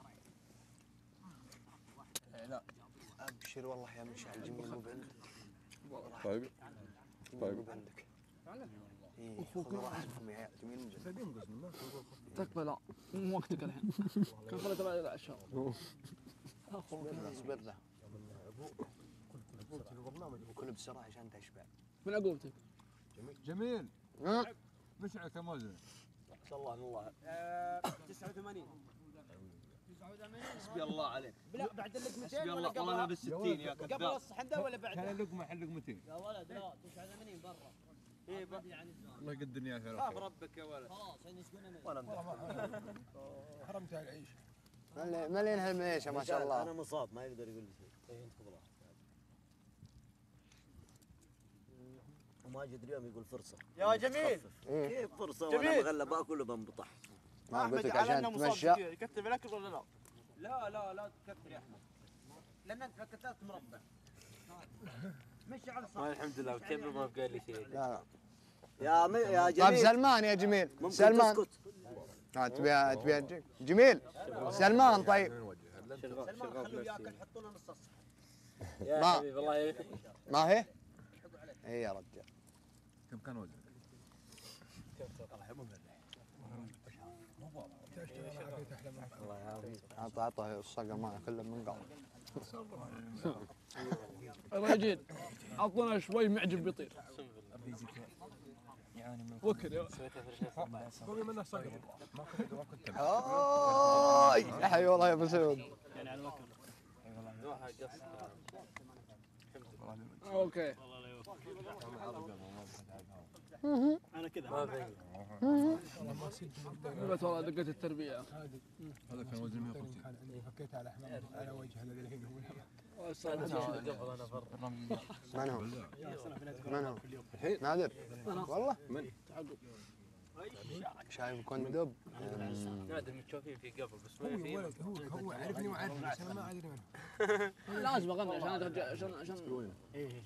لا ابشر والله يا مشعل جميل مو بعندك. طيب مو بعندك. اخوك راحتكم يا عيال جميل مو بعندك. تكفى لا مو وقتك الحين. كان خليت لا اشهر. اصبر له. وكل بسرعه عشان تشبع. من عقوبتك؟ جميل. مشعل كم وزن؟ ما شاء الله 89. حسبي الله عليك. لا بعد اللقمتين حسبي الله والله انا بال60 يا كذاب. قبل الصحن ولا بعد؟ كان لقمه حل لقمتين. يا ولد لا 89 برا. ايه الله يقدرني يا خير. خاف ربك يا ولد. خلاص ينسقون ولا حرمت على العيش. مليان هالمعيشه ما شاء الله. انا مصاب ما يقدر يقول لي شيء. انت خذ وماجد اليوم يقول فرصه. يا جميل. كيف فرصه وانا مغلى باكل وبنبطح. ما قلت لك عشان تمشى. يكثر بالاكل ولا لا؟ لا تكثر يا احمد. لان انت كثرت مربع. مشي على الصح. الحمد لله كيف ما قال لي شيء. لا يا جميل. طيب سلمان يا جميل. ممكن سلمان. تسكت. تبيها جميل. سلمان طيب. ما هي؟ اي يا رجال. كم كان وزنك؟ الله يعافيك. اعطاه الصقر معه كله من قبل. الرجل عطنا شوي معجب بيطير. وكل يا قومي منه صقر. ما كنت حي والله يا ابو سعود. اوكي. انا كذا بس والله دقة التربية. هذا كان وزن 150. فكيت على حمام على وجهه للحين. من هو؟ من هو؟ نادر؟ والله؟ من؟ شايف كندب؟ نادر متشوفين فيه قبل بس ما في. هو عرفني وعرفني بس انا ما ادري منه. لازم اغني عشان ايه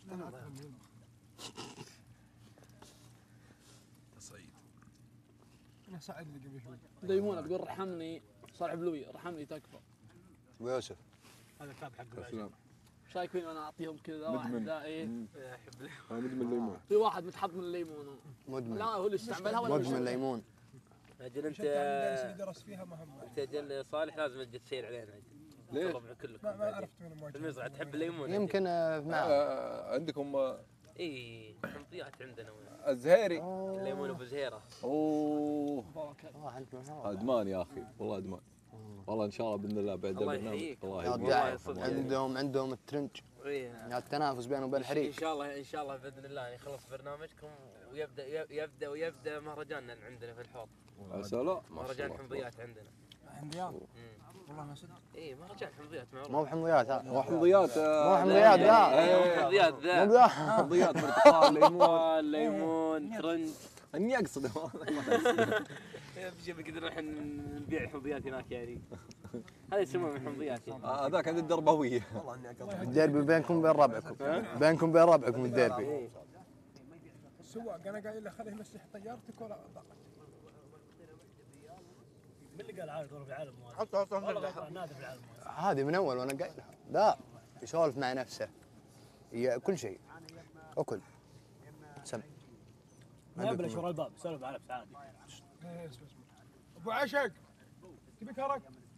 صعيد. انا ساعد لي قبل شوي. ديمونه تقول رحمني صالح بلوي رحمني تكفى. ابو يوسف. هذا كتاب حق ايش رايك فيني انا اعطيهم كذا واحد لا ايه؟ انا مدمن ليمون. في واحد متحط من الليمون. مدمن. لا هو اللي استعملها ولا مدمن ليمون. اجل انت درس فيها مهم. انت اجل صالح لازم تجي تسير علينا. ليش؟ ما عرفت من الموجود. المزرعه تحب الليمون. يمكن عندكم اي حمضيات عندنا. الزهيري. الليمون ابو زهيره. اوه ادمان يا اخي والله ادمان. والله ان شاء الله باذن الله بعد البرنامج الله عندهم الترنج. التنافس بينهم وبين الحريق. ان شاء الله باذن الله يخلص برنامجكم ويبدا مهرجاننا عندنا في الحوض. يا سلام. مهرجان حمضيات عندنا. حمضيات؟ والله ما صدق. اي مهرجان حمضيات معروف. مو بحمضيات ها. مو حمضيات. مو حمضيات لا. حمضيات ذا. مو حمضيات برتقال ليمون. ليمون ترنج. اني اقصد بجيب كذا نروح نبيع حمضيات هناك يعني. هذا يسمونه حمضيات. هذاك عند الدربويه. الديربي بينكم وبين ربعكم. بينكم وبين ربعكم الديربي. السواق انا قايل له خليه يمسح طيارتك ولا ضغط. من اللي قال عارف ضرب العالم حط نادي في العالم. هذه من اول وانا قايلها. لا يسولف مع نفسه. كل شيء. اكل. سم. ما يبلش ورا الباب يسولف مع نفسه عادي. ابو عشق تبي كرك؟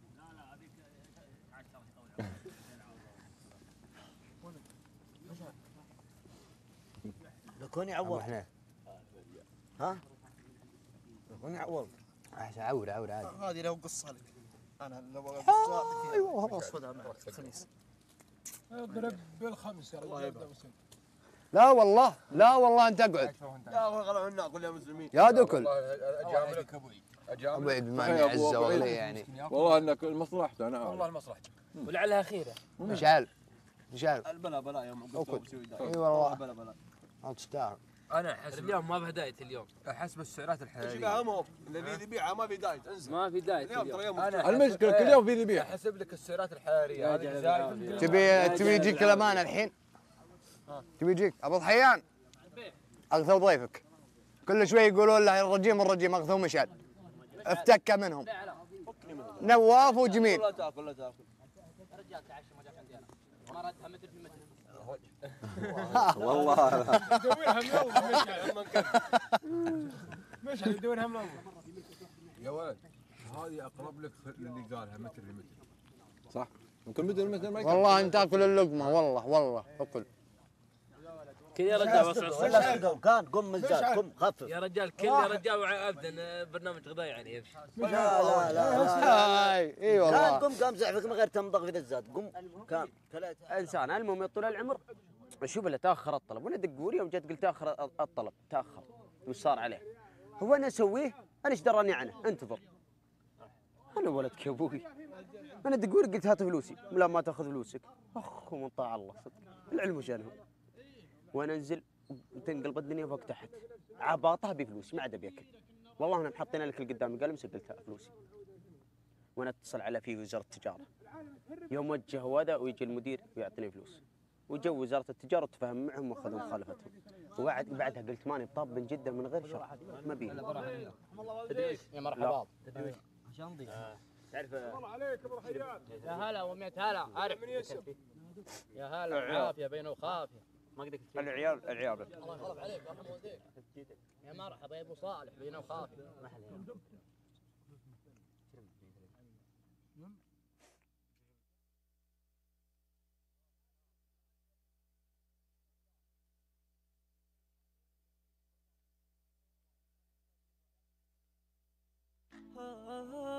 لكوني عوض. ها؟ لكوني عوض. عور عادي. هذه لو قصة لك. انا لو قصة ايوه اخذها معك الخميس. اضرب بالخمس يا رجال. لا والله انت اقعد. لا والله غلعوا قول يا مسلمين. يا دكل. اجاملك ابوي. ابوي بما اني عزه والله يعني. والله انك مصلحته انا. والله مصلحته. ولعلها خيره. مشعل. البلا يوم اكل. اي والله. ما تستاهل. انا احس اليوم ما بهدايه اليوم. احسب السعرات الحراريه. اللي يبيعها ما في دايت انزل. ما في دايت اليوم. المشكله كل يوم في ذبيحه. احسب لك السعرات الحراريه. تبي يجيك الامانه الحين؟ تبي يجيك ابو ضحيان اغثوا ضيفك. كل شوي يقولون له الرجيم اغثوا مشعل. افتك منهم. نواف وجميل. لا تاكل رجال تعشى ما جاك عندي انا. ما ردها متر في متر. والله يدورها من اول مشعل يدورها من اول. يا ولد هذه اقرب لك اللي قالها متر لمتر. صح يمكن مثل ما والله انت تاكل اللقمه والله اكل. كل يا رجال وصل كان قم من زاد قم خفف. يا رجال كل يا رجال ابدا برنامج غذائي يعني يمشي. لا اي والله. كان قم زعفك من غير تمضغ في الزاد قم كان انسان المهم يا طول العمر شوف اللي تاخر الطلب وانا دقوني يوم جيت قلت تاخر الطلب تاخر وش صار عليه؟ هو انا اسويه؟ انا ايش دراني عنه؟ انتظر. انا ولدك يا ابوي. انا دقوني قلت هات فلوسي لا ما تاخذ فلوسك. اخ ومن طاع الله صدق العلم وشانه. وانا انزل وتنقلب الدنيا فوق تحت. عباطه بفلوس ما عاد بياكل. والله انا محطين لك اللي قدامي قال مسجلتها فلوسي. وانا اتصل على في وزاره التجاره. يوم وجه هذا ويجي المدير ويعطيني فلوس. وجو وزاره التجاره تفاهم معهم واخذوا مخالفتهم. بعدها قلت ماني بطاب جدا من غير شرح، ما بيه. يا مرحبا. عشان ضيف. تعرف الله عليك ابو رحيان. يا هلا وميت هلا. عارف من يسر. يا هلا عافيه بينه وخافيه. ما قدرت العيال الله يخلف عليك يا رحم والديك. يا مرحبا يا ابو صالح بينه وخافيه. ah